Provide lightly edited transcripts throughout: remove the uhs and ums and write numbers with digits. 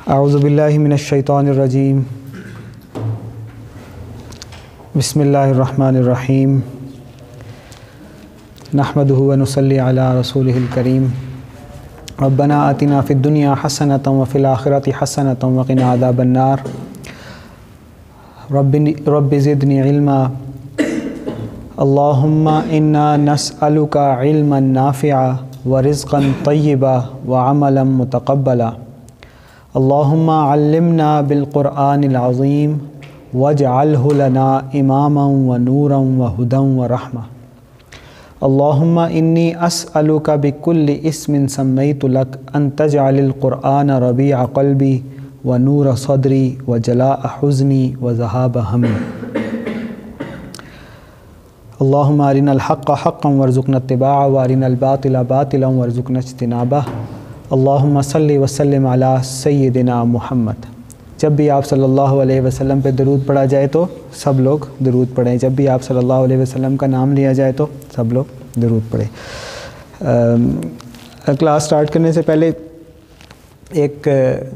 اعوذ باللہ من الشیطان الرجیم بسم اللہ الرحمن الرحیم نحمدہ ونصلی علی رسولہ الکریم ربنا آتنا فی الدنیا حسنۃ وفی الآخرۃ حسنۃ وقنا عذاب النار رب زدنی علما اللہم انا نسألک علما نافعا ورزقا طیبا وعملا متقبلا اللہم علمنا بالقرآن العظیم واجعلہ لنا اماما ونورا وہدا ورحمہ اللہم انی اسألک بکل اسم سمیت لک ان تجعل القرآن ربیع قلبی ونور صدری وجلاء حزنی وذہاب ہمی اللہم ارنا الحق حقا وارزقنا اتباعہ وارنا الباطل باطلا وارزقنا اجتنابہ اللہم صلی وسلم علی سیدنا محمد۔ جب بھی آپ صلی اللہ علیہ وسلم پہ درود پڑھا جائے تو سب لوگ درود پڑھیں، جب بھی آپ صلی اللہ علیہ وسلم کا نام لیا جائے تو سب لوگ درود پڑھیں۔ کلاس سٹارٹ کرنے سے پہلے ایک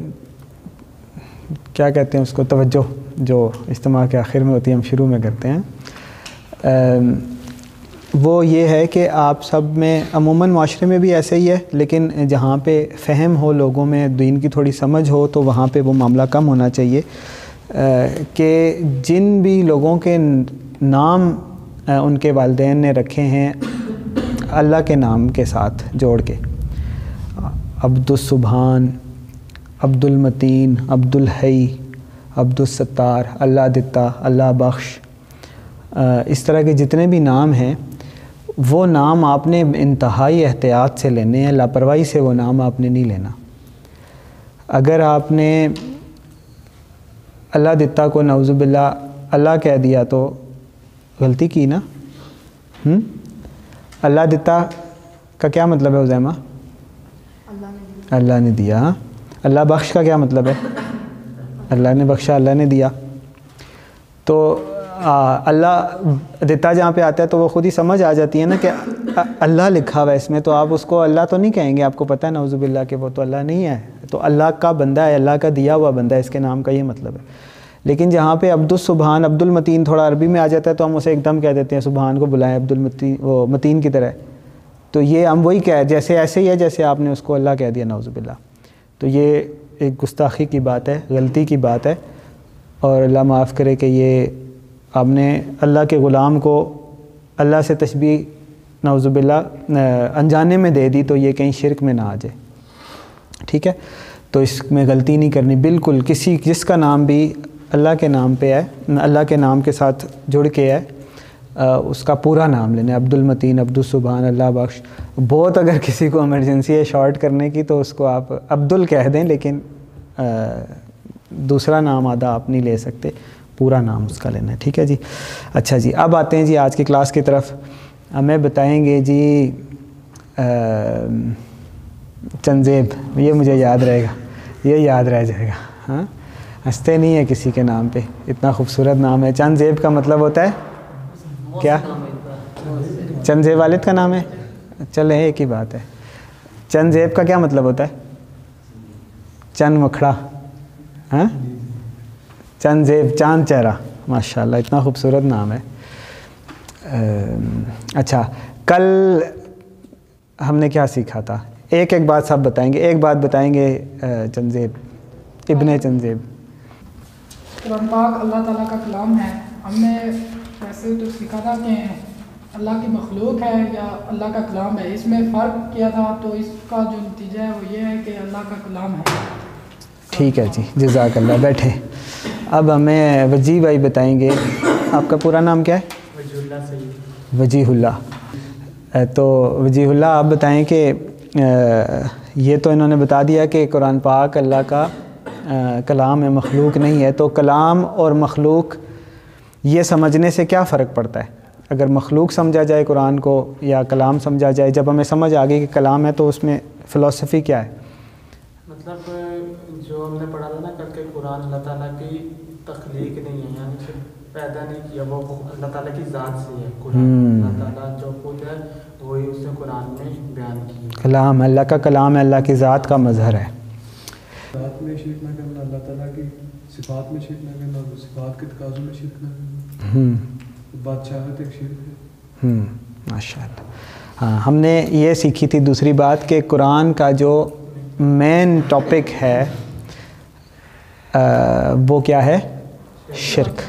کیا کہتے ہیں اس کو توجہ جو اجتماع کے آخر میں ہوتی ہے، ہم شروع میں کرتے ہیں، وہ یہ ہے کہ آپ سب میں عموماً معاشرے میں بھی ایسے ہی ہے، لیکن جہاں پہ فہم ہو، لوگوں میں دین کی تھوڑی سمجھ ہو، تو وہاں پہ وہ معاملہ کم ہونا چاہیے کہ جن بھی لوگوں کے نام ان کے والدین نے رکھے ہیں اللہ کے نام کے ساتھ جوڑ کے، عبدالسبحان، عبدالمتین، عبدالحی، عبدالستار، اللہ دتا، اللہ بخش، اس طرح کے جتنے بھی نام ہیں وہ نام آپ نے انتہائی احتیاط سے لینے ہیں، لاپرواہی سے وہ نام آپ نے نہیں لینا۔ اگر آپ نے اللہ دتا کو نعوذ باللہ اللہ کہہ دیا تو غلطی کی نا۔ اللہ دتا کا کیا مطلب ہے عزیمہ؟ اللہ نے دیا۔ اللہ بخش کا کیا مطلب ہے؟ اللہ نے بخشا، اللہ نے دیا۔ تو اللہ دتا جہاں پہ آتا ہے تو وہ خود ہی سمجھ آ جاتی ہے نا کہ اللہ لکھا ہوا ہے اس میں، تو آپ اس کو اللہ تو نہیں کہیں گے، آپ کو پتہ ہے نعوذ باللہ کہ وہ تو اللہ نہیں ہے، تو اللہ کا بندہ ہے، اللہ کا دیا ہوا بندہ ہے، اس کے نام کا یہ مطلب ہے۔ لیکن جہاں پہ عبدالسبحان، عبدالمتین تھوڑا عربی میں آ جاتا ہے تو ہم اسے ایک دم کہہ دیتے ہیں، سبحان کو بلائیں عبدالمتین، وہ متین کی طرح، تو یہ ہم وہی جیسے ایسے ہی ہے جیسے آپ نے اس کو اللہ کہہ دیا نعوذ باللہ۔ تو یہ ایک گستاخی کی بات ہے، غلطی کی بات ہے، اور اللہ معاف کرے کہ یہ آپ نے اللہ کے غلام کو اللہ سے تشبیہ نعوذ باللہ انجانے میں دے دی، تو یہ کہیں شرک میں نہ آ جائے، ٹھیک ہے؟ تو اس میں غلطی نہیں کرنی بالکل۔ جس کا نام بھی اللہ کے نام پہ ہے، اللہ کے نام کے ساتھ جڑ کے ہے، اس کا پورا نام لینا، عبدالمتین، عبدالسبحان، اللہ بخش۔ بہت اگر کسی کو ایمرجنسی ہے شارٹ کرنے کی تو اس کو آپ عبدال کہہ دیں، لیکن دوسرا نام آدھا آپ نہیں لے سکتے، پورا نام اس کا لینا ہے، ٹھیک ہے جی؟ اچھا جی، اب آتے ہیں جی آج کی کلاس کی طرف۔ ہمیں بتائیں گے جی چنزیب، یہ مجھے یاد رہے گا، یہ یاد رہ جائے گا، ہاں؟ ہنستے نہیں ہیں کسی کے نام پہ، اتنا خوبصورت نام ہے۔ چنزیب کا مطلب ہوتا ہے کیا؟ چنزیب والد کا نام ہے؟ چلیں ایک ہی بات ہے۔ چنزیب کا کیا مطلب ہوتا ہے؟ چند مکھڑا، ہاں؟ چنزیب، چاند چہرہ، ماشاءاللہ اتنا خوبصورت نام ہے۔ اچھا، کل ہم نے کیا سیکھا تھا؟ ایک بات سب بتائیں گے، ایک بات بتائیں گے چنزیب، ابن چنزیب۔ قرآن پاک اللہ تعالیٰ کا کلام ہے، ہم نے ویسے تو سیکھا تھا کہ اللہ کی مخلوق ہے یا اللہ کا کلام ہے، اس میں فرق کیا تھا، تو اس کا جو نتیجہ ہے وہ یہ ہے کہ اللہ کا کلام ہے۔ ٹھیک ہے جی، جزاک اللہ، بیٹھے۔ اب ہمیں وجیح بھائی بتائیں گے، آپ کا پورا نام کیا ہے؟ وجیح اللہ۔ تو وجیح اللہ آپ بتائیں کہ یہ تو انہوں نے بتا دیا کہ قرآن پاک اللہ کا کلام ہے، مخلوق نہیں ہے، تو کلام اور مخلوق یہ سمجھنے سے کیا فرق پڑتا ہے؟ اگر مخلوق سمجھا جائے قرآن کو یا کلام سمجھا جائے، جب ہمیں سمجھ آ گئی کہ کلام ہے تو اس میں فلسفی کیا ہے؟ مطلب جو ہم نے پڑھا تھا نا کل کے، قرآن اللہ تعالیٰ کی تخلیق نہیں ہے، یعنی کہ پیدا نہیں کیا، وہ اللہ تعالیٰ کی ذات سے ہے۔ قرآن اللہ تعالیٰ جو خود ہے وہی اس نے قرآن میں بیان کی۔ کلام اللہ کا کلام ہے، اللہ کی ذات کا مظہر ہے۔ ذات میں شرک نہ کرنا, اللہ تعالیٰ کی صفات میں شرک نہ کرنا, اور صفات کے تقاضوں میں شرک نہ کرنا, بادشاہت ایک شرک ہے. ماشاء اللہ. ہاں, ہم نے یہ سیکھی تھی دوسری بات کہ قرآن کا جو مین ٹاپک ہے وہ کیا ہے؟ شرک.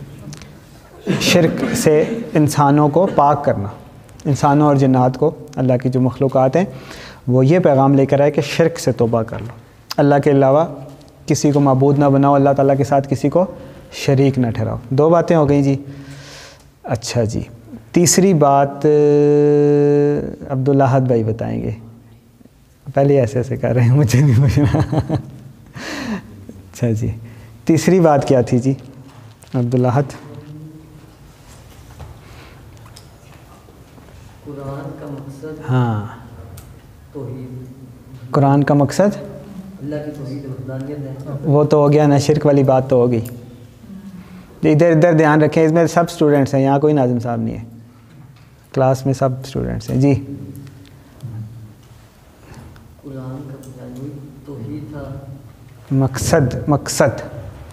شرک سے انسانوں کو پاک کرنا, انسانوں اور جنات کو, اللہ کی جو مخلوقات ہیں, وہ یہ پیغام لے کر آئے کہ شرک سے توبہ کر لو, اللہ کے علاوہ کسی کو معبود نہ بناؤ, اللہ تعالیٰ کے ساتھ کسی کو شریک نہ ٹھہراؤ. 2 باتیں ہو گئیں جی. اچھا جی, تیسری بات عبداللہ بھائی بتائیں گے. پہلے ایسے ایسے کر رہے ہیں, مجھے نہیں پوچھنا. اچھا جی, تیسری بات کیا تھی جی عبداللہ؟ قرآن کا مقصد ہاں, توحید, قرآن کا مقصد اللہ کی توحید وحدانیت ہے. وہ تو ہو گیا نا, شرک والی بات تو ہو گئی. ادھر ادھر دھیان رکھیں, اس میں سب اسٹوڈنٹس ہیں, یہاں کوئی ناظم صاحب نہیں ہے, کلاس میں سب اسٹوڈنٹس ہیں جی. قرآن کا بنیادی توحید تھا. مقصد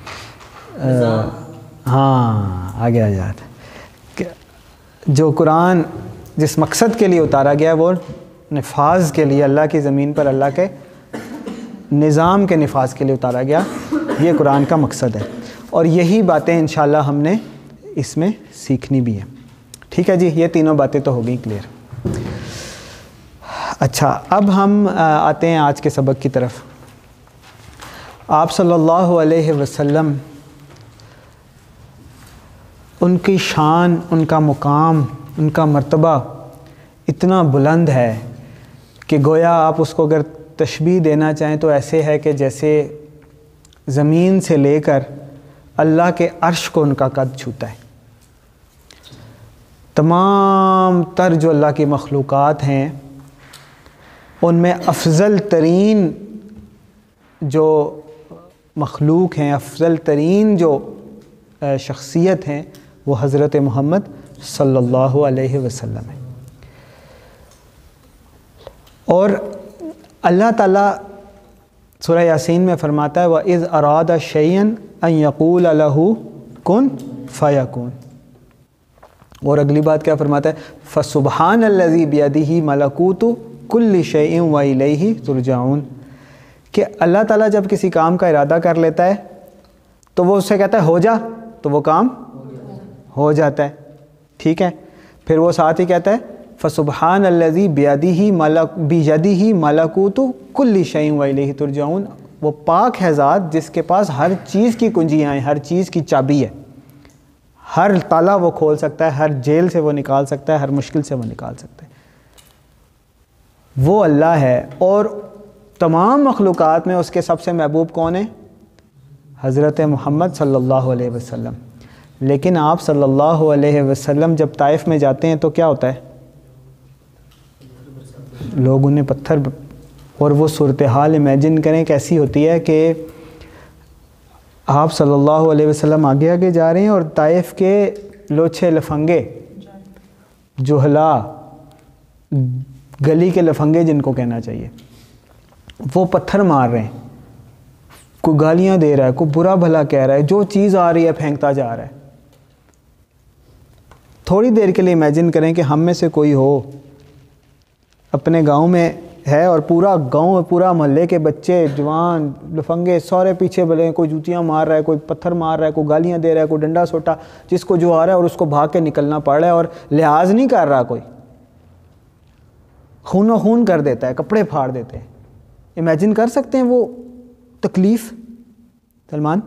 ہاں, آگے آ جاتا. جو قرآن جس مقصد کے لیے اتارا گیا وہ نفاذ کے لیے, اللہ کی زمین پر اللہ کے نظام کے نفاذ کے لیے اتارا گیا, یہ قرآن کا مقصد ہے. اور یہی باتیں انشاءاللہ ہم نے اس میں سیکھنی بھی ہیں. ٹھیک ہے جی, یہ تینوں باتیں تو ہو گئیں کلیئر. اچھا, اب ہم آتے ہیں آج کے سبق کی طرف. آپ صلی اللہ علیہ وسلم, ان کی شان, ان کا مقام, ان کا مرتبہ اتنا بلند ہے کہ گویا آپ اس کو اگر تشبیہ دینا چاہیں تو ایسے ہے کہ جیسے زمین سے لے کر اللہ کے عرش کو ان کا قد چھوتا ہے. تمام تر جو اللہ کی مخلوقات ہیں ان میں افضل ترین جو مخلوق ہیں, افضل ترین جو شخصیت ہیں, وہ حضرت محمد صلی اللہ علیہ وسلم ہے. اور اللہ تعالیٰ سورہ یاسین میں فرماتا ہے وَإِذْ أَرَادَ شَيْئًا أَن يَقُولَ لَهُ كُن فَيَكُونُ. اور اگلی بات کیا فرماتا ہے؟ فَسُبْحَانَ الَّذِي بِيَدِهِ مَلَكُوتُ كُلِّ شَيْءٍ وَإِلَيْهِ تُرْجَعُونَ. کہ اللہ تعالیٰ جب کسی کام کا ارادہ کر لیتا ہے تو وہ اس سے کہتا ہے ہو جا, تو وہ کام ہو جاتا ہے. ٹھیک ہے, پھر وہ ساتھ ہی کہتا ہے فَسُبْحَانَ الَّذِي بِيَدِهِ مَلَكُوتُ كُلِّ شَيْءٍ وَإِلَيْهِ تُرْجَعُونَ. وہ پاک ہے ذات جس کے پاس ہر چیز کی کنجیاں ہیں, ہر چیز کی چابی ہے, ہر تالا وہ کھول سکتا ہے, ہر جیل سے وہ نکال سکتا ہے, ہر مشکل سے وہ نکال سکتا ہے. وہ اللہ ہے. اور تمام مخلوقات میں اس کے سب سے محبوب کون ہے؟ حضرت محمد صلی اللہ علیہ وسلم. لیکن آپ صلی اللہ علیہ وسلم جب طائف میں جاتے ہیں تو کیا ہوتا ہے؟ لوگ انہیں پتھر, اور وہ صورتحال امیجن کریں کیسی ہوتی ہے کہ آپ صلی اللہ علیہ وسلم آگے آگے جا رہے ہیں اور طائف کے لوچھے لفنگے, جہلا, گلی کے لفنگے جن کو کہنا چاہیے, وہ پتھر مار رہے ہیں, کوئی گالیاں دے رہا ہے, کوئی برا بھلا کہہ رہا ہے, جو چیز آ رہی ہے پھینکتا جا رہا ہے. تھوڑی دیر کے لیے امیجن کریں کہ ہم میں سے کوئی ہو, اپنے گاؤں میں ہے اور پورا گاؤں, پورا محلے کے بچے, جوان, لفنگے سارے پیچھے بلے ہیں, کوئی جوتیاں مار رہا ہے, کوئی پتھر مار رہا ہے, کوئی گالیاں دے رہا ہے, کوئی ڈنڈا سوٹا, جس کو جو آ رہا ہے اور اس کو بھاگ کے نکلنا پڑ رہا ہے, اور لحاظ نہیں کر رہا, کوئی خون و خون کر دیتا ہے, کپڑے پھاڑ دیتے ہیں. امیجن کر سکتے ہیں وہ تکلیف سلمان؟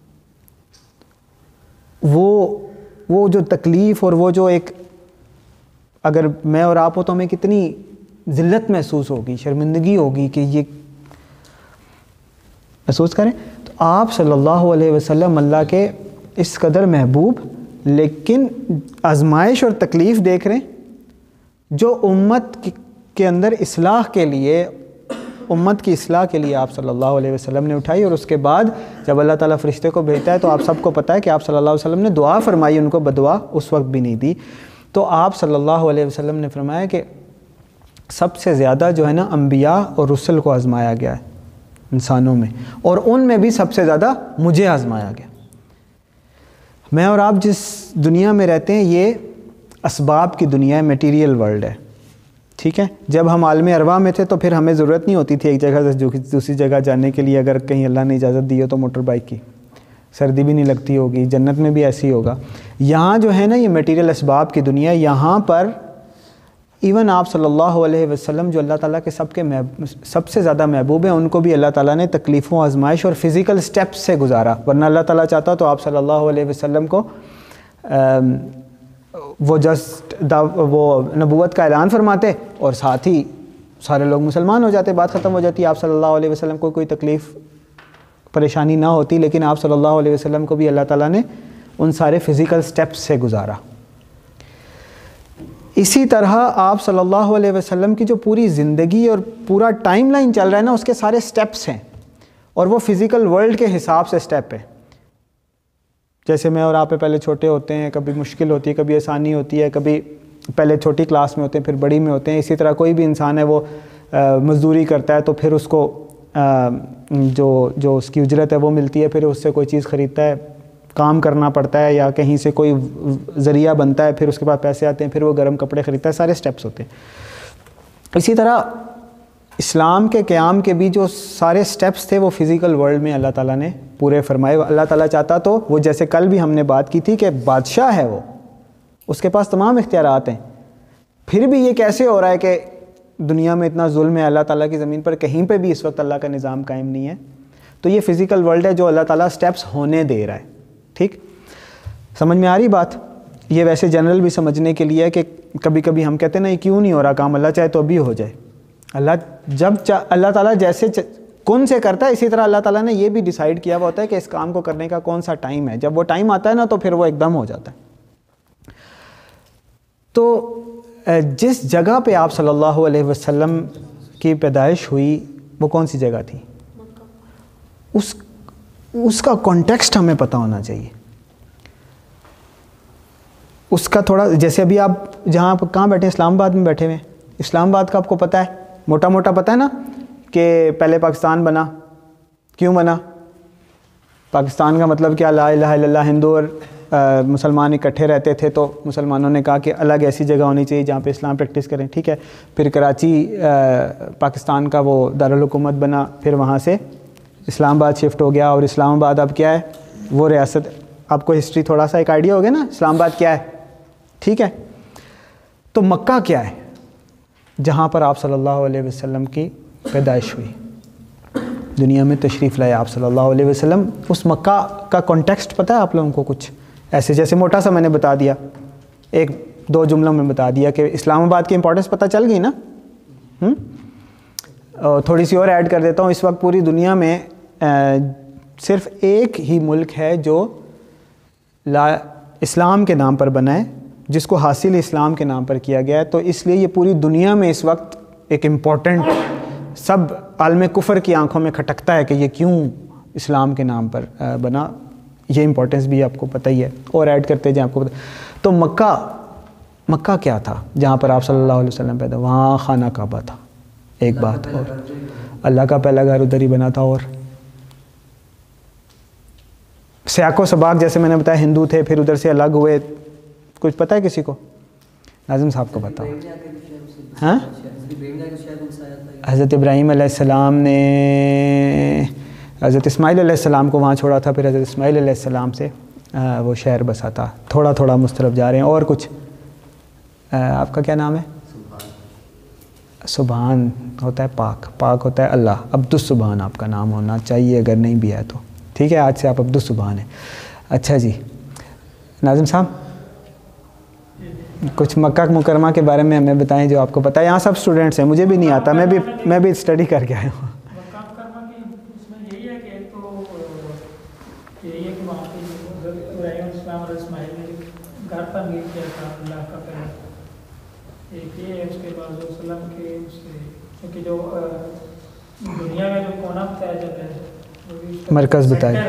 وہ جو تکلیف اور وہ جو ایک, اگر میں اور آپ ہو تو ہمیں کتنی ذلت محسوس ہوگی, شرمندگی ہوگی کہ یہ محسوس کریں. تو آپ صلی اللہ علیہ وسلم اللہ کے اس قدر محبوب, لیکن آزمائش اور تکلیف دیکھ رہے ہیں جو امت کے اندر اصلاح کے لیے, امت کی اصلاح کے لیے آپ صلی اللہ علیہ وسلم نے اٹھائی. اور اس کے بعد جب اللہ تعالیٰ فرشتے کو بھیجتا ہے تو آپ سب کو پتہ ہے کہ آپ صلی اللہ علیہ وسلم نے دعا فرمائی, ان کو بدعا اس وقت بھی نہیں دی. تو آپ صلی اللہ علیہ وسلم نے فرمایا کہ سب سے زیادہ جو ہے نا انبیاء اور رسل کو آزمایا گیا ہے. انسانوں میں، اور ان میں بھی سب سے زیادہ مجھے آزمایا گیا۔ میں اور آپ جس دنیا میں رہتے ہیں یہ اسباب کی دنیا ہے، میٹیریل ورلڈ ہے، ٹھیک ہے۔ جب ہم عالم ارواح میں تھے تو پھر ہمیں ضرورت نہیں ہوتی تھی ایک جگہ سے دوسری جگہ جانے کے لیے، اگر کہیں اللہ نے اجازت دی ہو تو موٹر بائک کی، سردی بھی نہیں لگتی ہوگی، جنت میں بھی ایسے ہی ہوگا۔ یہاں جو ہے نا یہ میٹیریل اسباب کی دنیا، یہاں پر ایون آپ صلی اللہ علیہ وسلم جو اللہ تعالیٰ کے سب سے زیادہ محبوب ہیں، ان کو بھی اللہ تعالیٰ نے تکلیفوں، آزمائش اور فزیکل سٹیپس سے گزارا، ورنہ اللہ تعالیٰ چاہتا تو آپ صلی اللہ علیہ وسلم کو وہ وہ نبوت کا اعلان فرماتے اور ساتھ ہی سارے لوگ مسلمان ہو جاتے، بات ختم ہو جاتی، آپ صلی اللہ علیہ وسلم کو کوئی تکلیف پریشانی نہ ہوتی، لیکن آپ صلی اللہ علیہ وسلم کو بھی اللہ تعالیٰ نے ان سارے فزیکل سٹیپس سے گزارا۔ اسی طرح آپ صلی اللہ علیہ وسلم کی جو پوری زندگی اور پورا ٹائم لائن چل رہا ہے نا، اس کے سارے سٹیپس ہیں، اور وہ فزیکل ورلڈ کے حساب سے سٹیپ ہیں۔ جیسے میں اور آپ پہلے چھوٹے ہوتے ہیں، کبھی مشکل ہوتی ہے، کبھی آسانی ہوتی ہے، کبھی پہلے چھوٹی کلاس میں ہوتے ہیں پھر بڑی میں ہوتے ہیں۔ اسی طرح کوئی بھی انسان ہے وہ مزدوری کرتا ہے تو پھر اس کو جو اس کی اجرت ہے وہ ملتی ہے، پھر اس سے کوئی چیز خریدتا ہے، کام کرنا پڑتا ہے، یا کہیں سے کوئی ذریعہ بنتا ہے، پھر اس کے بعد پیسے آتے ہیں، پھر وہ گرم کپڑے خریدتا ہے، سارے سٹیپس ہوتے ہیں۔ اسی طرح اسلام کے قیام کے بھی جو سارے سٹیپس تھے وہ فزیکل ورلڈ میں اللہ تعالیٰ نے پورے فرمائے۔ اللہ تعالیٰ چاہتا تو وہ جیسے کل بھی ہم نے بات کی تھی کہ بادشاہ ہے وہ، اس کے پاس تمام اختیارات ہیں، پھر بھی یہ کیسے ہو رہا ہے کہ دنیا میں اتنا ظلم ہے، اللہ تعالیٰ کی زمین پر کہیں پہ بھی اس وقت اللہ کا نظام قائم نہیں ہے؟ تو یہ فزیکل ورلڈ ہے جو اللہ تعالیٰ سٹیپس ہونے دے رہا ہے، ٹھیک؟ سمجھ میں آ رہی بات؟ یہ ویسے جنرل بھی سمجھنے کے لیے ہے کہ کبھی کبھی ہم کہتے ہیں نا یہ کیوں نہیں ہو رہا کام، اللہ چاہے تو ابھی ہو جائے۔ اللہ تعالیٰ جیسے کن سے کرتا ہے، اسی طرح اللہ تعالیٰ نے یہ بھی ڈیسائیڈ کیا ہوا ہوتا ہے کہ اس کام کو کرنے کا کون سا ٹائم ہے۔ جب وہ ٹائم آتا ہے نا تو پھر وہ ایک دم ہو جاتا ہے۔ تو جس جگہ پہ آپ صلی اللہ علیہ وسلم کی پیدائش ہوئی وہ کون سی جگہ تھی؟ اس کا کانٹیکسٹ ہمیں پتہ ہونا چاہیے۔ اس کا تھوڑا، جیسے ابھی آپ جہاں کہاں بیٹھے ہیں، اسلام آباد میں بیٹھے ہوئے ہیں، اسلام آباد کا آپ کو پتہ ہے، موٹا موٹا پتہ ہے نا کہ پہلے پاکستان بنا، کیوں بنا؟ پاکستان کا مطلب کیا؟ لا الہ الا اللہ، ہندو اور مسلمان اکٹھے رہتے تھے تو مسلمانوں نے کہا کہ الگ ایسی جگہ ہونی چاہیے جہاں پہ اسلام پریکٹس کریں، ٹھیک ہے۔ پھر کراچی پاکستان کا وہ دارالحکومت بنا، پھر وہاں سے اسلام آباد شفٹ ہو گیا، اور اسلام آباد اب کیا ہے؟ وہ ریاست۔ آپ کو ہسٹری تھوڑا سا ایک آئیڈیا ہو گیا نا اسلام آباد کیا ہے، ٹھیک ہے۔ تو مکہ کیا ہے؟ جہاں پر آپ صلی اللہ علیہ وسلم کی پیدائش ہوئی، دنیا میں تشریف لائے آپ صلی اللہ علیہ وسلم۔ اس مکہ کا کانٹیکسٹ پتہ ہے آپ لوگوں کو؟ کچھ ایسے جیسے موٹا سا میں نے بتا دیا، ایک دو جملوں میں بتا دیا کہ اسلام آباد کی امپورٹنس پتہ چل گئی نا؟ تھوڑی سی اور ایڈ کر دیتا ہوں۔ اس وقت پوری دنیا میں صرف ایک ہی ملک ہے جو اسلام کے نام پر بنا ہے، جس کو حاصل اسلام کے نام پر کیا گیا ہے، تو اس لیے یہ پوری دنیا میں اس وقت ایک امپورٹنٹ، سب عالم کفر کی آنکھوں میں کھٹکتا ہے کہ یہ کیوں اسلام کے نام پر بنا۔ یہ امپورٹنس بھی آپ کو پتہ ہی ہے، اور ایڈ کرتے جائیں آپ کو پتہ۔ تو مکہ کیا تھا جہاں پر آپ صلی اللہ علیہ وسلم پیدا؟ وہاں خانہ کعبہ تھا، ایک بات، اور اللہ کا پہلا گھر ادھر ہی بنا تھا۔ اور سیاق و سباق جیسے میں نے بتایا ہندو تھے، پھر ادھر سے الگ ہوئے، کچھ پتہ ہے کسی کو؟ ناظم صاحب کو بتاؤ۔ ہاں، حضرت ابراہیم علیہ السلام نے حضرت اسماعیل علیہ السلام کو وہاں چھوڑا تھا، پھر حضرت اسماعیل علیہ السلام سے وہ شہر بسا تھا۔ تھوڑا تھوڑا مسترف جا رہے ہیں۔ اور کچھ؟ آپ کا کیا نام ہے؟ سبحان ہوتا ہے پاک، پاک ہوتا ہے اللہ۔ عبدالسبحان آپ کا نام ہونا چاہیے، اگر نہیں بھی ہے تو ٹھیک ہے، آج سے آپ عبدالسبحان ہیں۔ اچھا جی، ناظم صاحب کچھ مکہ مکرمہ کے بارے میں ہمیں بتائیں جو آپ کو پتہ ہے۔ یہاں سب اسٹوڈنٹس ہیں، مجھے بھی نہیں آتا، میں بھی اسٹڈی کر کے آیا ہوں۔ مکہ مکرمہ کی اس میں یہی ہے کہ ایک تو یہی ہے کہ وہاں پہ ابراہیم علیہ السلام اور اسماعیل نے گھر تعمیر کیا تھا اللہ کا پہلا، ایک یہ ہے۔ اس کے بعد وسلم کے کیونکہ جو دنیا میں جو کونا بتایا جاتا ہے، مرکز بتایا،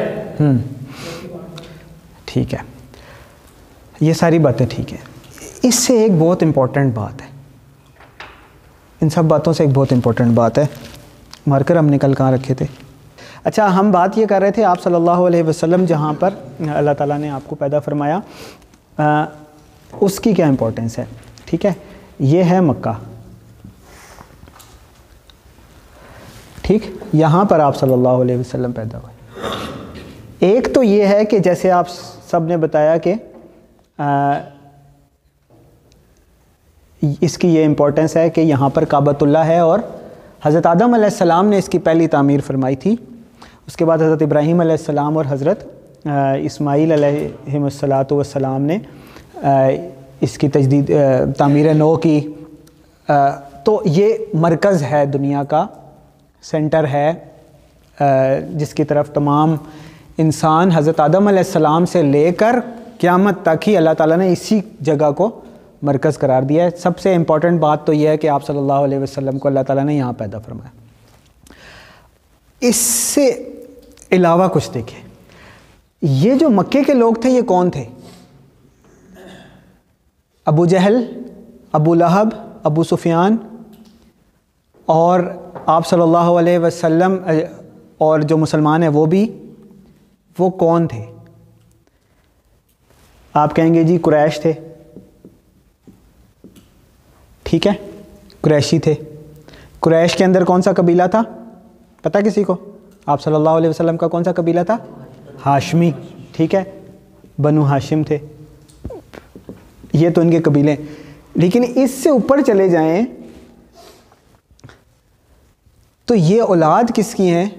ٹھیک ہے، یہ ساری باتیں ٹھیک ہیں۔ اس سے ایک بہت امپورٹنٹ بات ہے، ان سب باتوں سے ایک بہت امپورٹنٹ بات ہے، مارکر ہم نے کل کہاں رکھے تھے؟ اچھا ہم بات یہ کر رہے تھے آپ صلی اللہ علیہ وسلم جہاں پر اللہ تعالیٰ نے آپ کو پیدا فرمایا اس کی کیا امپورٹنس ہے. ٹھیک ہے, یہ ہے مکہ. ٹھیک, یہاں پر آپ صلی اللہ علیہ وسلم پیدا ہوئے. ایک تو یہ ہے کہ جیسے آپ سب نے بتایا کہ اس کی یہ امپورٹنس ہے کہ یہاں پر کعبۃ اللہ ہے اور حضرت آدم علیہ السلام نے اس کی پہلی تعمیر فرمائی تھی. اس کے بعد حضرت ابراہیم علیہ السلام اور حضرت اسماعیل علیہ السلام نے اس کی تجدید تعمیر نو کی. تو یہ مرکز ہے, دنیا کا سینٹر ہے جس کی طرف تمام انسان حضرت آدم علیہ السلام سے لے کر قیامت تک ہی اللہ تعالیٰ نے اسی جگہ کو مرکز قرار دیا ہے. سب سے امپورٹنٹ بات تو یہ ہے کہ آپ صلی اللہ علیہ وسلم کو اللہ تعالیٰ نے یہاں پیدا فرمایا. اس سے علاوہ کچھ دیکھیں, یہ جو مکے کے لوگ تھے یہ کون تھے؟ ابو جہل, ابو لہب, ابو سفیان, اور آپ صلی اللہ علیہ وسلم اور جو مسلمان ہیں وہ بھی. وہ کون تھے؟ آپ کہیں گے جی قریش تھے. ٹھیک ہے, قریشی تھے. قریش کے اندر کون سا قبیلہ تھا پتہ کسی کو؟ آپ صلی اللہ علیہ وسلم کا کون سا قبیلہ تھا؟ ہاشمی. ٹھیک ہے, بنو ہاشم تھے. یہ تو ان کے قبیلے. لیکن اس سے اوپر چلے جائیں تو یہ اولاد کس کی ہیں؟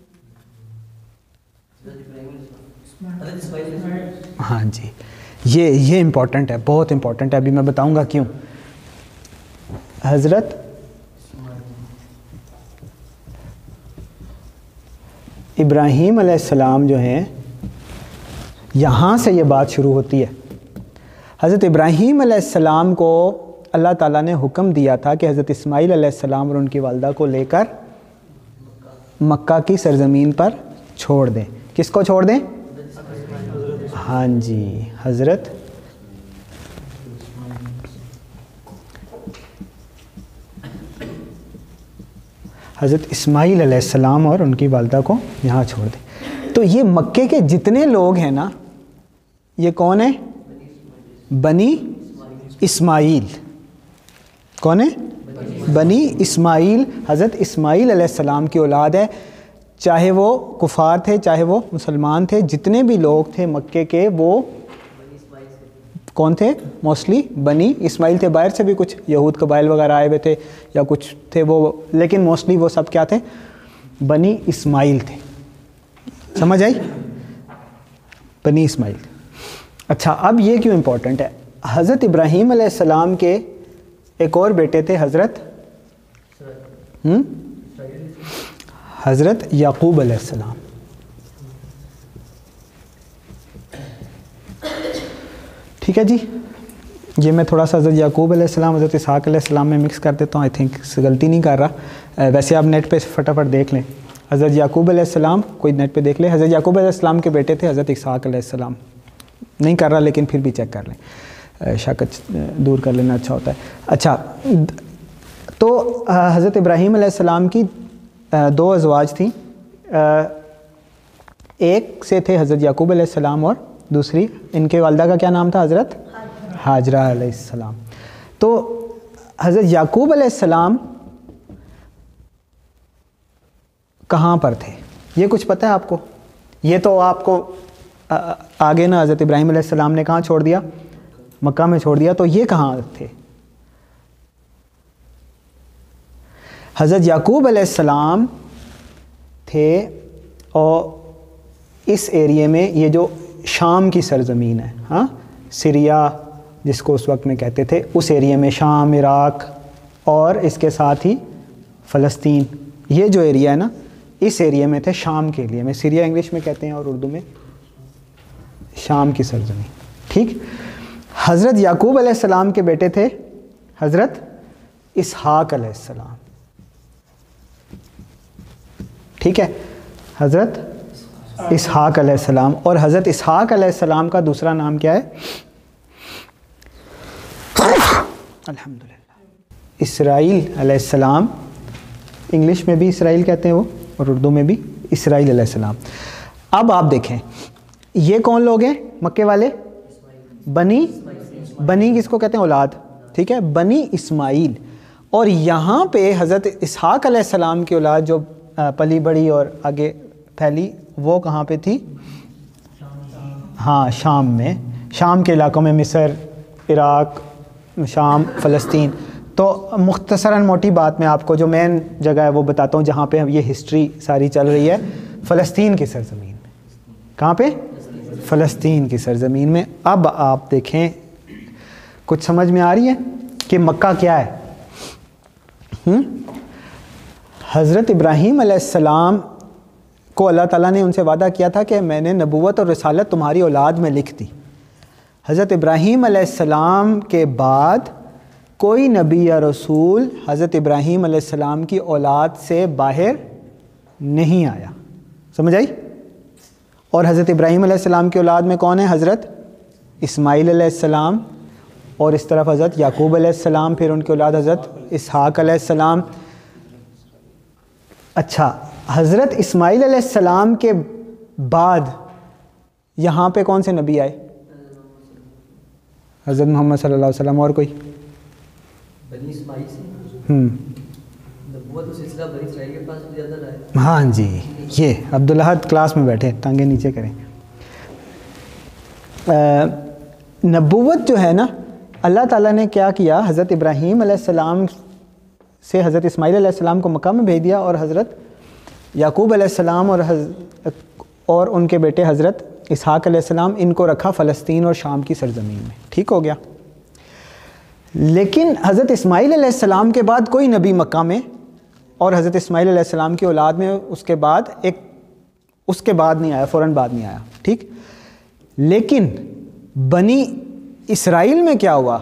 ہاں جی, یہ امپورٹنٹ ہے, بہت امپورٹنٹ ہے. ابھی میں بتاؤں گا کیوں. حضرت ابراہیم علیہ السلام جو ہیں, یہاں سے یہ بات شروع ہوتی ہے. حضرت ابراہیم علیہ السلام کو اللہ تعالیٰ نے حکم دیا تھا کہ حضرت اسماعیل علیہ السلام اور ان کی والدہ کو لے کر مکہ کی سرزمین پر چھوڑ دیں. کس کو چھوڑ دیں؟ ہاں جی, حضرت اسماعیل علیہ السلام اور ان کی والدہ کو یہاں چھوڑ دیں. تو یہ مکے کے جتنے لوگ ہیں نا, یہ کون ہیں؟ بنی اسماعیل. کون ہے؟ بنی اسماعیل. حضرت اسماعیل علیہ السلام کی اولاد ہے. چاہے وہ کفار تھے چاہے وہ مسلمان تھے, جتنے بھی لوگ تھے مکے کے وہ کون تھے؟ موسٹلی بنی اسماعیل تھے. باہر سے بھی کچھ یہود قبائل وغیرہ آئے ہوئے تھے یا کچھ تھے وہ, لیکن موسٹلی وہ سب کیا تھے؟ بنی اسماعیل تھے. سمجھ آئی؟ بنی اسماعیل. اچھا, اب یہ کیوں امپورٹنٹ ہے؟ حضرت ابراہیم علیہ السلام کے ایک اور بیٹے تھے, حضرت یعقوب علیہ السلام. ٹھیک ہے جی, یہ میں تھوڑا سا حضرت یعقوب علیہ السلام حضرت اسحاق علیہ السلام میں مکس کر دیتا ہوں. آئی تھنک غلطی نہیں کر رہا. ویسے آپ نیٹ پہ فٹافٹ دیکھ لیں. حضرت یعقوب علیہ السلام, کوئی نیٹ پہ دیکھ لیں. حضرت یعقوب علیہ السلام کے بیٹے تھے حضرت اسحاق علیہ السلام. نہیں کر رہا لیکن پھر بھی چیک کر لیں, شک دور کر لینا اچھا ہوتا ہے. اچھا, تو حضرت ابراہیم علیہ السلام کی دو ازواج تھیں. ایک سے تھے حضرت یعقوب علیہ السلام اور دوسری ان کے والدہ کا کیا نام تھا؟ حضرت ہاجرہ علیہ السلام. تو حضرت یعقوب علیہ السلام کہاں پر تھے یہ کچھ پتہ ہے آپ کو؟ یہ تو آپ کو آگے نا حضرت ابراہیم علیہ السلام نے کہاں چھوڑ دیا؟ مکہ میں چھوڑ دیا. تو یہ کہاں تھے؟ حضرت یعقوب علیہ السلام تھے اور اس ایریے میں, یہ جو شام کی سرزمین ہے, ہاں, سیریا جس کو اس وقت میں کہتے تھے, اس ایریے میں شام, عراق اور اس کے ساتھ ہی فلسطین, یہ جو ایریا ہے نا, اس ایریے میں تھے. شام کے لیے میں سیریا انگلش میں کہتے ہیں اور اردو میں شام کی سرزمین. ٹھیک. حضرت یعقوب علیہ السلام کے بیٹے تھے حضرت اسحاق علیہ السلام. ٹھیک ہے, حضرت اسحاق علیہ السلام. اور حضرت اسحاق علیہ السلام کا دوسرا نام کیا ہے؟ الحمدللہ, اسرائیل علیہ السلام. انگلش میں بھی اسرائیل کہتے ہیں وہ, اور اردو میں بھی اسرائیل علیہ السلام. اب آپ دیکھیں یہ کون لوگ ہیں مکے والے؟ بنی کس کو کہتے ہیں؟ اولاد. ٹھیک ہے, بنی اسماعیل. اور یہاں پہ حضرت اسحاق علیہ السلام کی اولاد جو پلی بڑی اور آگے پھیلی وہ کہاں پہ تھی؟ ہاں شام میں, شام کے علاقوں میں, مصر, عراق, شام, فلسطین. تو مختصراً موٹی بات میں آپ کو جو مین جگہ ہے وہ بتاتا ہوں جہاں پہ یہ ہسٹری ساری چل رہی ہے, فلسطین کی سرزمین میں. کہاں پہ؟ فلسطین کی سرزمین میں. اب آپ دیکھیں کچھ سمجھ میں آ رہی ہے کہ مکہ کیا ہے؟ حضرت ابراہیم علیہ السلام کو اللہ تعالیٰ نے ان سے وعدہ کیا تھا کہ میں نے نبوت اور رسالت تمہاری اولاد میں لکھ دی. حضرت ابراہیم علیہ السلام کے بعد کوئی نبی یا رسول حضرت ابراہیم علیہ السلام کی اولاد سے باہر نہیں آیا. سمجھ آئی؟ اور حضرت ابراہیم علیہ السلام کی اولاد میں کون ہے؟ حضرت اسماعیل علیہ السلام, اور اس طرف حضرت یعقوب علیہ السلام, پھر ان کی اولاد حضرت اسحاق علیہ السلام. اچھا, حضرت اسماعیل علیہ السلام کے بعد یہاں پہ کون سے نبی آئے؟ حضرت محمد صلی اللہ علیہ وسلم. اور کوئی؟ بنی اسماعیل سے نبوت و سلسلہ بنی اسرائیل کے پاس زیادہ رہا ہے. ہاں جی, یہ عبدالحد کلاس میں بیٹھے, ٹانگیں نیچے کریں. نبوت جو ہے نا, اللہ تعالیٰ نے کیا کیا, حضرت ابراہیم علیہ السلام سے حضرت اسماعیل علیہ السلام کو مکہ میں بھیج دیا, اور حضرت یعقوب علیہ السلام اور ان کے بیٹے حضرت اسحاق علیہ السلام ان کو رکھا فلسطین اور شام کی سرزمین میں. ٹھیک ہو گیا. لیکن حضرت اسماعیل علیہ السلام کے بعد کوئی نبی مکہ میں اور حضرت اسماعیل علیہ السلام کی اولاد میں اس کے بعد نہیں آیا, فوراً بعد نہیں آیا. ٹھیک. لیکن بنی اسرائیل میں کیا ہوا؟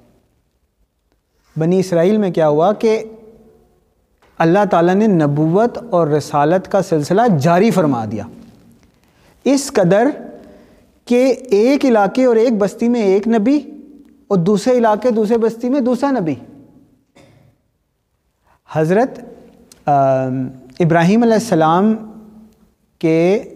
بنی اسرائیل میں کیا ہوا کہ اللہ تعالیٰ نے نبوت اور رسالت کا سلسلہ جاری فرما دیا, اس قدر کہ ایک علاقے اور ایک بستی میں ایک نبی اور دوسرے علاقے دوسرے بستی میں دوسرا نبی. حضرت ابراہیم علیہ السلام کے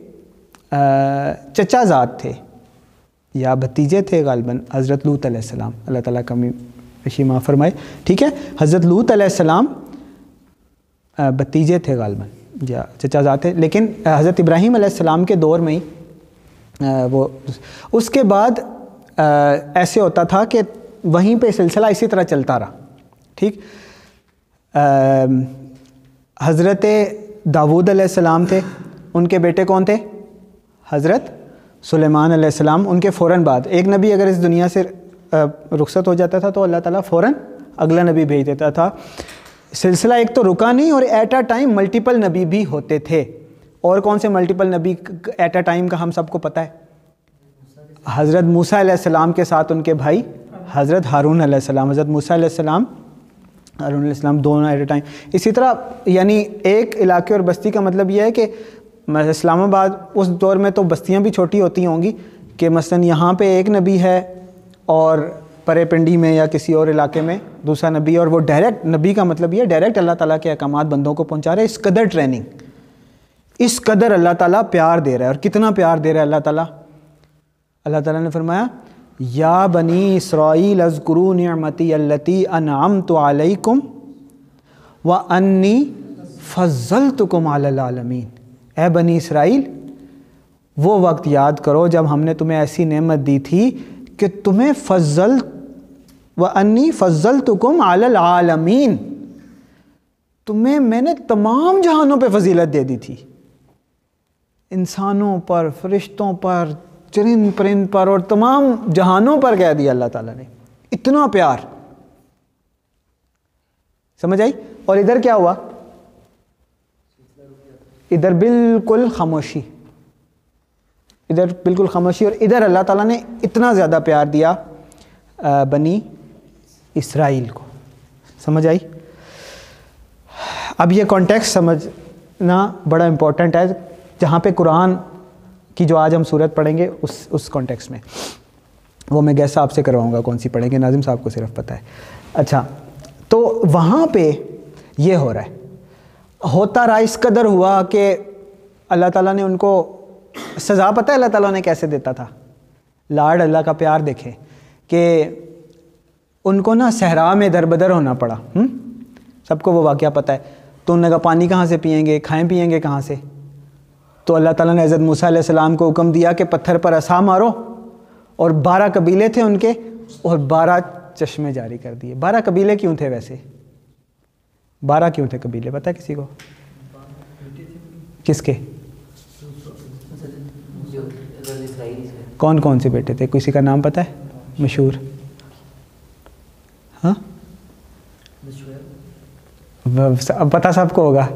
چچا زاد تھے یا بھتیجے تھے غالباً حضرت لوط علیہ السلام, اللہ تعالیٰ کمی بیشی معاف فرمائے. ٹھیک ہے, حضرت لوط علیہ السلام بھتیجے تھے غالباً یا چچا زاد تھے, لیکن حضرت ابراہیم علیہ السلام کے دور میں ہی وہ, اس کے بعد ایسے ہوتا تھا کہ وہیں پہ سلسلہ اسی طرح چلتا رہا. ٹھیک. حضرت داود علیہ السلام تھے, ان کے بیٹے کون تھے؟ حضرت سلیمان علیہ السلام. ان کے فوراً بعد ایک نبی اگر اس دنیا سے رخصت ہو جاتا تھا تو اللہ تعالیٰ فوراً اگلا نبی بھیج دیتا تھا. سلسلہ ایک تو رکا نہیں, اور ایٹ اے ٹائم ملٹیپل نبی بھی ہوتے تھے. اور کون سے ملٹیپل نبی ایٹ اے ٹائم کا ہم سب کو پتہ ہے؟ حضرت موسیٰ علیہ السلام کے ساتھ ان کے بھائی حضرت ہارون علیہ السلام. حضرت موسیٰ علیہ السلام, ہارون علیہ السلام, دونوں ایٹ اے ٹائم. اسی طرح یعنی ایک علاقے اور بستی کا مطلب یہ ہے کہ اسلام آباد اس دور میں تو بستیاں بھی چھوٹی ہوتی ہوں گی کہ مثلا یہاں پہ ایک نبی ہے اور پرے پنڈی میں یا کسی اور علاقے میں دوسرا نبی, اور وہ ڈائریکٹ نبی کا مطلب یہ ڈائریکٹ اللہ تعالیٰ کے احکامات بندوں کو پہنچا رہے. اس قدر ٹریننگ, اس قدر اللہ تعالیٰ پیار دے رہا ہے. اور کتنا پیار دے رہا ہے اللہ تعالیٰ؟ اللہ تعالیٰ نے فرمایا یا بنی اسرائیل اذکروا نعمتی التی انعمت علیکم وانی فضلتکم علی العالمین. اے بنی اسرائیل, وہ وقت یاد کرو جب ہم نے تمہیں ایسی نعمت دی تھی کہ تمہیں وانی فضلتکم علی العالمین, تمہیں میں نے تمام جہانوں پہ فضیلت دے دی تھی, انسانوں پر, فرشتوں پر, چرند پرند پر, اور تمام جہانوں پر کہہ دیا اللہ تعالیٰ نے. اتنا پیار. سمجھ آئی؟ اور ادھر کیا ہوا؟ ادھر بالکل خاموشی, ادھر بالکل خاموشی. اور ادھر اللہ تعالیٰ نے اتنا زیادہ پیار دیا بنی اسرائیل کو. سمجھ آئی؟ اب یہ کانٹیکسٹ سمجھنا بڑا امپورٹنٹ ہے جہاں پہ قرآن کی جو آج ہم صورت پڑھیں گے اس کانٹیکسٹ میں. وہ میں گیس صاحب سے کرواؤں گا کون سی پڑھیں گے, ناظم صاحب کو صرف پتہ ہے. اچھا, تو وہاں پہ یہ ہو رہا ہے, ہوتا رہا, اس قدر ہوا کہ اللہ تعالیٰ نے ان کو سزا پتہ ہے اللہ تعالیٰ نے کیسے دیتا تھا؟ لاڈ اللہ کا پیار دیکھے کہ ان کو نا صحرا میں در بدر ہونا پڑا. سب کو وہ واقعہ پتہ ہے. تو انہوں نے کہا پانی کہاں سے پئیں گے, کھائیں پئیں گے کہاں سے؟ تو اللہ تعالیٰ نے حضرت موسیٰ علیہ السلام کو حکم دیا کہ پتھر پر عصا مارو, اور 12 قبیلے تھے ان کے, اور 12 چشمے جاری کر دیے. 12 قبیلے کیوں تھے ویسے؟ 12 کیوں تھے قبیلے, پتہ ہے کسی کو؟ کس کے؟ کون کون سے بیٹے تھے؟ کسی کا نام پتہ ہے مشہور؟ ہاں پتہ سب کو ہوگا,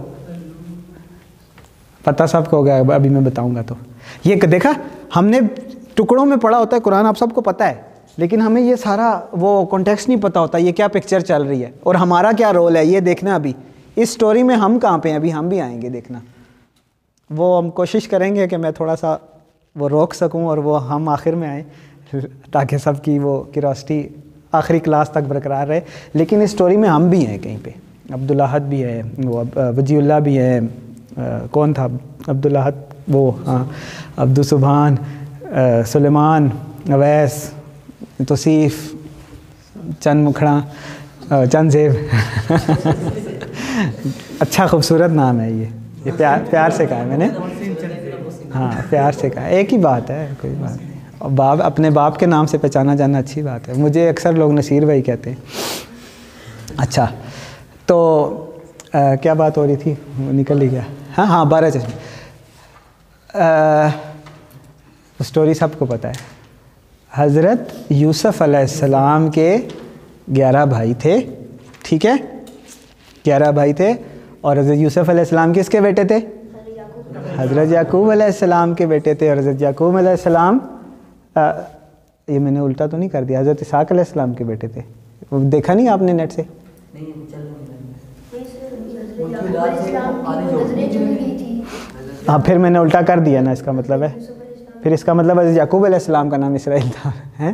پتہ سب کو ہوگا, ابھی میں بتاؤں گا. تو یہ دیکھا ہم نے ٹکڑوں میں پڑھا ہوتا ہے قرآن, آپ سب کو پتہ ہے, لیکن ہمیں یہ سارا وہ کانٹیکسٹ نہیں پتہ ہوتا, یہ کیا پکچر چل رہی ہے اور ہمارا کیا رول ہے یہ دیکھنا. ابھی اس سٹوری میں ہم کہاں پہ ہیں, ابھی ہم بھی آئیں گے دیکھنا. وہ ہم کوشش کریں گے کہ میں تھوڑا سا وہ روک سکوں اور وہ ہم آخر میں آئیں تاکہ سب کی وہ کیوریوسٹی آخری کلاس تک برقرار رہے. لیکن اس سٹوری میں ہم بھی ہیں کہیں پہ. عبدالاحد بھی ہے, وہ وجی اللہ بھی ہے, کون تھا عبدالاحد, وہ ہاں عبدالسبحان, سلیمان, اویس, توصیف, چند مکھڑا, چند زیب. اچھا خوبصورت نام ہے یہ پیار سے کہا ہے میں نے. ہاں پیار سے کہا, ایک ہی بات ہے, کوئی بات نہیں. باپ اپنے باپ کے نام سے پہچانا جانا اچھی بات ہے. مجھے اکثر لوگ نصیر بھائی کہتے ہیں. اچھا تو کیا بات ہو رہی تھی, نکل ہی گیا. ہاں 12 چشمے. اسٹوری سب کو پتہ ہے. حضرت یوسف علیہ السلام کے 11 بھائی تھے, ٹھیک ہے, 11 بھائی تھے. اور حضرت یوسف علیہ السلام کس کے بیٹے تھے؟ حضرت یعقوب علیہ السلام کے بیٹے تھے. اور حضرت یعقوب علیہ السلام, یہ میں نے الٹا تو نہیں کر دیا, حضرت اسحاق علیہ السلام کے بیٹے تھے. دیکھا نہیں آپ نے نیٹ سے؟ ہاں پھر میں نے الٹا کر دیا نا, اس کا مطلب ہے, پھر اس کا مطلب حضرت یعقوب علیہ السلام کا نام اسرائیل تھا.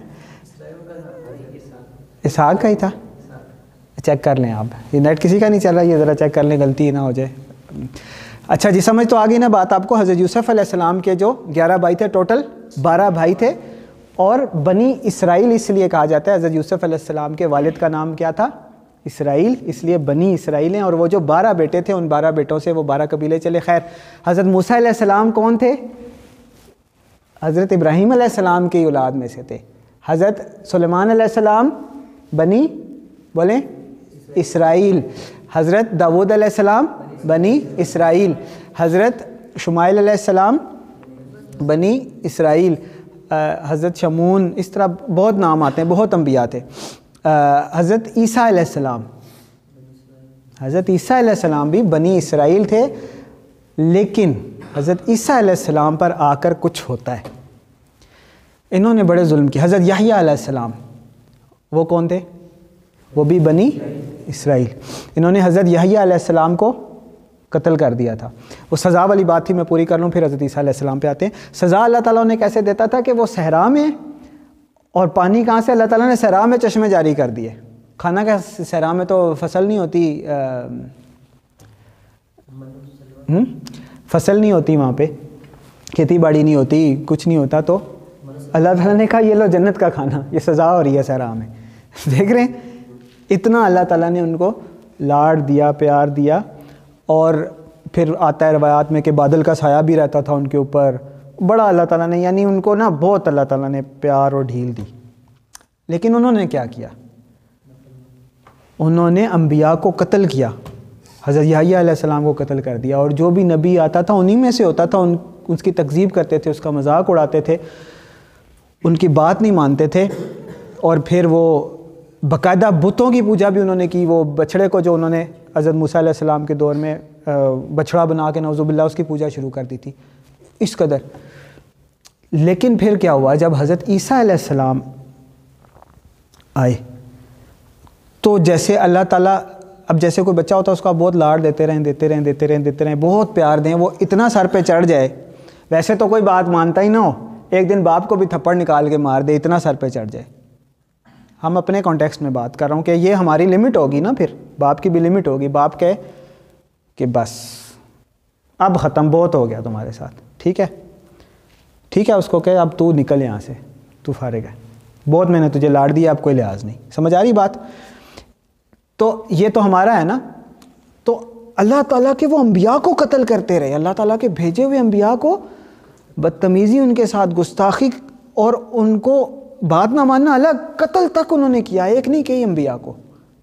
اسحاق کا ہی تھا. چیک کر لیں آپ, یہ نیٹ کسی کا نہیں چل رہا, یہ ذرا چیک کر لیں غلطی نہ ہو جائے. اچھا جی سمجھ تو آ گئی نا بات آپ کو. حضرت یوسف علیہ السلام کے جو 11 بھائی تھے, ٹوٹل 12 بھائی تھے. اور بنی اسرائیل اس لیے کہا جاتا ہے, حضرت یوسف علیہ السلام کے والد کا نام کیا تھا؟ اسرائیل, اس لیے بنی اسرائیل ہیں. اور وہ جو 12 بیٹے تھے, ان 12 بیٹوں سے وہ 12 قبیلے چلے. خیر, حضرت موسیٰ علیہ السلام کون تھے؟ حضرت ابراہیم علیہ السلام کی اولاد میں سے تھے. حضرت سلیمان علیہ السلام بنی, بولیں, اسرائیل. حضرت داؤد علیہ السلام بنی اسرائیل. حضرت شمائل علیہ السلام بنی اسرائیل. حضرت شمون, اس طرح بہت نام آتے ہیں, بہت انبیاء تھے. حضرت عیسیٰ علیہ السلام, حضرت عیسیٰ علیہ السلام بھی بنی اسرائیل تھے. لیکن حضرت عیسیٰ علیہ السلام پر آ کر کچھ ہوتا ہے, انہوں نے بڑے ظلم کیے. حضرت یحییٰ علیہ السلام, وہ کون تھے؟ وہ بھی بنی اسرائیل. انہوں نے حضرت یحییٰ علیہ السلام کو قتل کر دیا تھا. وہ سزا والی بات تھی, میں پوری کر لوں پھر حضرت عیسیٰ علیہ السلام پہ آتے ہیں. سزا اللہ تعالیٰ نے کیسے دیتا تھا کہ وہ صحرا میں, اور پانی کہاں سے؟ اللہ تعالیٰ نے صحرا میں چشمے جاری کر دیے. کھانا کا صحرا میں تو فصل نہیں ہوتی, فصل نہیں ہوتی وہاں پہ, کھیتی باڑی نہیں ہوتی, کچھ نہیں ہوتا. تو اللہ تعالیٰ نے کہا یہ لو جنت کا کھانا, یہ سزا ہو رہی ہے صحرا میں. دیکھ رہے ہیں اتنا اللہ تعالیٰ نے ان کو لاڈ دیا, پیار دیا. اور پھر آتا ہے روایات میں کہ بادل کا سایہ بھی رہتا تھا ان کے اوپر. بڑا اللہ تعالیٰ نے, یعنی ان کو نا بہت اللہ تعالیٰ نے پیار اور ڈھیل دی. لیکن انہوں نے کیا کیا؟ انہوں نے انبیاء کو قتل کیا. حضرت یحییٰ علیہ السلام کو قتل کر دیا. اور جو بھی نبی آتا تھا انہی میں سے ہوتا تھا. اس کی تکذیب کرتے تھے, اس کا مذاق اڑاتے تھے, ان کی بات نہیں مانتے تھے. اور پھر وہ باقاعدہ بتوں کی پوجا بھی انہوں نے کی. وہ بچھڑے کو جو انہوں نے حضرت موسیٰ علیہ السلام کے دور میں بچھڑا بنا کے نعوذ باللہ اس کی پوجا شروع کر دی تھی, اس قدر. لیکن پھر کیا ہوا, جب حضرت عیسیٰ علیہ السلام آئے تو جیسے اللہ تعالیٰ, اب جیسے کوئی بچہ ہوتا ہے اس کو بہت لاڈ دیتے رہیں, بہت پیار دیں, وہ اتنا سر پہ چڑھ جائے. ویسے تو کوئی بات مانتا ہی نہ ہو, ایک دن باپ کو بھی تھپڑ نکال کے مار دے, اتنا سر پہ چڑھ جائے. ہم اپنے کانٹیکسٹ میں بات کر رہا ہوں کہ یہ ہماری لمٹ ہوگی نا, پھر باپ کی بھی لمٹ ہوگی. باپ کہے کہ بس اب ختم، بہت ہو گیا تمہارے ساتھ، ٹھیک ہے ٹھیک ہے، اس کو کہ اب تو نکل یہاں سے، تو فارغ ہے، بہت میں نے تجھے لاڑ دیا، اب کوئی لحاظ نہیں. سمجھ آ رہی بات؟ تو یہ تو ہمارا ہے نا. تو اللہ تعالیٰ کے وہ انبیاء کو قتل کرتے رہے، اللہ تعالیٰ کے بھیجے ہوئے انبیاء کو بدتمیزی ان کے ساتھ، گستاخی اور ان کو بات نہ ماننا الگ، قتل تک انہوں نے کیا، ایک نہیں کئی انبیاء کو.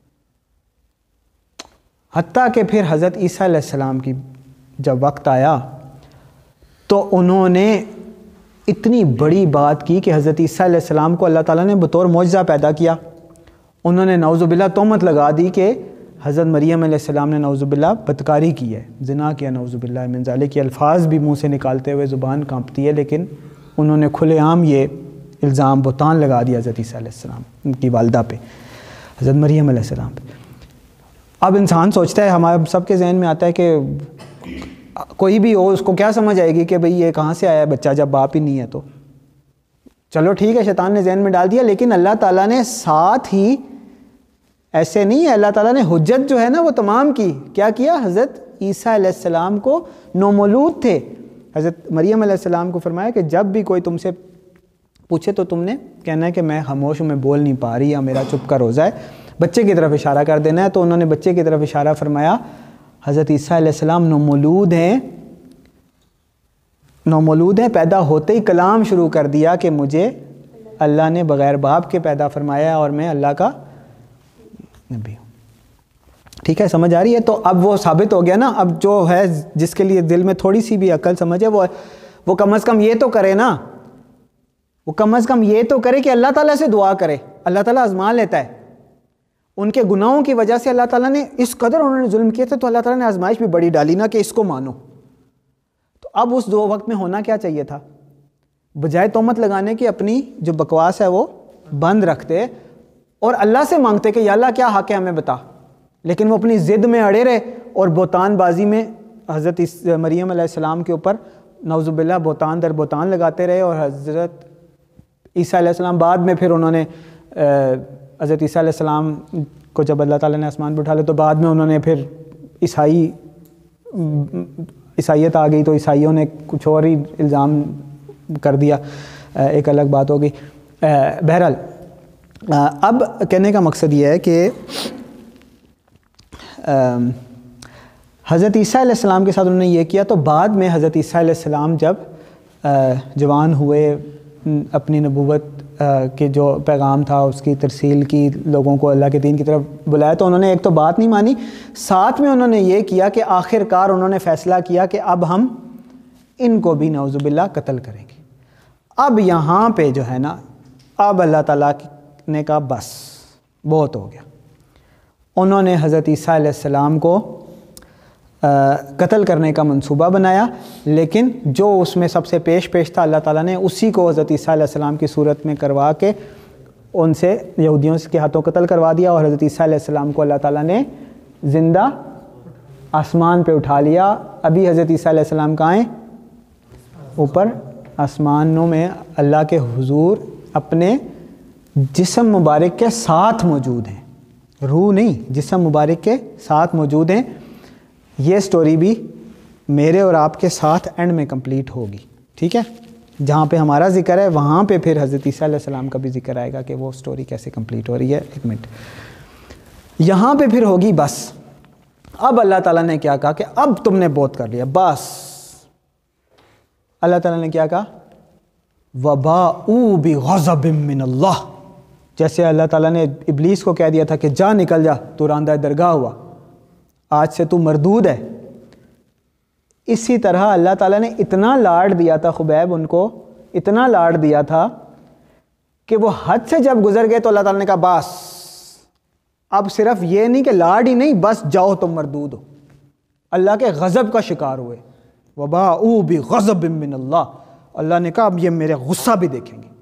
حتیٰ کہ پھر حضرت عیسیٰ علیہ السلام کی جب وقت آیا تو انہوں نے اتنی بڑی بات کی کہ حضرت عیسیٰ علیہ السلام کو اللہ تعالیٰ نے بطور معجزہ پیدا کیا. انہوں نے نعوذ باللہ تہمت لگا دی کہ حضرت مریم علیہ السلام نے نعوذ باللہ بدکاری کی ہے، زنا کیا، نعوذ باللہ من ذالک. کے الفاظ بھی منہ سے نکالتے ہوئے زبان کانپتی ہے، لیکن انہوں نے کھلے عام یہ الزام بہتان لگا دیا حضرت عیسیٰ علیہ السلام ان کی والدہ پہ، حضرت مریم علیہ السلام پہ. اب انسان سوچتا ہے، ہمارے سب کے ذہن میں آتا ہے کہ کوئی بھی ہو اس کو کیا سمجھ آئے گی کہ بھئی یہ کہاں سے آیا بچہ جب باپ ہی نہیں ہے. تو چلو ٹھیک ہے، شیطان نے ذہن میں ڈال دیا، لیکن اللہ تعالیٰ نے ساتھ ہی ایسے نہیں ہے، اللہ تعالیٰ نے حجت جو ہے نا وہ تمام کی. کیا کیا؟ حضرت عیسیٰ علیہ السلام کو نومولود تھے، حضرت مریم علیہ السلام کو فرمایا کہ جب بھی کوئی تم سے پوچھے تو تم نے کہنا ہے کہ میں خاموش ہوں، میں بول نہیں پا رہی، یا میرا چپ کا روزہ ہے، بچے کی طرف اشارہ کر دینا ہے. تو انہوں نے بچے کی طرف اشارہ فرمایا. حضرت عیسیٰ علیہ السلام نومولود ہیں، پیدا ہوتے ہی کلام شروع کر دیا کہ مجھے اللہ نے بغیر باپ کے پیدا فرمایا اور میں اللہ کا نبی ہوں. ٹھیک ہے، سمجھ آ رہی ہے؟ تو اب وہ ثابت ہو گیا نا. اب جو ہے جس کے لیے دل میں تھوڑی سی بھی عقل سمجھے وہ کم از کم یہ تو کرے نا، وہ کم از کم یہ تو کرے کہ اللہ تعالیٰ سے دعا کرے. اللہ تعالیٰ آزما لیتا ہے. ان کے گناہوں کی وجہ سے اللہ تعالیٰ نے اس قدر انہوں نے ظلم کیے تھے، تو اللہ تعالیٰ نے آزمائش بھی بڑی ڈالی نا کہ اس کو مانو. تو اب اس دو وقت میں ہونا کیا چاہیے تھا؟ بجائے تہمت لگانے کی اپنی جو بکواس ہے وہ بند رکھتے اور اللہ سے مانگتے کہ یا اللہ کیا حق ہے ہمیں بتا. لیکن وہ اپنی ضد میں اڑے رہے اور بہتان بازی میں حضرت مریم علیہ السلام کے اوپر نعوذ باللہ بہتان در بہتان لگاتے رہے. اور حضرت عیسیٰ علیہ السلام بعد میں پھر انہوں نے حضرت عیسیٰ علیہ السلام کو جب اللہ تعالیٰ نے آسمان پہ اٹھا لیا تو بعد میں انہوں نے پھر عیسائیت آ گئی تو عیسائیوں نے کچھ اور ہی الزام کر دیا، ایک الگ بات ہو گئی. بہرحال اب کہنے کا مقصد یہ ہے کہ حضرت عیسیٰ علیہ السلام کے ساتھ انہوں نے یہ کیا. تو بعد میں حضرت عیسیٰ علیہ السلام جب جوان ہوئے، اپنی نبوت کے جو پیغام تھا اس کی ترسیل کی، لوگوں کو اللہ کے دین کی طرف بلایا، تو انہوں نے ایک تو بات نہیں مانی، ساتھ میں انہوں نے یہ کیا کہ آخر کار انہوں نے فیصلہ کیا کہ اب ہم ان کو بھی نعوذ باللہ قتل کریں گے. اب یہاں پہ جو ہے نا، اب اللہ تعالیٰ نے کہا بس بہت ہو گیا. انہوں نے حضرت عیسیٰ علیہ السلام کو قتل کرنے کا منصوبہ بنایا، لیکن جو اس میں سب سے پیش تھا اللہ تعالیٰ نے اسی کو حضرت عیسیٰ علیہ السلام کی صورت میں کروا کے ان سے یہودیوں کے ہاتھوں قتل کروا دیا. اور حضرت عیسیٰ علیہ السلام کو اللہ تعالیٰ نے زندہ آسمان پہ اٹھا لیا. ابھی حضرت عیسیٰ علیہ السلام کہاں ہیں؟ اوپر آسمانوں میں اللہ کے حضور اپنے جسم مبارک کے ساتھ موجود ہیں، روح نہیں، جسم مبارک کے ساتھ موجود ہیں. یہ سٹوری بھی میرے اور آپ کے ساتھ اینڈ میں کمپلیٹ ہوگی. ٹھیک ہے، جہاں پہ ہمارا ذکر ہے وہاں پہ پھر حضرت عیسیٰ علیہ السلام کا بھی ذکر آئے گا کہ وہ سٹوری کیسے کمپلیٹ ہو رہی ہے. ایک منٹ، یہاں پہ پھر ہوگی بس. اب اللہ تعالیٰ نے کیا کہا کہ اب تم نے بہت کر لیا بس. اللہ تعالیٰ نے کیا کہا؟ وَبَاءُوا بِغَضَبٍ مِّنَ اللَّهِ. جیسے اللہ تعالیٰ نے ابلیس کو کہہ دیا تھا کہ جا نکل جا، تو راندہ درگاہ ہوا، آج سے تو مردود ہے. اسی طرح اللہ تعالیٰ نے اتنا لاڑ دیا تھا خبیب، ان کو اتنا لاڑ دیا تھا کہ وہ حد سے جب گزر گئے تو اللہ تعالیٰ نے کہا بس اب صرف یہ نہیں کہ لاڑ ہی نہیں، بس جاؤ تم مردود ہو، اللہ کے غضب کا شکار ہوئے. وَبَاءُوا بِغَضَبٍ مِّنَ اللَّهِ. اللہ نے کہا اب یہ میرے غصہ بھی دیکھیں گے.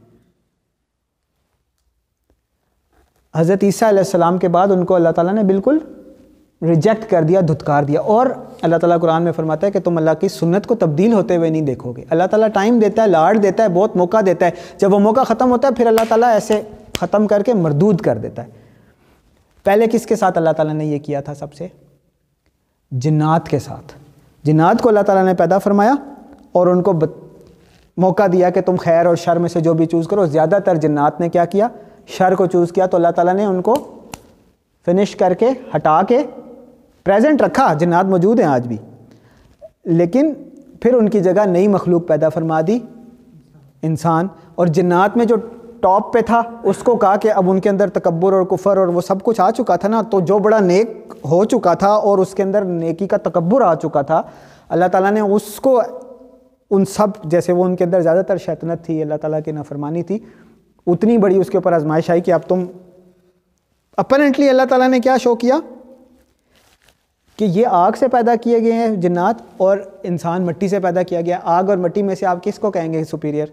حضرت عیسیٰ علیہ السلام کے بعد ان کو اللہ تعالیٰ نے بالکل ریجیکٹ کر دیا، دھتکار دیا. اور اللہ تعالیٰ قرآن میں فرماتا ہے کہ تم اللہ کی سنت کو تبدیل ہوتے ہوئے نہیں دیکھو گے. اللہ تعالیٰ ٹائم دیتا ہے، لاڑ دیتا ہے، بہت موقع دیتا ہے. جب وہ موقع ختم ہوتا ہے پھر اللہ تعالیٰ ایسے ختم کر کے مردود کر دیتا ہے. پہلے کس کے ساتھ اللہ تعالیٰ نے یہ کیا تھا؟ سب سے جنات کے ساتھ. جنات کو اللہ تعالیٰ نے پیدا فرمایا اور ان کو موقع دیا کہ تم خیر اور شر میں سے جو بھی چوز کرو. زیادہ تر جنات نے کیا کیا؟ شر کو چوز کیا. تو اللہ تعالیٰ نے ان کو فنش کر کے ہٹا کے پریزنٹ رکھا. جنات موجود ہیں آج بھی, لیکن پھر ان کی جگہ نئی مخلوق پیدا فرما دی, انسان. اور جنات میں جو ٹاپ پہ تھا اس کو کہا کہ اب ان کے اندر تکبر اور کفر اور وہ سب کچھ آ چکا تھا نا, تو جو بڑا نیک ہو چکا تھا اور اس کے اندر نیکی کا تکبر آ چکا تھا, اللہ تعالیٰ نے اس کو ان سب, جیسے وہ ان کے اندر زیادہ تر شیطنت تھی, اللہ تعالیٰ کی نافرمانی تھی, اتنی بڑی اس کے اوپر آزمائش آئی کہ اب تم اپرنٹلی اللہ تعالیٰ نے کیا شو کیا کہ یہ آگ سے پیدا کیے گئے ہیں جنات اور انسان مٹی سے پیدا کیا گیا. آگ اور مٹی میں سے آپ کس کو کہیں گے سپیریئر؟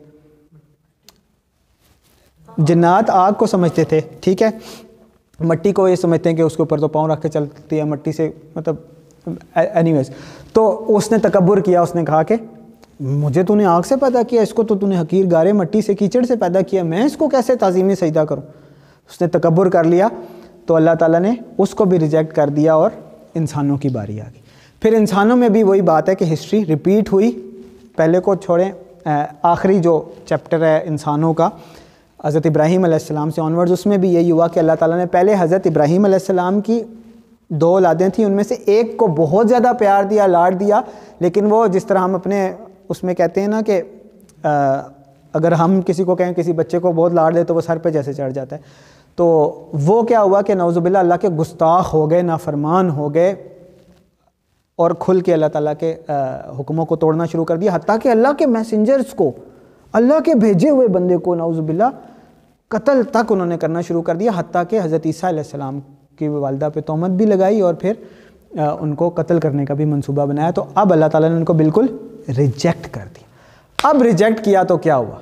جنات آگ کو سمجھتے تھے, ٹھیک ہے, مٹی کو یہ سمجھتے ہیں کہ اس کے اوپر تو پاؤں رکھ کے چلتی ہے مٹی سے, مطلب اینی ویز. تو اس نے تکبر کیا, اس نے کہا کہ مجھے تو نے آگ سے پیدا کیا, اس کو تو نے حقیر گارے مٹی سے کیچڑ سے پیدا کیا, میں اس کو کیسے تعظیمی سجدہ کروں. اس نے تکبر کر لیا تو اللہ تعالیٰ نے اس کو بھی ریجیکٹ کر دیا اور انسانوں کی باری آ گئی. پھر انسانوں میں بھی وہی بات ہے کہ ہسٹری ریپیٹ ہوئی. پہلے کو چھوڑیں, آخری جو چیپٹر ہے انسانوں کا حضرت ابراہیم علیہ السلام سے آنورڈز, اس میں بھی یہی ہوا کہ اللہ تعالیٰ نے پہلے حضرت ابراہیم علیہ السلام کی 2 اولادیں تھیں, ان میں سے ایک کو بہت زیادہ پیار دیا, لاڈ دیا, لیکن وہ جس طرح ہم اپنے اس میں کہتے ہیں نا کہ اگر ہم کسی کو کہیں کسی بچے کو بہت لاڈ دے تو وہ سر پہ جیسے چڑھ جاتا ہے. تو وہ کیا ہوا کہ نعوذ باللہ اللہ کے گستاخ ہو گئے, نافرمان ہو گئے اور کھل کے اللہ تعالیٰ کے حکموں کو توڑنا شروع کر دیا, حتیٰ کہ اللہ کے میسنجرز کو, اللہ کے بھیجے ہوئے بندے کو نعوذ باللہ قتل تک انہوں نے کرنا شروع کر دیا, حتیٰ کہ حضرت عیسیٰ علیہ السلام کی والدہ پہ تہمت بھی لگائی اور پھر ان کو قتل کرنے کا بھی منصوبہ بنایا. تو اب اللہ تعالیٰ نے ان کو بالکل ریجیکٹ کر دیا. اب ریجیکٹ کیا تو کیا ہوا,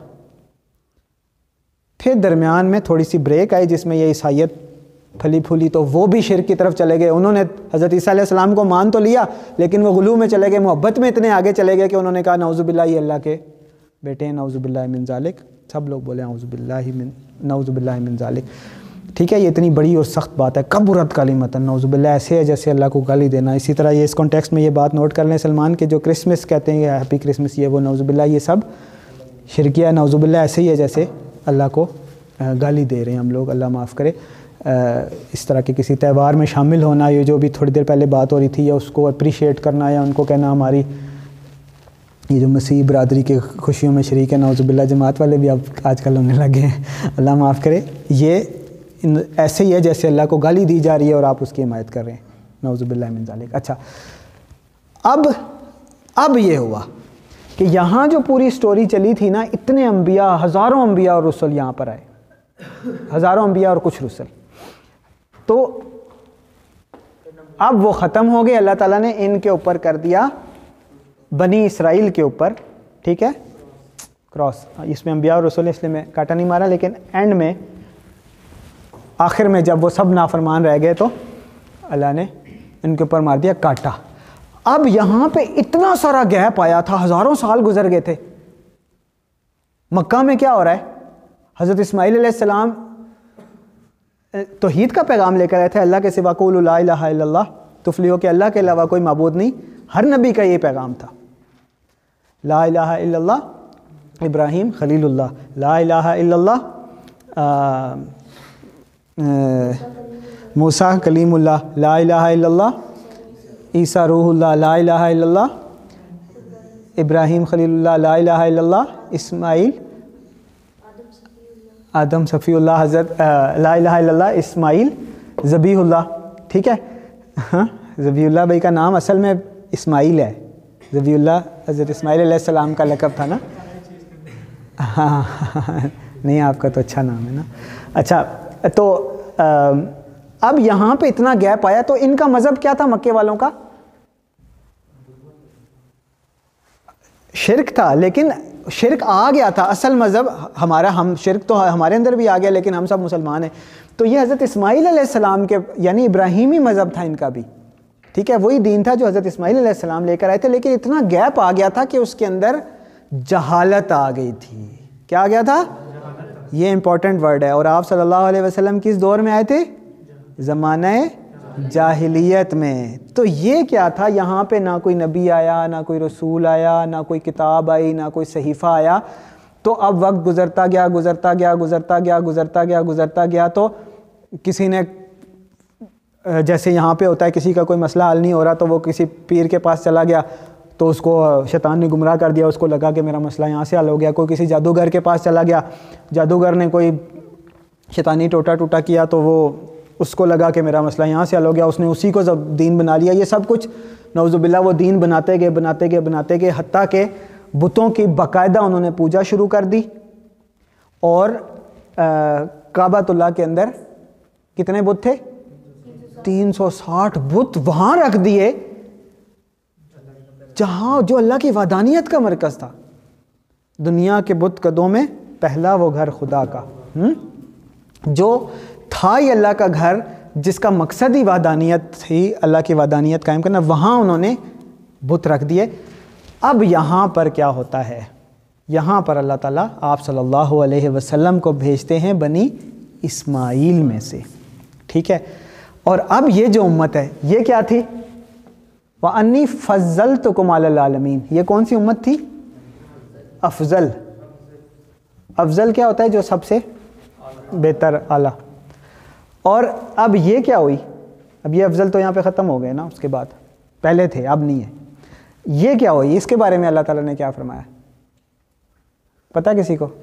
پھر درمیان میں تھوڑی سی بریک آئی جس میں یہ عیسائیت پھلی پھولی, تو وہ بھی شرک کی طرف چلے گئے. انہوں نے حضرت عیسیٰ علیہ السلام کو مان تو لیا, لیکن وہ غلو میں چلے گئے, محبت میں اتنے آگے چلے گئے کہ انہوں نے کہا نعوذ باللہ یہ اللہ کے بیٹے ہیں, نعوذ باللہ من ذالک. سب لوگ بولے نعوذ باللہ من ذالک, ٹھیک ہے. یہ اتنی بڑی اور سخت بات ہے, کبرت کلمۃ, نعوذ باللہ ایسے ہے جیسے اللہ کو گالی دینا. اسی طرح یہ اس کانٹیکسٹ میں یہ بات نوٹ کر لیں, سلمان کے جو کرسمس کہتے ہیں ہیپی کرسمس, یہ وہ نعوذ باللہ یہ سب شرکیہ, نعوذ باللہ ایسے ہی ہے جیسے اللہ کو گالی دے رہے ہیں ہم لوگ, اللہ معاف کرے. اس طرح کے کسی تہوار میں شامل ہونا, یہ جو بھی تھوڑی دیر پہلے بات ہو رہی تھی, یا اس کو اپریشیٹ کرنا, یا ان کو کہنا ہماری یہ جو مسیح برادری کے خوشیوں میں شریک ہے, نعوذ باللہ جماعت والے بھی اب آج کل ہونے لگے ہیں, اللہ معاف کرے. یہ ایسے ہی ہے جیسے اللہ کو گالی دی جا رہی ہے اور آپ اس کی حمایت کر رہے ہیں, نعوذ باللہ من ذالک. اچھا, اب یہ ہوا کہ یہاں جو پوری سٹوری چلی تھی نا, اتنے انبیاء, ہزاروں انبیاء اور رسل یہاں پر آئے, ہزاروں انبیاء اور کچھ رسل, تو اب وہ ختم ہو گئے. اللہ تعالیٰ نے ان کے اوپر کر دیا, بنی اسرائیل کے اوپر, ٹھیک ہے, کراس. اس میں انبیاء اور رسول, اس لیے میں کاٹا نہیں مارا, لیکن اینڈ میں آخر میں جب وہ سب نافرمان رہ گئے تو اللہ نے ان کے اوپر مار دیا کاٹا. اب یہاں پہ اتنا سارا گیپ آیا تھا, ہزاروں سال گزر گئے تھے. مکہ میں کیا ہو رہا ہے, حضرت اسماعیل علیہ السلام توحید کا پیغام لے کر آئے تھے, اللہ کے سوا قولوا لا الہ الا اللہ تفلحوا, کہ اللہ کے علاوہ کوئی معبود نہیں. ہر نبی کا یہ پیغام تھا, لا الہ الا اللہ ابراہیم خلیل اللہ, لا الہ الا اللہ موسیٰ کلیم اللہ, لا الہ الا اللہ عیسیٰ روح اللہ, لا الہ الا اللہ ابراہیم خلیل اللہ, لا الہ الا اللہ اسماعیل آدم صفی اللہ, حضرت لا الہ الا اللہ اسماعیل ذبیح اللہ, ٹھیک ہے. ہاں, ذبیح اللہ بھائی کا نام اصل میں اسماعیل ہے, ذبیح اللہ حضرت اسماعیل علیہ السلام کا لقب تھا نا. ہاں نہیں, آپ کا تو اچھا نام ہے نا. اچھا, تو اب یہاں پہ اتنا گیپ آیا, تو ان کا مذہب کیا تھا مکے والوں کا؟ شرک تھا, لیکن شرک آ گیا تھا. اصل مذہب ہمارا, ہم شرک تو ہمارے اندر بھی آ گیا, لیکن ہم سب مسلمان ہیں. تو یہ حضرت اسماعیل علیہ السلام کے, یعنی ابراہیمی مذہب تھا ان کا بھی, ٹھیک ہے, وہی دین تھا جو حضرت اسماعیل علیہ السلام لے کر آئے تھے. لیکن اتنا گیپ آ گیا تھا کہ اس کے اندر جہالت آ گئی تھی. کیا آ گیا تھا؟ یہ امپورٹنٹ ورڈ ہے. اور آپ صلی اللہ علیہ وسلم کس دور میں آئے تھے؟ زمانہ جاہلیت میں. تو یہ کیا تھا؟ یہاں پہ نہ کوئی نبی آیا، نہ کوئی رسول آیا، نہ کوئی کتاب آئی، نہ کوئی صحیفہ آیا. تو اب وقت گزرتا گیا گزرتا گیا گزرتا گیا گزرتا گیا گزرتا گیا. تو کسی نے، جیسے یہاں پہ ہوتا ہے کسی کا کوئی مسئلہ حل نہیں ہو رہا تو وہ کسی پیر کے پاس چلا گیا تو اس کو شیطان نے گمراہ کر دیا، اس کو لگا کہ میرا مسئلہ یہاں سے حل ہو گیا. کوئی کسی جادوگر کے پاس چلا گیا، جادوگر نے کوئی شیطانی ٹوٹا کیا تو وہ اس کو لگا کہ میرا مسئلہ یہاں سے حل ہو گیا، اس نے اسی کو دین بنا لیا. یہ سب کچھ نعوذ باللہ وہ دین بناتے گئے حتیٰ کہ بتوں کی باقاعدہ انہوں نے پوجا شروع کر دی. اور کعبۃ اللہ کے اندر کتنے بت تھے؟ 360 بت وہاں رکھ دیے جہاں جو اللہ کی وحدانیت کا مرکز تھا. دنیا کے بت قدوں میں پہلا وہ گھر خدا کا، جو تھا ہی اللہ کا گھر، جس کا مقصد ہی وحدانیت تھی، اللہ کی وحدانیت قائم کرنا، وہاں انہوں نے بت رکھ دیے. اب یہاں پر کیا ہوتا ہے؟ یہاں پر اللہ تعالیٰ آپ صلی اللہ علیہ وسلم کو بھیجتے ہیں بنی اسماعیل میں سے. ٹھیک ہے. اور اب یہ جو امت ہے یہ کیا تھی؟ وَأَنِّي فَضَّلْتُكُمْ عَلَى الْعَالَمِينَ. یہ کون سی امت تھی؟ افضل. افضل کیا ہوتا ہے؟ جو سب سے بہتر، اعلیٰ. اور اب یہ کیا ہوئی؟ اب یہ افضل تو یہاں پہ ختم ہو گئے نا، اس کے بعد پہلے تھے اب نہیں ہے. یہ کیا ہوئی؟ اس کے بارے میں اللہ تعالیٰ نے کیا فرمایا پتہ کسی کو؟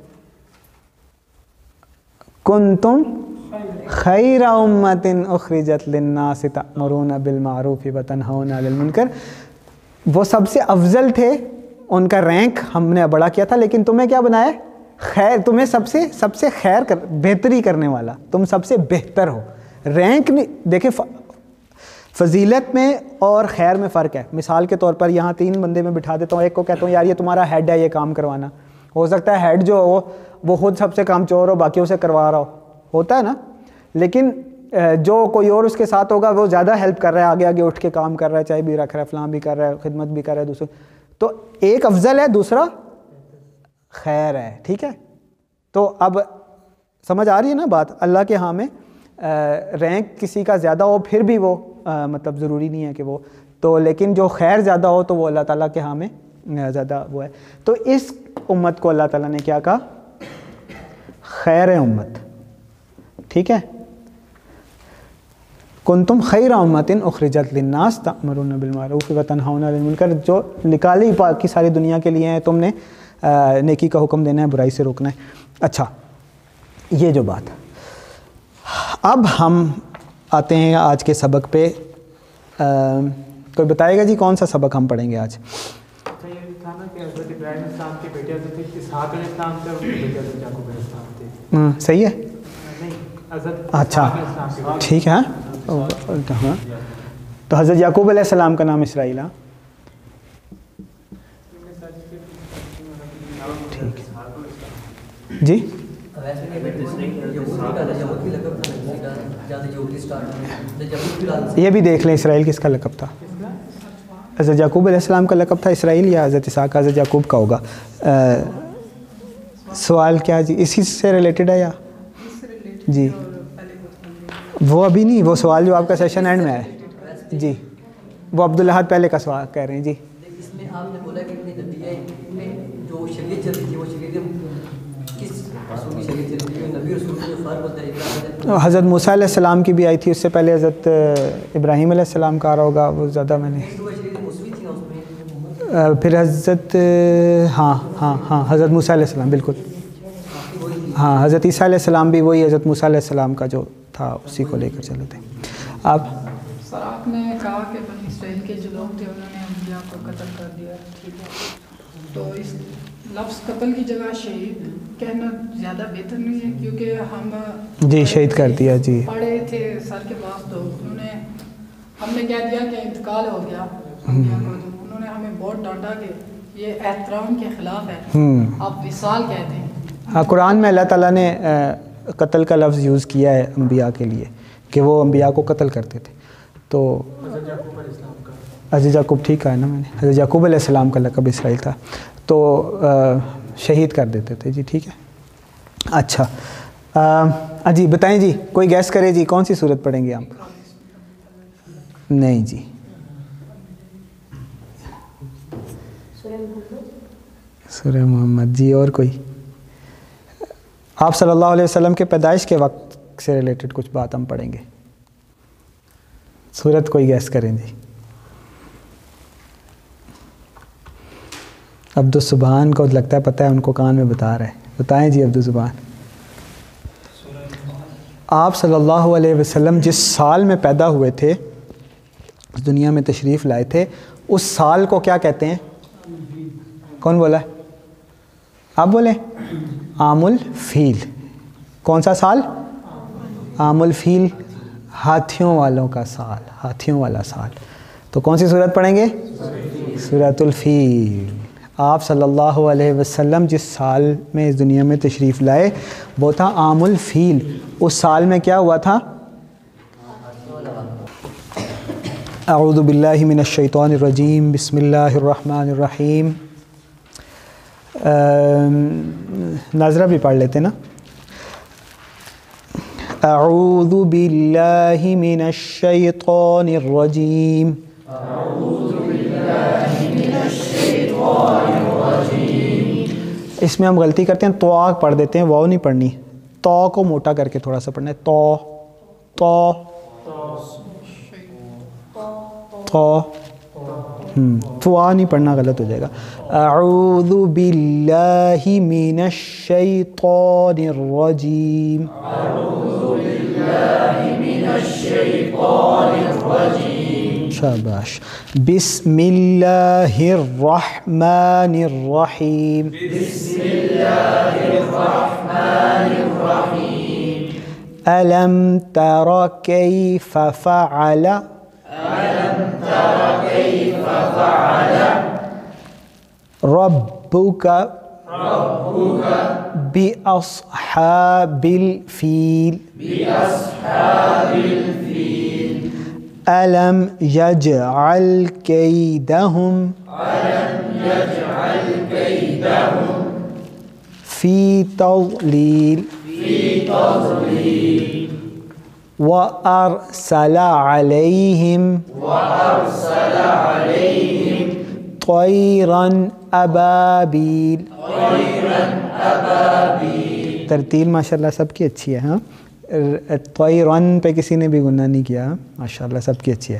کنتم خیر امت اخرجت للناس تأمرون بالمعروف وتنہون عن المنکر. وہ سب سے افضل تھے، ان کا رینک ہم نے بڑا کیا تھا، لیکن تمہیں کیا بنایا؟ خیر. تمہیں سب سے خیر بہتری کرنے والا، تم سب سے بہتر ہو. رینک نہیں دیکھیں، فضیلت میں اور خیر میں فرق ہے. مثال کے طور پر یہاں 3 بندے میں بٹھا دیتا ہوں، ایک کو کہتا ہوں یار یہ تمہارا ہیڈ ہے، یہ کام کروانا. ہو سکتا ہے ہیڈ جو ہو وہ خود سب سے کام چور ہو، باقیوں سے کروا رہا ہوتا ہے نا. لیکن جو کوئی اور اس کے ساتھ ہوگا وہ زیادہ ہیلپ کر رہا ہے، آگے اٹھ کے کام کر رہا ہے، چائے بھی رکھ رہا ہے، فلاں بھی کر رہا ہے، خدمت بھی کر رہا ہے دوسرے. تو ایک افضل ہے، دوسرا خیر ہے. ٹھیک ہے. تو اب سمجھ آ رہی ہے نا بات؟ اللہ کے ہاں میں رینک کسی کا زیادہ ہو پھر بھی وہ مطلب ضروری نہیں ہے کہ وہ تو، لیکن جو خیر زیادہ ہو تو وہ اللہ تعالیٰ کے ہاں میں زیادہ وہ ہے. تو اس امت کو اللہ تعالیٰ نے کیا کہا؟ خیر امت. ٹھیک ہے. کنتم خیر امت اخرجت للناس تأمرون بالمعروف وتنہون عن المنکر. جو نکالی باقی ساری دنیا کے لیے ہیں، تم نے نیکی کا حکم دینا ہے، برائی سے روکنا ہے. اچھا، یہ جو بات. اب ہم آتے ہیں آج کے سبق پہ. کوئی بتائے گا جی کون سا سبق ہم پڑھیں گے آج؟ یہ تھا نا کہ حضرت ابراہیم السلام کے بیٹے حضرت اسحاق علیہ السلام تھے، اور ان کے بیٹے حضرت یعقوب علیہ السلام تھے. صحیح ہے. اچھا ٹھیک ہے. ہاں تو حضرت یعقوب علیہ السلام کا نام اسرائیل. ہاں ٹھیک ہے جی. یہ بھی دیکھ لیں اسرائیل کس کا لقب تھا؟ حضرت یعقوب علیہ السلام کا لقب تھا اسرائیل یا حضرت اسحاق؟ حضرت یعقوب کا ہوگا. سوال کیا جی اسی سے ریلیٹڈ ہے یا جی؟ وہ ابھی نہیں، وہ سوال جو آپ کا سیشن اینڈ میں ہے جی، وہ عبدالحد پہلے کا سوال کہہ رہے ہیں جی. اس میں آپ نے بولا کہ جو شریعت چل رہی تھی وہ شریعت کس رسول کی شریعت چل رہی ہے؟ نبی رسول کا جو فرق ہوتا ہے. حضرت موسیٰ علیہ السلام کی بھی آئی تھی، اس سے پہلے حضرت ابراہیم علیہ السلام کا آ رہا ہوگا، وہ زیادہ میں نے. پھر حضرت ہاں حضرت موسیٰ علیہ السلام بالکل. ہاں حضرت عیسیٰ علیہ السلام بھی وہی حضرت موسیٰ علیہ السلام کا جو تھا اسی کو لے کر چلے تھے. آپ سر آپ نے کہا کہ بنی اسرائیل کے جو لوگ تھے انہوں نے انبیاء کو قتل کر دیا. ٹھیک ہے. تو اس لفظ قتل کی جگہ شہید کہنا زیادہ بہتر نہیں ہے؟ کیونکہ ہم جی شہید کر دیا جی پڑھے تھے سر کے پاس، تو انہوں نے ہم نے کہہ دیا کہ انتقال ہو گیا انبیاء کو، تو انہوں نے ہمیں بہت ڈانٹا کہ یہ احترام کے خلاف ہے، آپ وصال کہتے ہیں. ہاں قرآن میں اللہ تعالیٰ نے قتل کا لفظ یوز کیا ہے انبیاء کے لیے کہ وہ انبیاء کو قتل کرتے تھے. تو حضرت یعقوب ٹھیک کہا ہے نا میں نے، حضرت یعقوب علیہ السلام کا لقب اسرائیل تھا، تو شہید کر دیتے تھے جی. ٹھیک ہے. اچھا جی بتائیں جی، کوئی گیس کرے جی کون سی صورت پڑھیں گے آپ؟ نہیں جی. سورہ محمد. جی اور کوئی؟ آپ صلی اللہ علیہ وسلم کے پیدائش کے وقت سے ریلیٹڈ کچھ بات ہم پڑھیں گے. سورت کوئی گیس کریں جی. عبدالسبحان کو لگتا ہے پتہ ہے، ان کو کان میں بتا رہا ہے. بتائیں جی عبدالسبحان. آپ صلی اللہ علیہ وسلم جس سال میں پیدا ہوئے تھے، اس دنیا میں تشریف لائے تھے، اس سال کو کیا کہتے ہیں؟ کون بولا ہے؟ آپ بولیں. عام الفیل. کون سا سال؟ عام الفیل، ہاتھیوں والوں کا سال، ہاتھیوں والا سال. تو کون سی سورت پڑھیں گے؟ سورۃ الفیل. آپ صلی اللہ علیہ وسلم جس سال میں اس دنیا میں تشریف لائے وہ تھا عام الفیل. اس سال میں کیا ہوا تھا؟ اعوذ باللہ من الشیطان الرجیم، بسم اللہ الرحمن الرحیم. ناظرہ بھی پڑھ لیتے نا. اعوذ باللہ من الشیطان الرجیم. اس میں ہم غلطی کرتے ہیں، تو پڑھ دیتے ہیں، واو نہیں پڑھنی. تو کو موٹا کر کے تھوڑا سا پڑھنا ہے. تو نہیں پڑھنا، غلط ہو جائے گا. اعوذ باللہ من الشیطان الرجیم. شاباش. بسم اللہ الرحمن الرحیم. الم تر کیف فعل ربک باصحاب الفیل. الم یجعل کیدہم فی تضلیل. وَأَرْسَلَ عَلَيْهِمْ طَيْرًا أَبَابِيل. ترتیل ماشاءاللہ سب کی اچھی ہے. ہاں طَيْرًا پہ کسی نے بھی گناہ نہیں کیا، ماشاءاللہ سب کی اچھی ہے.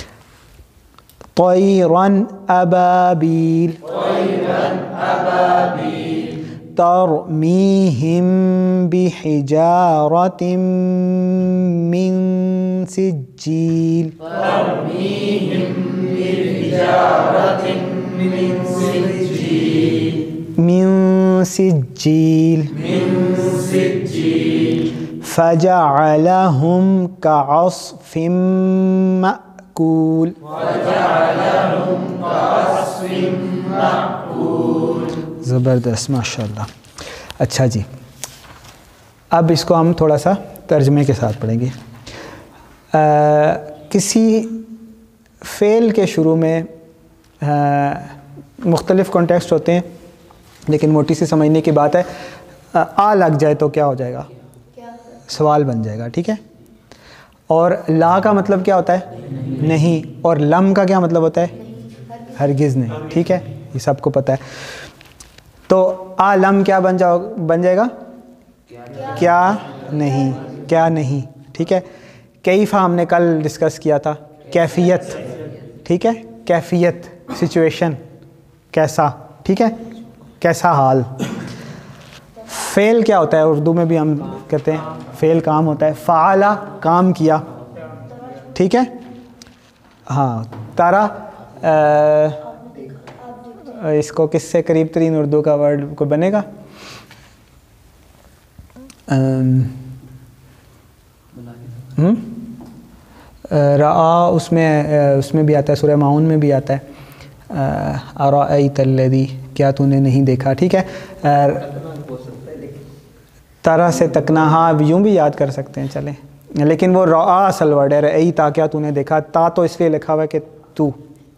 طَيْرًا أَبَابِيل ترمیہم بحجارۃ من سجیل. من سجیل فجعلہم کعصف مأکول. زبردست ماشاءاللہ. اچھا جی، اب اس کو ہم تھوڑا سا ترجمے کے ساتھ پڑھیں گے. کسی فعل کے شروع میں مختلف کانٹیکسٹ ہوتے ہیں، لیکن موٹی سی سمجھنے کی بات ہے. آ لگ جائے تو کیا ہو جائے گا؟ سوال بن جائے گا. ٹھیک ہے. اور لا کا مطلب کیا ہوتا ہے؟ نہیں. اور لم کا کیا مطلب ہوتا ہے؟ ہرگز نہیں. ٹھیک ہے، یہ سب کو پتہ ہے. تو عالم کیا بن جائے گا؟ کیا نہیں. کیا نہیں. ٹھیک ہے. کیفہ ہم نے کل ڈسکس کیا تھا، کیفیت. ٹھیک ہے، کیفیت، سچویشن، کیسا. ٹھیک ہے، کیسا حال. فعل کیا ہوتا ہے؟ اردو میں بھی ہم کہتے ہیں فعل کام ہوتا ہے. فعلا کام کیا. ٹھیک ہے. ہاں تارا اس کو کس سے قریب ترین اردو کا ورڈ کوئی بنے گا؟ رعا اس میں بھی آتا ہے، سورہ معون میں بھی آتا ہے. ارأیت الذی، کیا تو نے نہیں دیکھا. ٹھیک ہے. طرح سے تکنا، ہاں یوں بھی یاد کر سکتے ہیں چلیں، لیکن وہ رعا اصل ورڈ ہے. رأیتا، کیا تو نے دیکھا. تا تو اس لیے لکھا ہوا ہے کہ تو.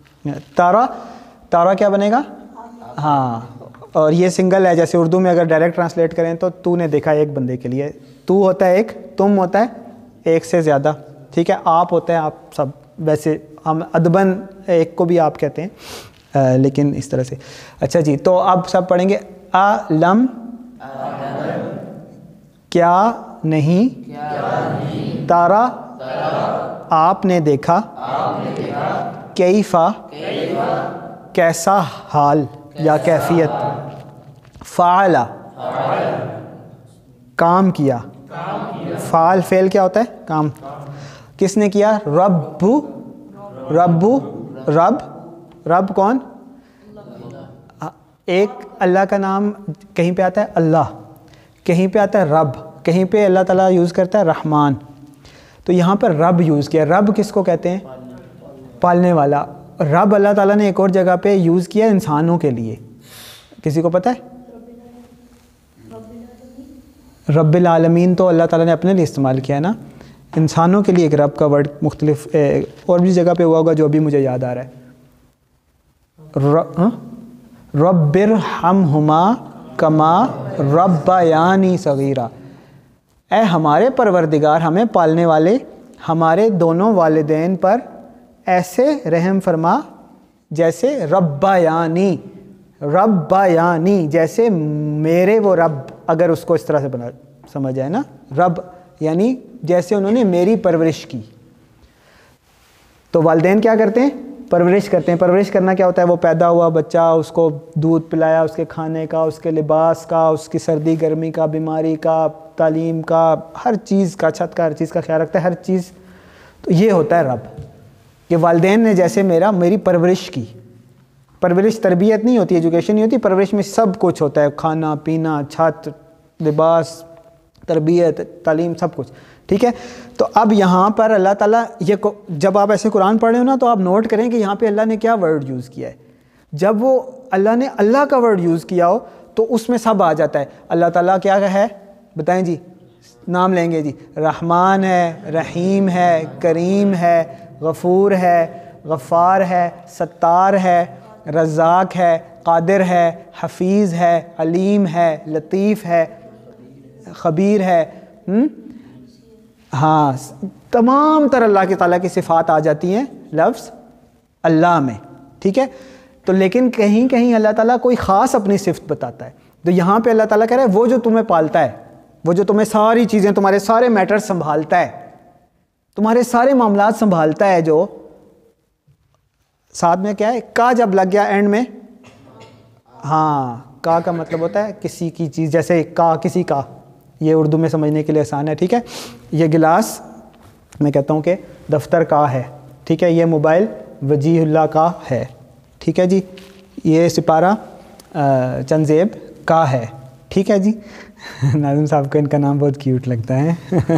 تارا کیا بنے گا؟ ہاں. اور یہ سنگل ہے، جیسے اردو میں اگر ڈائریکٹ ٹرانسلیٹ کریں تو نے دیکھا ایک بندے کے لیے. تو ہوتا ہے ایک، تم ہوتا ہے ایک سے زیادہ. ٹھیک ہے. آپ ہوتا ہے آپ سب. ویسے ہم ادباً ایک کو بھی آپ کہتے ہیں لیکن اس طرح سے. اچھا جی, تو اب سب پڑھیں گے. علم کیا نہیں تارا آپ نے دیکھا کیفا کیسا حال یا کیفیت, فعلا کام کیا, فعل فعل کیا ہوتا ہے کام, کس نے کیا, رب کون, ایک اللہ کا نام کہیں پہ آتا ہے اللہ, کہیں پہ آتا ہے رب, کہیں پہ اللہ تعالیٰ یوز کرتا ہے رحمان. تو یہاں پر رب یوز کیا. رب کس کو کہتے ہیں, پالنے والا. رب اللہ تعالیٰ نے ایک اور جگہ پہ یوز کیا انسانوں کے لیے, کسی کو پتہ ہے؟ رب العالمین تو اللہ تعالیٰ نے اپنے لیے استعمال کیا ہے نا, انسانوں کے لیے ایک رب کا ورڈ مختلف اور بھی جگہ پہ ہوا ہوگا جو ابھی مجھے یاد آ رہا ہے. رب ارحمہما کما ربیانی صغیرا, اے ہمارے پروردگار ہمیں پالنے والے ہمارے دونوں والدین پر ایسے رحم فرما جیسے ربیانی جیسے میرے وہ رب, اگر اس کو اس طرح سے بنا سمجھ جائے نا, رب یعنی جیسے انہوں نے میری پرورش کی. تو والدین کیا کرتے ہیں, پرورش کرتے ہیں. پرورش کرنا کیا ہوتا ہے, وہ پیدا ہوا بچہ, اس کو دودھ پلایا, اس کے کھانے کا, اس کے لباس کا, اس کی سردی گرمی کا, بیماری کا, تعلیم کا, ہر چیز کا, چھت کا, ہر چیز کا خیال رکھتا ہے, ہر چیز. تو یہ ہوتا ہے رب, کہ والدین نے جیسے میری پرورش کی. پرورش تربیت نہیں ہوتی, ایجوکیشن نہیں ہوتی, پرورش میں سب کچھ ہوتا ہے, کھانا پینا, چھت, لباس, تربیت, تعلیم, سب کچھ. ٹھیک ہے, تو اب یہاں پر اللہ تعالیٰ جب آپ ایسے قرآن پڑھ رہے ہو نا, تو آپ نوٹ کریں کہ یہاں پہ اللہ نے کیا ورڈ یوز کیا ہے. جب وہ اللہ نے اللہ کا ورڈ یوز کیا ہو تو اس میں سب آ جاتا ہے. اللہ تعالیٰ کیا ہے بتائیں جی, نام لیں گے جی, رحمان ہے, رحیم ہے, کریم ہے, غفور ہے, غفار ہے, ستار ہے, رزاق ہے, قادر ہے, حفیظ ہے, علیم ہے, لطیف ہے, خبیر ہے. ہاں, تمام تر اللہ کی تعالیٰ کی صفات آ جاتی ہیں لفظ اللہ میں. ٹھیک ہے, تو لیکن کہیں کہیں اللہ تعالیٰ کوئی خاص اپنی صفت بتاتا ہے. تو یہاں پہ اللہ تعالیٰ کہہ رہا ہے وہ جو تمہیں پالتا ہے, وہ جو تمہیں ساری چیزیں, تمہارے سارے میٹر سنبھالتا ہے, تمہارے سارے معاملات سنبھالتا ہے. جو ساتھ میں کیا ہے, کا جب لگ گیا اینڈ میں, ہاں, کا مطلب ہوتا ہے کسی کی چیز, جیسے کا کسی کا, یہ اردو میں سمجھنے کے لیے آسان ہے. ٹھیک ہے, یہ گلاس میں کہتا ہوں کہ دفتر کا ہے. ٹھیک ہے, یہ موبائل وجیہ اللہ کا ہے. ٹھیک ہے جی, یہ سپارہ چند زیب کا ہے. ٹھیک ہے جی, ناظم صاحب کو ان کا نام بہت کیوٹ لگتا ہے.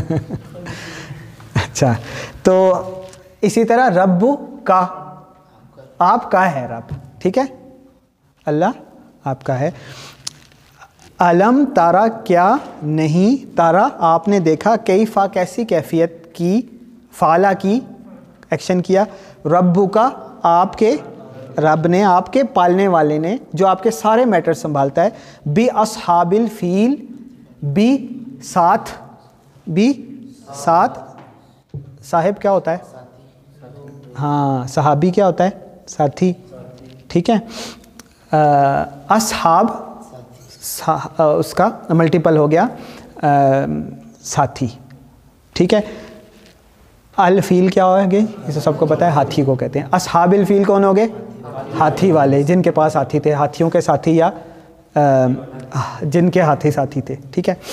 اچھا, تو اسی طرح رب کا, آپ کا ہے رب. ٹھیک ہے, اللہ آپ کا ہے. علم تارا کیا نہیں تارا آپ نے دیکھا, کیفا کیسی کیفیت کی, فعلا کی ایکشن کیا, ربو کا آپ کے رب نے, آپ کے پالنے والے نے, جو آپ کے سارے میٹر سنبھالتا ہے. بی اصحاب الفیل, بی ساتھ, بی ساتھ, صاحب کیا ہوتا ہے, ہاں صحابی کیا ہوتا ہے, ساتھی. ٹھیک ہے, اصحاب اس کا ملٹیپل ہو گیا ساتھی. ٹھیک ہے, الفیل کیا ہو گئے, اسے سب کو پتہ ہے, ہاتھی کو کہتے ہیں. اصحاب الفیل کون ہو گئے, ہاتھی والے, جن کے پاس ہاتھی تھے, ہاتھیوں کے ساتھی, یا جن کے ہاتھی ساتھی تھے. ٹھیک ہے,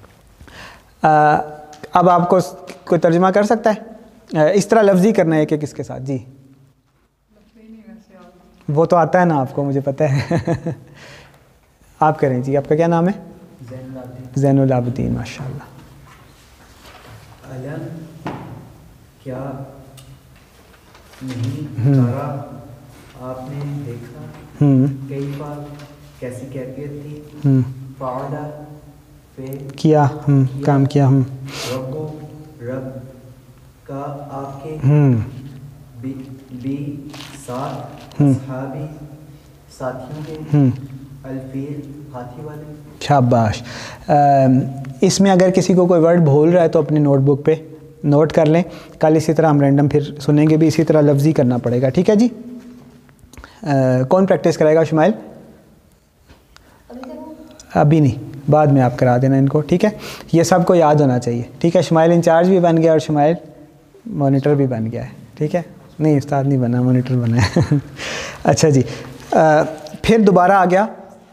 اب آپ کو کوئی ترجمہ کر سکتا ہے, اس طرح لفظی کرنا ہے کہ کس کے ساتھ, جی وہ تو آتا ہے نا آپ کو, مجھے پتہ ہے. آپ کریں جی, آپ کا کیا نام ہے, زین العابدین, ماشاء اللہ. علم کیا نہیں تارا آپ نے دیکھا, کیفا کیسی کیفیت تھی, فعلا کیا, کام کیا, ربو رب کا آپ کے, بی ساتھ صحابی ساتھیوں کے, الفیل ہاتھی والے. شاباش. اس میں اگر کسی کو کوئی ورڈ بھول رہا ہے تو اپنی نوٹ بک پہ نوٹ کر لیں. کل اسی طرح ہم رینڈم پھر سنیں گے بھی, اسی طرح لفظی کرنا پڑے گا. ٹھیک ہے جی. کون پریکٹس کرائے گا؟ شمائل؟ ابھی نہیں, بعد میں آپ کرا دینا ان کو. ٹھیک ہے, یہ سب کو یاد ہونا چاہیے. ٹھیک ہے, شمائل انچارج بھی بن گیا اور شمائل مانیٹر بھی بن گیا ہے. ٹھیک ہے, نہیں استاد نہیں بنا, مانیٹر بنا ہے. اچھا جی, پھر دوبارہ آ گیا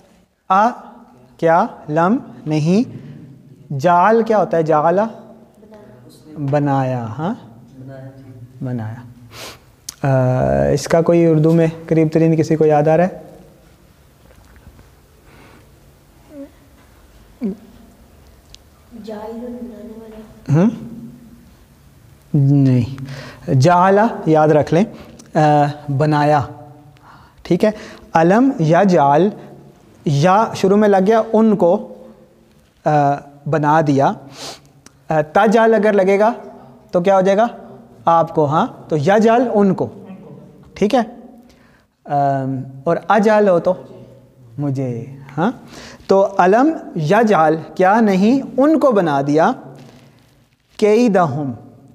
کیا؟ لم نہیں. جعل کیا ہوتا ہے؟ جعلہ بنایا. ہاں بنایا. اس کا کوئی اردو میں قریب ترین کسی کو یاد آ رہا ہے؟ نہیں, جعلہ یاد رکھ لیں, بنایا. ٹھیک ہے, علم یا جعل, یا شروع میں لگ گیا ان کو بنا دیا. تجعل اگر لگے گا تو کیا ہو جائے گا؟ آپ کو. ہاں, تو یجعل ان کو. ٹھیک ہے, اور اجعل ہو تو مجھے. ہاں, تو علم یجعل کیا نہیں ان کو بنا دیا. کیدہم,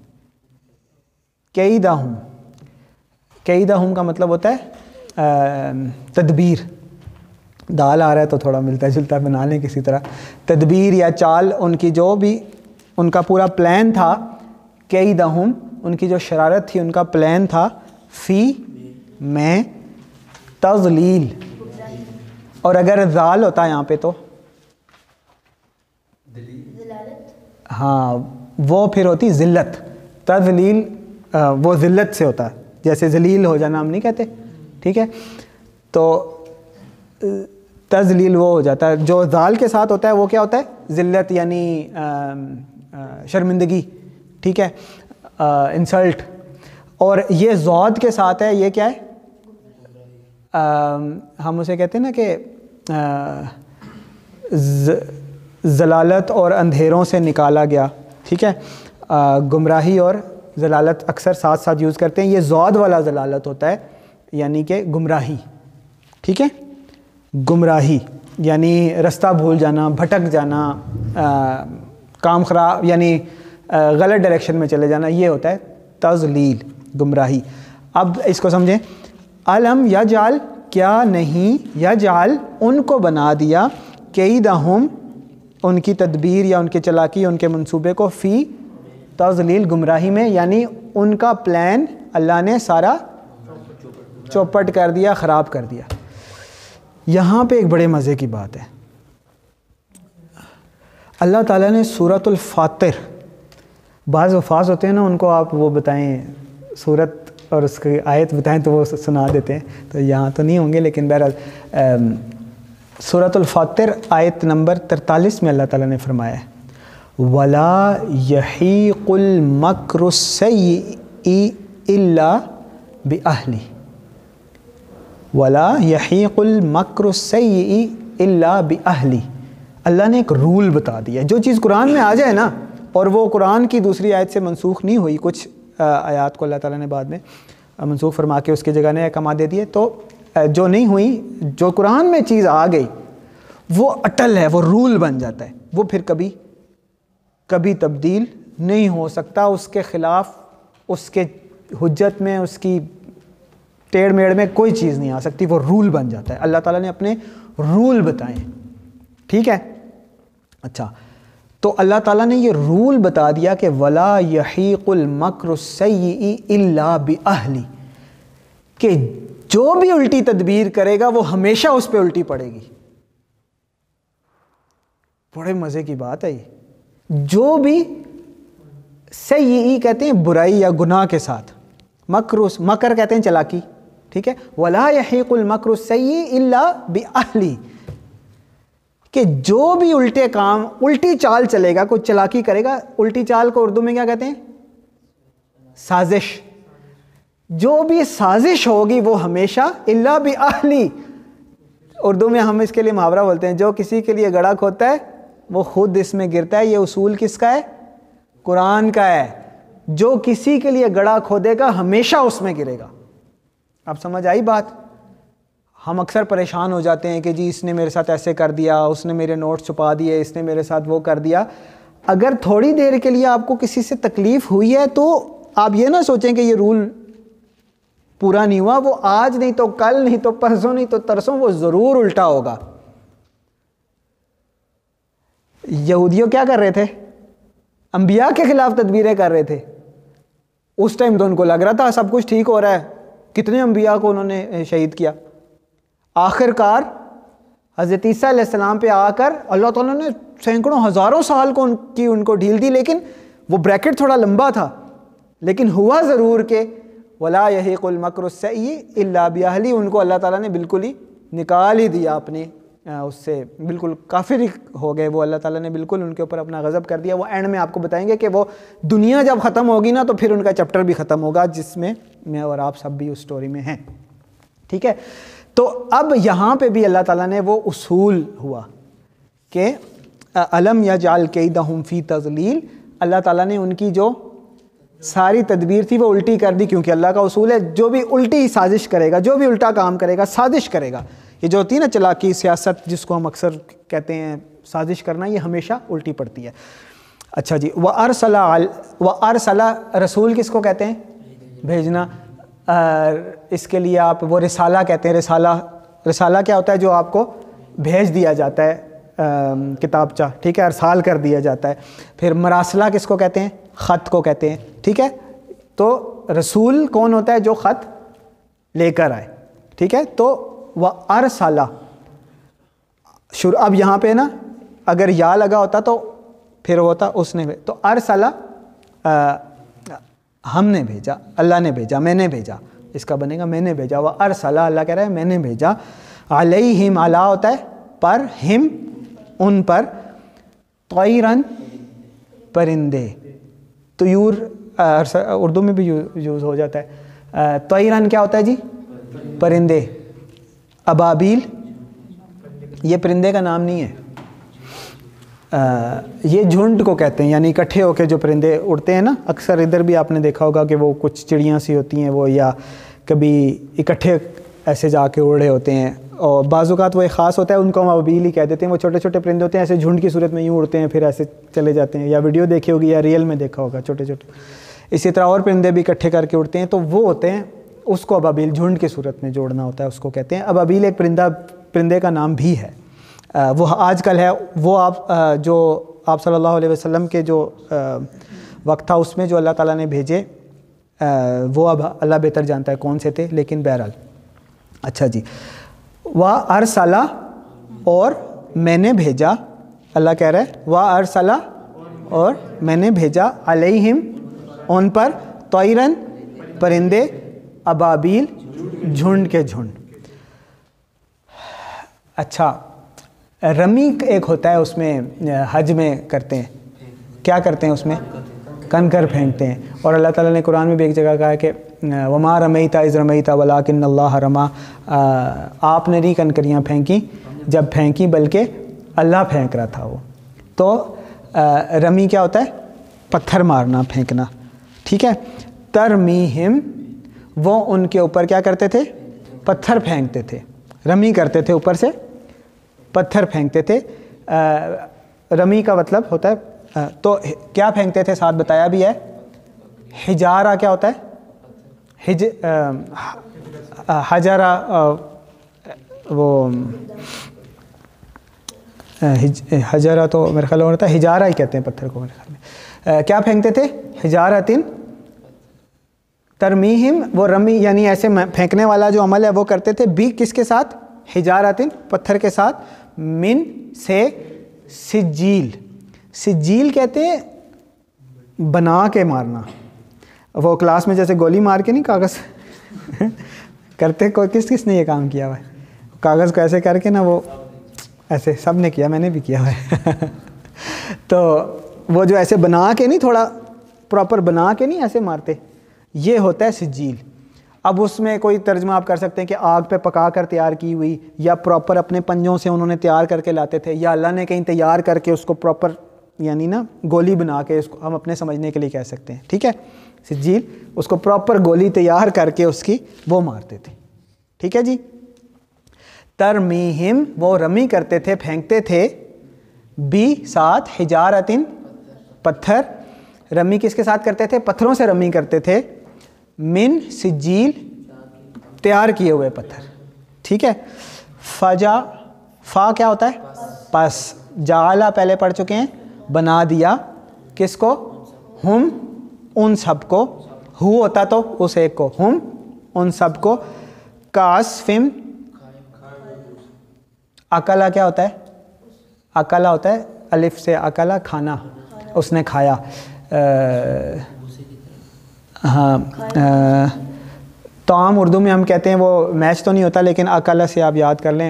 کیدہم, کیدہم کا مطلب ہوتا ہے تدبیر. دال آ رہا ہے تو تھوڑا ملتا جلتا بنا لیں کسی طرح. تدبیر یا چال, ان کی جو بھی ان کا پورا پلان تھا. کیدہم, ان کی جو شرارت تھی, ان کا پلان تھا. فی میں, تضلیل, اور اگر ذال ہوتا ہے یہاں پہ تو ہاں وہ پھر ہوتی ذلت. تذلیل وہ ذلت سے ہوتا ہے, جیسے ذلیل ہو جانا ہم نہیں کہتے. ٹھیک ہے, تو تذلیل وہ ہو جاتا ہے. جو ذال کے ساتھ ہوتا ہے وہ کیا ہوتا ہے؟ ذلت, یعنی شرمندگی. ٹھیک ہے, انسلٹ. اور یہ ضاد کے ساتھ ہے, یہ کیا ہے؟ ہم اسے کہتے ہیں نا کہ ضلالت اور اندھیروں سے نکالا گیا. ٹھیک ہے, گمراہی اور ضلالت اکثر ساتھ ساتھ یوز کرتے ہیں. یہ ضاد والا ضلالت ہوتا ہے, یعنی کہ گمراہی. ٹھیک ہے, گمراہی یعنی رستہ بھول جانا, بھٹک جانا, کام خراب یعنی غلط ڈائریکشن میں چلے جانا, یہ ہوتا ہے تضلیل, گمراہی. اب اس کو سمجھیں. علم یجعل کیا نہیں, یجعل ان کو بنا دیا. کیدہم ان کی تدبیر یا ان کی چلاکی, ان کے منصوبے کو. فی تضلیل, گمراہی میں, یعنی ان کا پلان اللہ نے سارا چوپٹ کر دیا, خراب کر دیا. یہاں پہ ایک بڑے مزے کی بات ہے. اللہ تعالیٰ نے سورۃ الفاطر, بعض الفاظ ہوتے ہیں نا ان کو آپ وہ بتائیں سورت اور اس کی آیت بتائیں تو وہ سنا دیتے ہیں, تو یہاں تو نہیں ہوں گے, لیکن بہرحال سورۃ الفاطر آیت نمبر 43 میں اللہ تعالیٰ نے فرمایا ہے وَلَا يَحِيقُ الْمَكْرُ السَّيِّئِ إِلَّا بِأَهْلِهِ. وَلَا يَحِيقُ الْمَكْرُ السَّيِّئِ إِلَّا بِأَهْلِهِ. اللہ نے ایک رول بتا دیا. جو چیز قرآن میں آ جائے نا, اور وہ قرآن کی دوسری آیت سے منسوخ نہیں ہوئی, کچھ آیات کو اللہ تعالیٰ نے بعد میں منسوخ فرما کے اس کی جگہ نئے احکامات دے دیے, تو جو نہیں ہوئی, جو قرآن میں چیز آ گئی وہ اٹل ہے, وہ رول بن جاتا ہے, وہ پھر کبھی تبدیل نہیں ہو سکتا. اس کے خلاف, اس کے حجت میں, اس کی ٹیڑھ میڑ میں کوئی چیز نہیں آ سکتی, وہ رول بن جاتا ہے. اللہ تعالیٰ نے اپنے رول بتائے. ٹھیک ہے, اچھا, تو اللہ تعالیٰ نے یہ رول بتا دیا کہ وَلَا يَحِيقُ الْمَكْرُ السَّيِّئِ إِلَّا بِأَهْلِ, کہ جو بھی الٹی تدبیر کرے گا وہ ہمیشہ اس پہ الٹی پڑے گی. بڑے مزے کی بات ہے یہ. جو بھی سیئی کہتے ہیں برائی یا گناہ کے ساتھ, مکر کہتے ہیں چلاکی. ٹھیک ہے, وَلَا يَحِيقُ الْمَكْرُ السَّيِّئِ إِلَّا بِأَهْلِ, کہ جو بھی الٹے کام, الٹی چال چلے گا, کوئی چلاکی کرے گا. الٹی چال کو اردو میں کیا کہتے ہیں؟ سازش. جو بھی سازش ہوگی وہ ہمیشہ الا بِأَهْلِ, اردو میں ہم اس کے لیے محاورہ بولتے ہیں, جو کسی کے لیے گڑھا کھودتا ہے وہ خود اس میں گرتا ہے. یہ اصول کس کا ہے؟ قرآن کا ہے. جو کسی کے لیے گڑھا کھودے گا ہمیشہ اس میں گرے گا. اب سمجھ آئی بات؟ ہم اکثر پریشان ہو جاتے ہیں کہ جی اس نے میرے ساتھ ایسے کر دیا, اس نے میرے نوٹ چھپا دیے, اس نے میرے ساتھ وہ کر دیا. اگر تھوڑی دیر کے لیے آپ کو کسی سے تکلیف ہوئی ہے تو آپ یہ نہ سوچیں کہ یہ رول پورا نہیں ہوا، وہ آج نہیں تو کل نہیں تو پرسوں نہیں تو ترسوں وہ ضرور الٹا ہوگا۔ یہودیوں کیا کر رہے تھے؟ انبیاء کے خلاف تدبیریں کر رہے تھے۔ اس ٹائم تو ان کو لگ رہا تھا سب کچھ ٹھیک ہو رہا ہے، کتنے انبیاء کو انہوں نے شہید کیا۔ آخر کار حضرت عیسیٰ علیہ السلام پہ آ کر اللہ تعالیٰ نے سینکڑوں ہزاروں سال کو ان کو ڈھیل دی، لیکن وہ بریکٹ تھوڑا لمبا تھا، لیکن ہوا ضرور کہ وَلَا يَحِيقُ الْمَكْرُ السَّيِّئُ إِلَّا بِأَهْلِهِ، ان کو اللہ تعالیٰ نے بالکل ہی نکال ہی دیا اپنے اس سے، بالکل کافر ہو گئے وہ، اللہ تعالیٰ نے بالکل ان کے اوپر اپنا غضب کر دیا۔ وہ اینڈ میں آپ کو بتائیں گے کہ وہ دنیا جب ختم ہوگی نا تو پھر ان کا چیپٹر بھی ختم ہوگا، جس میں میں اور آپ سب بھی اس سٹوری میں ہیں، ٹھیک ہے۔ تو اب یہاں پہ بھی اللہ تعالیٰ نے وہ اصول ہوا کہ الم یجعل کیدہم فی تضلیل، اللہ تعالیٰ نے ان کی جو ساری تدبیر تھی وہ الٹی کر دی، کیونکہ اللہ کا اصول ہے جو بھی الٹی سازش کرے گا، جو بھی الٹا کام کرے گا، سازش کرے گا، یہ جو ہوتی ہے نا چلاکی سیاست جس کو ہم اکثر کہتے ہیں سازش کرنا، یہ ہمیشہ الٹی پڑتی ہے۔ اچھا جی، وَأَرْسَلَ رسول کس کو کہتے ہیں؟ بھیجنا۔ اس کے لیے آپ وہ رسالہ کہتے ہیں۔ رسالہ کیا ہوتا ہے؟ جو آپ کو بھیج دیا جاتا ہے کتابچہ، ٹھیک ہے، ارسال کر دیا جاتا ہے۔ پھر مراسلہ کس کو کہتے ہیں؟ خط کو کہتے ہیں، ٹھیک ہے۔ تو رسول کون ہوتا ہے؟ جو خط لے کر آئے، ٹھیک ہے۔ تو وَأَرْسَلَ اب یہاں پہ نا اگر یا لگا ہوتا تو پھر ہوتا اس نے، تو ارسلہ ہم نے بھیجا، اللہ نے بھیجا، میں نے بھیجا، اس کا بنے گا میں نے بھیجا۔ وَأَرْسَلَ اللہ کہہ رہا ہے میں نے بھیجا، علیہم علی ہوتا ہے پر، ہم ان پر، طیرن پرندے، طیور اردو میں بھی یوز ہو جاتا ہے۔ طیرن کیا ہوتا ہے جی؟ پرندے۔ ابابیل یہ پرندے کا نام نہیں ہے، یہ جھنڈ کو کہتے ہیں، یعنی اکٹھے ہو کے جو پرندے اڑتے ہیں نا، اکثر ادھر بھی آپ نے دیکھا ہوگا کہ وہ کچھ چڑیاں سی ہوتی ہیں وہ، یا کبھی اکٹھے ایسے جا کے اڑے ہوتے ہیں، اور بعض اوقات وہ ایک خاص ہوتا ہے ان کو ہم ابابیل ہی کہہ دیتے ہیں۔ وہ چھوٹے چھوٹے پرندے ہوتے ہیں، ایسے جھنڈ کی صورت میں یوں اڑتے ہیں پھر ایسے چلے جاتے ہیں، یا ویڈیو دیکھی ہوگی یا ریئل میں دیکھا ہوگا چھوٹے چھوٹے۔ اسی طرح اور پرندے بھی اکٹھے کر کے اڑتے ہیں، تو وہ ہوتے ہیں، اس کو ابابیل جھنڈ کی صورت میں جوڑنا ہوتا ہے، اس کو کہتے ہیں ابابیل۔ ایک پرندے کا نام بھی ہے، وہ آج کل ہے، وہ جو آپ صلی اللہ علیہ وسلم کے جو وقت تھا اس میں جو اللہ تعالیٰ نے بھیجے، وہ اب اللہ بہتر جانتا ہے کون سے تھے، لیکن بہرحال۔ اچھا جی، وَأَرْسَلَ اور میں نے بھیجا، اللہ کہہ رہا ہے وَأَرْسَلَ اور میں نے بھیجا، علیہم ان پر، طیرن پرندے، ابابیل جھنڈ کے جھنڈ۔ اچھا، رمی ایک ہوتا ہے اس میں، حج میں کرتے ہیں، کیا کرتے ہیں اس میں؟ کنکر پھینکتے ہیں، اور اللہ تعالیٰ نے قرآن میں بھی ایک جگہ کہا ہے کہ وَمَا رَمَيْتَ إِذْ رَمَيْتَ وَلَٰكِنَّ اللَّهَ رَمَىٰ، آپ نے نہیں کنکریاں پھینکی جب پھینکی بلکہ اللہ پھینک رہا تھا وہ۔ تو رمی کیا ہوتا ہے؟ پتھر مارنا، پھینکنا، ٹھیک ہے۔ ترمیہم وہ ان کے اوپر کیا کرتے تھے؟ پتھر پھینکتے تھے، رمی کرتے تھے، اوپر سے پتھر پھینکتے تھے۔ رمی کا مطلب ہوتا ہے، تو کیا پھینکتے تھے ساتھ بتایا بھی ہے، حجارہ کیا ہوتا ہے؟ حجارہ، وہ حجارہ تو میرے خیال میں ہوتا ہے، حجارہ ہی کہتے ہیں پتھر کو میرے خیال میں۔ کیا پھینکتے تھے؟ حجارتن ترمیہم، وہ رمی یعنی ایسے پھینکنے والا جو عمل ہے وہ کرتے تھے، بھی کس کے ساتھ؟ حجارتن پتھر کے ساتھ، من سے سجیل، سجیل کہتے ہیں بنا کے مارنا، وہ کلاس میں جیسے گولی مار کے نہیں کاغذ کرتے، کوئی کس نے یہ کام کیا ہوا ہے؟ کاغذ کو ایسے کر کے نا، وہ ایسے سب نے کیا، میں نے بھی کیا ہوا ہے تو وہ جو ایسے بنا کے نہیں، تھوڑا پراپر بنا کے نہیں ایسے مارتے، یہ ہوتا ہے سجیل۔ اب اس میں کوئی ترجمہ آپ کر سکتے ہیں کہ آگ پہ پکا کر تیار کی ہوئی، یا پراپر اپنے پنجوں سے انہوں نے تیار کر کے لاتے تھے، یا اللہ نے کہیں تیار کر کے اس کو پراپر یعنی نا گولی بنا کے، اس کو ہم اپنے سمجھنے کے لیے کہہ سکتے ہیں، ٹھیک ہے۔ سجیل اس کو پراپر گولی تیار کر کے اس کی وہ مارتے تھے، ٹھیک ہے جی۔ ترمیہم وہ رمی کرتے تھے، پھینکتے تھے، بھی ساتھ، حجارتن پتھر رمی کس کے ساتھ کرتے تھے؟ پتھروں سے رمی کرتے تھے، من سجیل تیار کیے ہوئے پتھر، ٹھیک ہے. فجا، فا کیا ہوتا ہے؟ پس. جعلا پہلے پڑھ چکے ہیں، بنا دیا، کس کو؟ ہم، ان سب کو. ہو ہوتا تو اس ایک کو، ہم ان سب کو. کاسفم، اکلا کیا ہوتا ہے؟ اکلا ہوتا ہے الف سے، اکلا کھانا، اس نے کھایا. ہاں طعام اردو میں ہم کہتے ہیں، وہ میچ تو نہیں ہوتا لیکن اکلا سے آپ یاد کر لیں،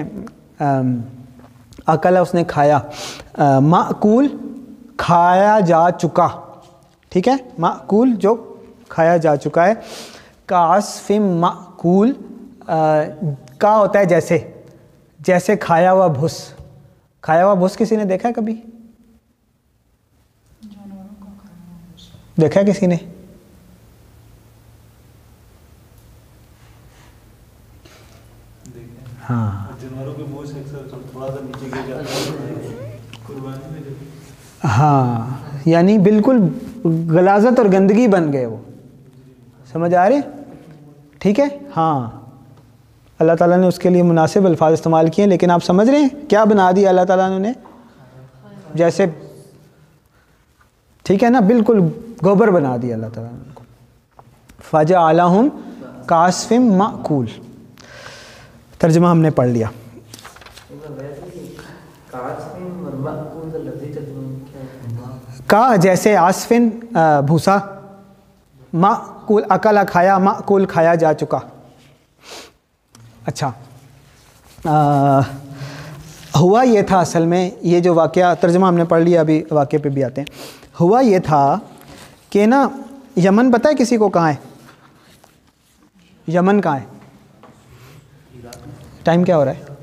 اکلا اس نے کھایا. مأکول کھایا جا چکا، ٹھیک ہے، مأکول جو کھایا جا چکا ہے. کعصفم مأکول کا ہوتا ہے جیسے، جیسے کھایا ہوا بھس. کھایا ہوا بھس کسی نے دیکھا ہے کبھی؟ دیکھا ہے کسی نے؟ ہاں ہاں، یعنی بالکل غلاظت اور گندگی بن گئے وہ، سمجھ آ رہے؟ ٹھیک ہے. ہاں اللہ تعالیٰ نے اس کے لیے مناسب الفاظ استعمال کیے، لیکن آپ سمجھ رہے ہیں کیا بنا دیا اللہ تعالیٰ نے؟ جیسے، ٹھیک ہے نا، بالکل گوبر بنا دیا اللہ تعالیٰ نے کو. فجعلہم کعصفم مأکول. ترجمہ ہم نے پڑھ لیا. کا جیسے، عاصفن بھوسا، مأکول اکلا کھایا، مأکول کھایا جا چکا. اچھا، ہوا یہ تھا اصل میں، یہ جو واقعہ، ترجمہ ہم نے پڑھ لیا، ابھی واقعے پہ بھی آتے ہیں. ہوا یہ تھا کہ نا، یمن پتہ ہے کسی کو کہاں ہے؟ یمن کہاں ہے؟ ٹائم کیا ہو رہا ہے؟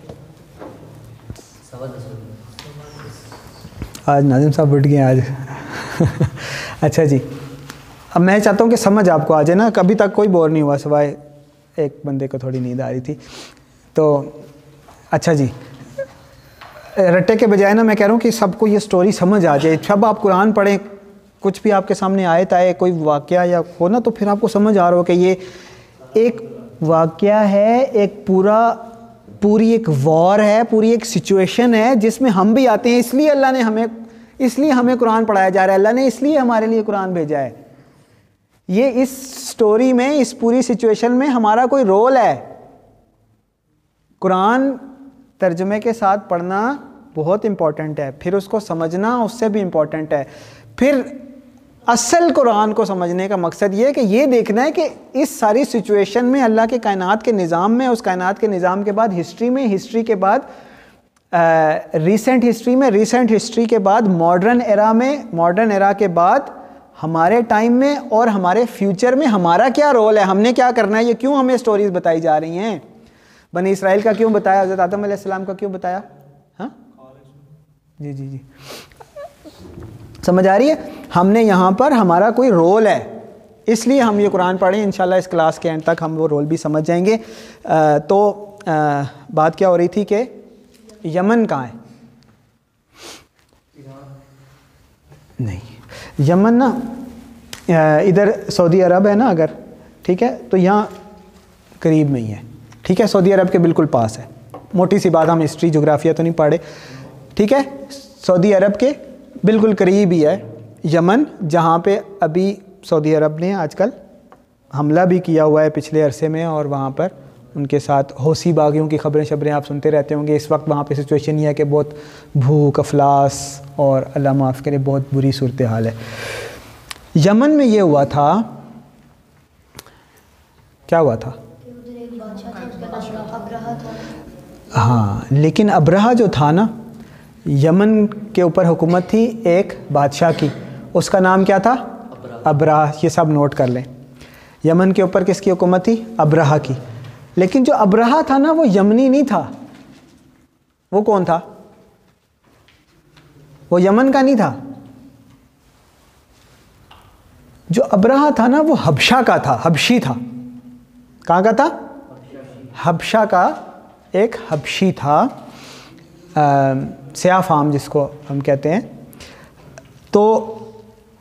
آج ناظم صاحب اٹھ گئے آج. اچھا جی، اب میں چاہتا ہوں کہ سمجھ آپ کو آ جائے نا. کبھی تک کوئی بور نہیں ہوا سوائے ایک بندے کو تھوڑی نیند آ رہی تھی. تو اچھا جی، رٹے کے بجائے نا میں کہہ رہا ہوں کہ سب کو یہ سٹوری سمجھ آ جائے. جب آپ قرآن پڑھیں، کچھ بھی آپ کے سامنے آیت آئے، کوئی واقعہ یا ہو نا، تو پھر آپ کو سمجھ آ رہا ہو کہ یہ ایک واقعہ ہے، ایک پوری ایک وار ہے، پوری ایک سچویشن ہے جس میں ہم بھی آتے ہیں. اس لیے ہمیں قرآن پڑھایا جا رہا ہے. اللہ نے اس لیے ہمارے لیے قرآن بھیجا ہے. یہ اس سٹوری میں، اس پوری سچویشن میں ہمارا کوئی رول ہے. قرآن ترجمے کے ساتھ پڑھنا بہت امپورٹنٹ ہے، پھر اس کو سمجھنا اس سے بھی امپورٹنٹ ہے. پھر اصل قرآن کو سمجھنے کا مقصد یہ ہے کہ یہ دیکھنا ہے کہ اس ساری سچویشن میں اللہ کے کائنات کے نظام میں، اس کائنات کے نظام کے بعد ہسٹری میں، ہسٹری کے بعد ریسنٹ ہسٹری میں، ریسنٹ ہسٹری کے بعد ماڈرن ایرا میں، ماڈرن ایرا کے بعد ہمارے ٹائم میں اور ہمارے فیوچر میں ہمارا کیا رول ہے، ہم نے کیا کرنا ہے. یہ کیوں ہمیں سٹوریز بتائی جا رہی ہیں؟ بنی اسرائیل کا کیوں بتایا، حضرت آدم علیہ السلام کا کیوں بتایا؟ ہاں جی جی جی، سمجھ آ رہی ہے؟ ہم نے یہاں پر ہمارا کوئی رول ہے، اس لیے ہم یہ قرآن پڑھیں. انشاءاللہ اس کلاس کے اینڈ تک ہم وہ رول بھی سمجھ جائیں گے. تو بات کیا ہو رہی تھی کہ یمن کہاں ہے؟ نہیں، یمن نا ادھر سعودی عرب ہے نا اگر، ٹھیک ہے، تو یہاں قریب میں ہی ہے، ٹھیک ہے، سعودی عرب کے بالکل پاس ہے. موٹی سی بات، ہم ہسٹری جغرافیہ تو نہیں پڑھے، ٹھیک ہے. سعودی عرب کے بالکل قریب ہی ہے یمن، جہاں پہ ابھی سعودی عرب نے آج کل حملہ بھی کیا ہوا ہے پچھلے عرصے میں، اور وہاں پر ان کے ساتھ حوثی باغیوں کی خبریں آپ سنتے رہتے ہوں گے. اس وقت وہاں پہ سچویشن یہ ہے کہ بہت بھوک، افلاس اور اللہ معاف کرے بہت بری صورتحال ہے. یمن میں یہ ہوا تھا، کیا ہوا تھا؟ ہاں، لیکن ابرہہ جو تھا نا، یمن کے اوپر حکومت تھی ایک بادشاہ کی، اس کا نام کیا تھا؟ ابرہہ. یہ سب نوٹ کر لیں. یمن کے اوپر کس کی حکومت تھی؟ ابرہہ کی. لیکن جو ابرہہ تھا نا، وہ یمنی نہیں تھا. وہ کون تھا؟ وہ یمن کا نہیں تھا. جو ابرہہ تھا نا، وہ حبشہ کا تھا، حبشی تھا. کہاں کا تھا؟ حبشہ کا ایک حبشی تھا، سیاہ فام جس کو ہم کہتے ہیں. تو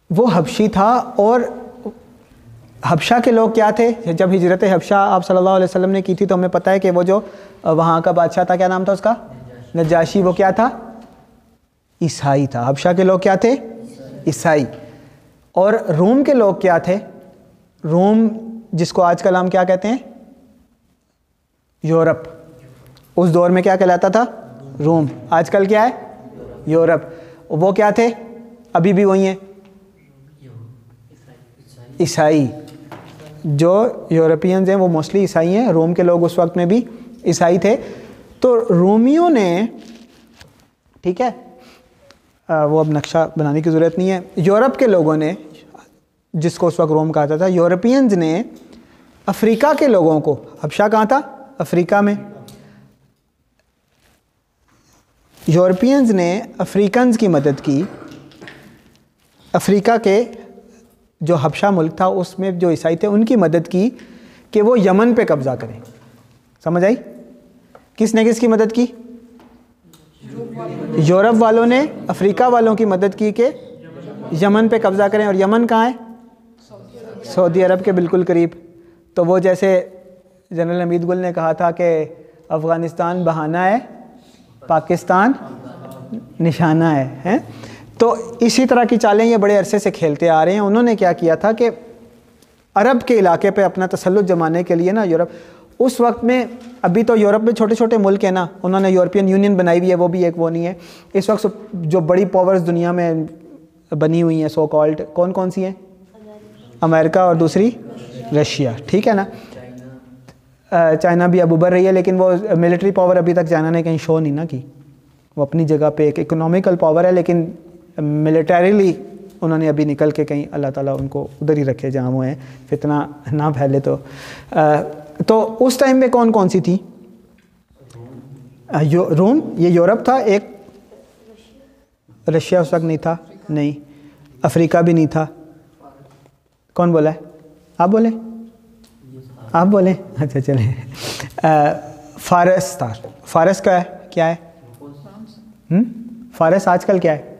وہ حبشی تھا. اور حبشہ کے لوگ کیا تھے؟ جب ہجرت حبشہ آپ صلی اللہ علیہ وسلم نے کی تھی تو ہمیں پتہ ہے کہ وہ جو وہاں کا بادشاہ تھا, کیا نام تھا اس کا؟ نجاشی. وہ کیا تھا؟ عیسائی تھا. حبشہ کے لوگ کیا تھے؟ عیسائی. اور روم کے لوگ کیا تھے؟ روم جس کو آج کل ہم کیا کہتے ہیں؟ یورپ. اس دور میں کیا کہلاتا تھا؟ روم. آج کل کیا ہے؟ یورپ. وہ کیا تھے؟ ابھی بھی وہی ہیں, عیسائی. جو یورپینز ہیں وہ موسٹلی عیسائی ہیں. روم کے لوگ اس وقت میں بھی عیسائی تھے. تو رومیوں نے, ٹھیک ہے, وہ اب نقشہ بنانے کی ضرورت نہیں ہے, یورپ کے لوگوں نے, جس کو اس وقت روم کہا جاتا تھا, یورپینز نے افریقہ کے لوگوں کو, حبشہ کہاں تھا؟ افریقہ میں. یورپینز نے افریقنز کی مدد کی. افریقہ کے جو حبشہ ملک تھا اس میں جو عیسائی تھے ان کی مدد کی کہ وہ یمن پہ قبضہ کریں. سمجھ آئی؟ کس نے کس کی مدد کی؟ یورپ والوں نے افریقہ والوں کی مدد کی کہ یمن پہ قبضہ کریں. اور یمن کہاں ہے؟ سعودی عرب کے بالکل قریب. تو وہ جیسے جنرل حمید گل نے کہا تھا کہ افغانستان بہانہ ہے, پاکستان نشانہ ہے. تو اسی طرح کی چالیں یہ بڑے عرصے سے کھیلتے آ رہے ہیں. انہوں نے کیا کیا تھا کہ عرب کے علاقے پہ اپنا تسلط جمانے کے لیے نا, یورپ اس وقت میں, ابھی تو یورپ میں چھوٹے چھوٹے ملک ہیں نا, انہوں نے یورپین یونین بنائی ہوئی ہے, وہ بھی ایک وہ نہیں ہے. اس وقت جو بڑی پاورز دنیا میں بنی ہوئی ہیں سو کالڈ, کون کون سی ہیں؟ امریکہ اور دوسری رشیا, ٹھیک ہے نا. چائنا بھی اب ابھر رہی ہے, لیکن وہ ملٹری پاور ابھی تک چائنا نے کہیں شو نہیں نا کی. وہ اپنی جگہ پہ ایک اکنامیکل پاور ہے, لیکن ملٹریلی انہوں نے ابھی نکل کے کہیں, اللہ تعالیٰ ان کو ادھر ہی رکھے جہاں وہ ہیں, فتنہ نہ پھیلے. تو اس ٹائم میں کون کون سی تھی؟ روم, یہ یورپ تھا ایک, رشیا اس وقت نہیں تھا, نہیں, افریقہ بھی نہیں تھا. کون بولا ہے؟ آپ بولیں, آپ بولیں, اچھا چلیں. فارس تھا. فارس کا ہے کیا ہے؟ فارس آج کل کیا ہے؟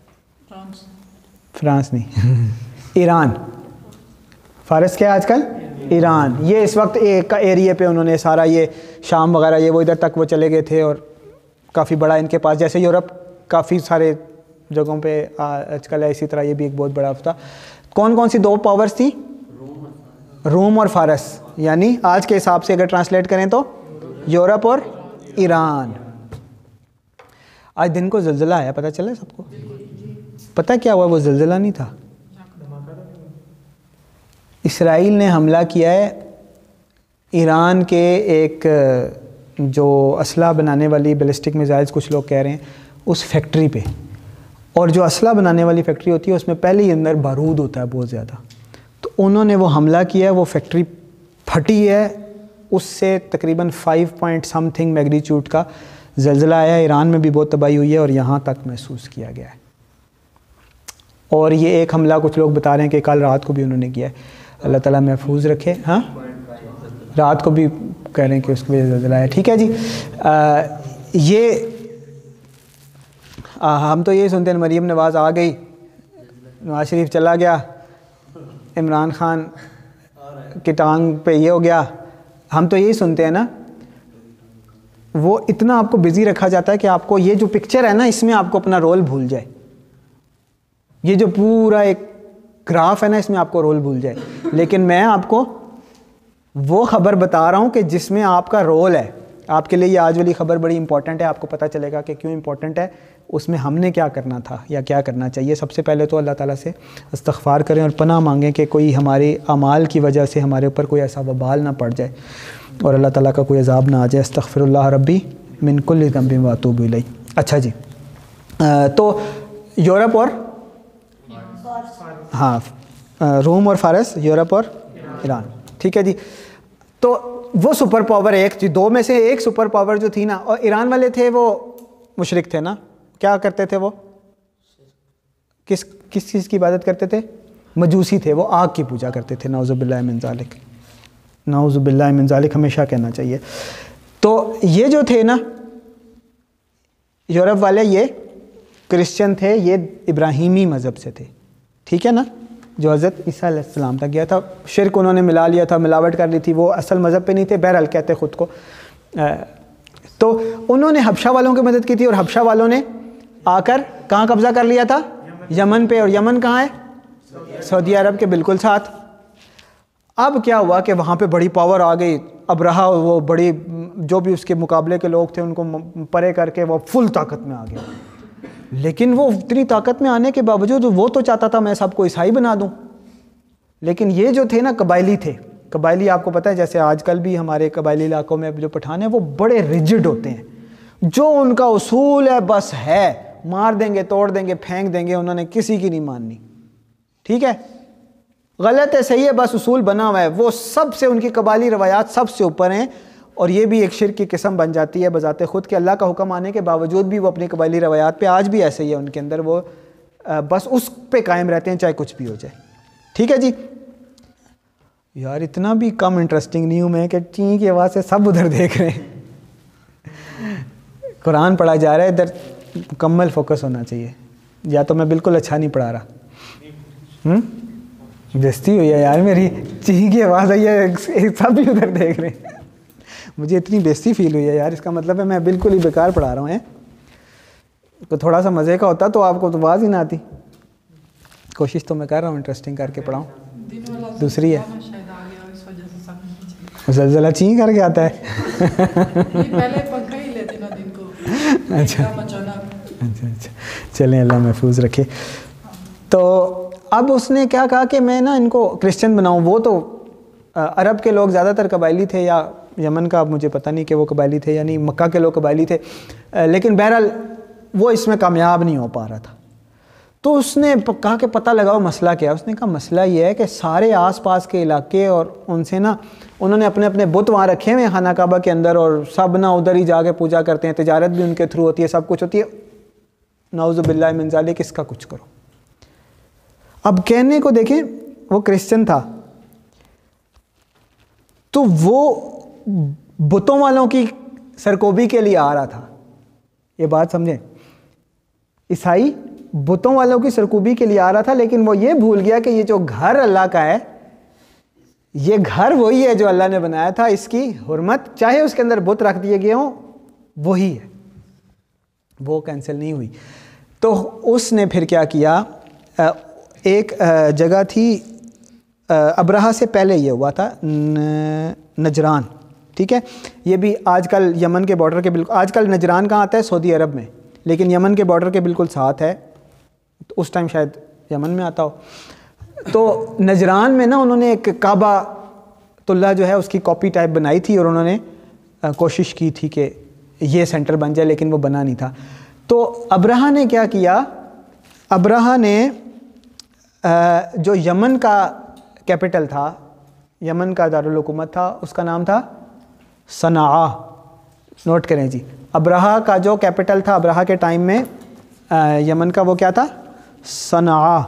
فرانس نہیں, ایران. فارس کیا ہے آج کل؟ ایران. یہ اس وقت ایک ایریے پہ انہوں نے سارا یہ شام وغیرہ یہ وہ ادھر تک وہ چلے گئے تھے, اور کافی بڑا ان کے پاس, جیسے یورپ کافی سارے جگہوں پہ آج کل ہے, اسی طرح یہ بھی ایک بہت بڑا تھا. کون کون سی دو پاورز تھیں؟ روم اور فارس. یعنی آج کے حساب سے اگر ٹرانسلیٹ کریں تو یورپ اور ایران. آج دن کو زلزلہ آیا, پتہ چلا سب کو؟ پتہ کیا ہوا؟ وہ زلزلہ نہیں تھا, اسرائیل نے حملہ کیا ہے ایران کے ایک جو اسلحہ بنانے والی بیلسٹک میزائلز کچھ لوگ کہہ رہے ہیں اس فیکٹری پہ. اور جو اسلحہ بنانے والی فیکٹری ہوتی ہے اس میں پہلے ہی اندر بارود ہوتا ہے بہت زیادہ. تو انہوں نے وہ حملہ کیا ہے, وہ فیکٹری پھٹی ہے, اس سے تقریباً 5 پوائنٹ سم تھنگ میگنیچیوڈ کا زلزلہ آیا ہے. ایران میں بھی بہت تباہی ہوئی ہے اور یہاں تک محسوس کیا گیا ہے. اور یہ ایک حملہ کچھ لوگ بتا رہے ہیں کہ کل رات کو بھی انہوں نے کیا ہے. اللہ تعالیٰ محفوظ رکھے. ہاں, رات کو بھی کہہ رہے ہیں کہ اس کی وجہ سے زلزلہ ہے. ٹھیک ہے جی. یہ ہم تو یہی سنتے ہیں مریم نواز آ گئی, نواز شریف چلا گیا, عمران خان کی ٹانگ پہ یہ ہو گیا, ہم تو یہی سنتے ہیں نا. وہ اتنا آپ کو بزی رکھا جاتا ہے کہ آپ کو یہ جو پکچر ہے نا اس میں آپ کو اپنا رول بھول جائے. یہ جو پورا ایک گراف ہے نا اس میں آپ کو رول بھول جائے. لیکن میں آپ کو وہ خبر بتا رہا ہوں کہ جس میں آپ کا رول ہے. آپ کے لیے یہ آج والی خبر بڑی امپورٹنٹ ہے, آپ کو پتہ چلے گا کہ کیوں امپورٹنٹ ہے, اس میں ہم نے کیا کرنا تھا یا کیا کرنا چاہیے. سب سے پہلے تو اللہ تعالیٰ سے استغفار کریں اور پناہ مانگیں کہ کوئی ہمارے اعمال کی وجہ سے ہمارے اوپر کوئی ایسا وبال نہ پڑ جائے اور اللہ تعالیٰ کا کوئی عذاب نہ آ جائے. استغفر اللہ ربی من کل ذنب واتوب الیہ. اچھا جی, تو یورپ اور ہاں روم اور فارس, یورپ اور ایران. ٹھیک ہے جی. تو وہ سپر پاور ایک جی, دو میں سے ایک سپر پاور جو تھی نا, اور ایران والے تھے وہ مشرک تھے نا. کیا کرتے تھے وہ؟ کس چیز کی عبادت کرتے تھے؟ مجوسی تھے, وہ آگ کی پوجا کرتے تھے. نعوذ باللہ من ذالک, نعوذ باللہ من ذالک ہمیشہ کہنا چاہیے. تو یہ جو تھے نا یورپ والے, یہ کرسچن تھے, یہ ابراہیمی مذہب سے تھے. ٹھیک ہے نا, جو حضرت عیسیٰ علیہ السلام تک گیا تھا. شرک انہوں نے ملا لیا تھا, ملاوٹ کر لی تھی, وہ اصل مذہب پہ نہیں تھے, بہرحال کہتے خود کو. تو انہوں نے حبشہ والوں کی مدد کی تھی, اور حبشہ والوں نے آ کر کہاں قبضہ کر لیا تھا؟ یمن پہ. اور یمن کہاں ہے؟ سعودی عرب کے بالکل ساتھ. اب کیا ہوا کہ وہاں پہ بڑی پاور آ گئی. ابرہا وہ بڑی جو بھی اس کے مقابلے کے لوگ تھے ان کو پرے کر کے وہ فل طاقت میں آ گیا. لیکن وہ اتنی طاقت میں آنے کے باوجود وہ تو چاہتا تھا میں سب کو عیسائی بنا دوں. لیکن یہ جو تھے نا قبائلی تھے, قبائلی آپ کو پتہ ہے جیسے آج کل بھی ہمارے قبائلی علاقوں میں جو پٹھان ہیں وہ بڑے ریجڈ ہوتے ہیں. جو ان کا اصول ہے بس ہے, مار دیں گے, توڑ دیں گے, پھینک دیں گے, انہوں نے کسی کی نہیں ماننی. ٹھیک ہے, غلط ہے صحیح ہے, بس اصول بنا ہوا ہے. وہ سب سے ان کی قبائلی روایات سب سے اوپر ہیں. اور یہ بھی ایک شرک کی قسم بن جاتی ہے بذات خود کہ اللہ کا حکم آنے کے باوجود بھی وہ اپنی قبائلی روایات پہ, آج بھی ایسے ہی ہے ان کے اندر, وہ بس اس پہ قائم رہتے ہیں چاہے کچھ بھی ہو جائے. ٹھیک ہے جی. یار اتنا بھی کم انٹرسٹنگ نہیں ہوں میں کہ چین کی آواز سے سب ادھر دیکھ رہے ہیں. قرآن پڑھا جا رہا ہے, ادھر مکمل فوکس ہونا چاہیے. یا تو میں بالکل اچھا نہیں پڑھا رہا. بےزتی ہوئی ہے یار میری, چین کی آواز آئی ہے, سب بھی ادھر دیکھ رہے ہیں. مجھے اتنی بےزتی فیل ہوئی ہے یار. اس کا مطلب ہے میں بالکل ہی بیکار پڑھا رہا ہوں. تو تھوڑا سا مزے کا ہوتا تو آپ کو تو آواز ہی نہ آتی. کوشش تو میں کر رہا ہوں انٹرسٹنگ کر کے پڑھاؤں. دوسری ہے زلزلہ چین کر کے آتا ہے. پہلے پنکھا ہی لیتے نا دن کو. اچھا اچھا, چلیں اللہ محفوظ رکھے. تو اب اس نے کیا کہا کہ میں نا ان کو کرسچن بناؤں. وہ تو عرب کے لوگ زیادہ تر قبائلی تھے, یا یمن کا مجھے پتہ نہیں کہ وہ قبائلی تھے یا نہیں, مکہ کے لوگ قبائلی تھے. لیکن بہرحال وہ اس میں کامیاب نہیں ہو پا رہا تھا. تو اس نے کہا کہ پتہ لگاؤ مسئلہ کیا. اس نے کہا مسئلہ یہ ہے کہ سارے آس پاس کے علاقے اور ان سے نا انہوں نے اپنے اپنے بت وہاں رکھے ہوئے خانہ کعبہ کے اندر, اور سب نا ادھر ہی جا کے پوجا کرتے ہیں, تجارت بھی ان کے تھرو ہوتی ہے, سب کچھ ہوتی ہے. نعوذ باللہ من ذالک, اس کا کچھ کرو. اب کہنے کو دیکھیں وہ کرسچن تھا تو وہ بتوں والوں کی سرکوبی کے لیے آ رہا تھا. یہ بات سمجھیں, عیسائی بتوں والوں کی سرکوبی کے لیے آ رہا تھا, لیکن وہ یہ بھول گیا کہ یہ جو گھر اللہ کا ہے, یہ گھر وہی ہے جو اللہ نے بنایا تھا. اس کی حرمت چاہے اس کے اندر بت رکھ دیے گئے ہوں وہی ہے, وہ کینسل نہیں ہوئی. تو اس نے پھر کیا کیا, ایک جگہ تھی ابرہا سے پہلے یہ ہوا تھا, نجران. ٹھیک ہے, یہ بھی آج کل یمن کے بارڈر کے بالکل, آج کل نجران کہاں آتا ہے؟ سعودی عرب میں, لیکن یمن کے بارڈر کے بالکل ساتھ ہے. اس ٹائم شاید یمن میں آتا ہو. تو نجران میں نا انہوں نے ایک کعبہ اللہ جو ہے اس کی کاپی ٹائپ بنائی تھی, اور انہوں نے کوشش کی تھی کہ یہ سینٹر بن جائے, لیکن وہ بنا نہیں تھا. تو ابرہا نے کیا کیا, ابرہا نے جو یمن کا کیپٹل تھا, یمن کا دارالحکومت تھا, اس کا نام تھا صنعاء. نوٹ کریں جی, ابرہا کا جو کیپٹل تھا ابرہا کے ٹائم میں یمن کا, وہ کیا تھا؟ صنعاء.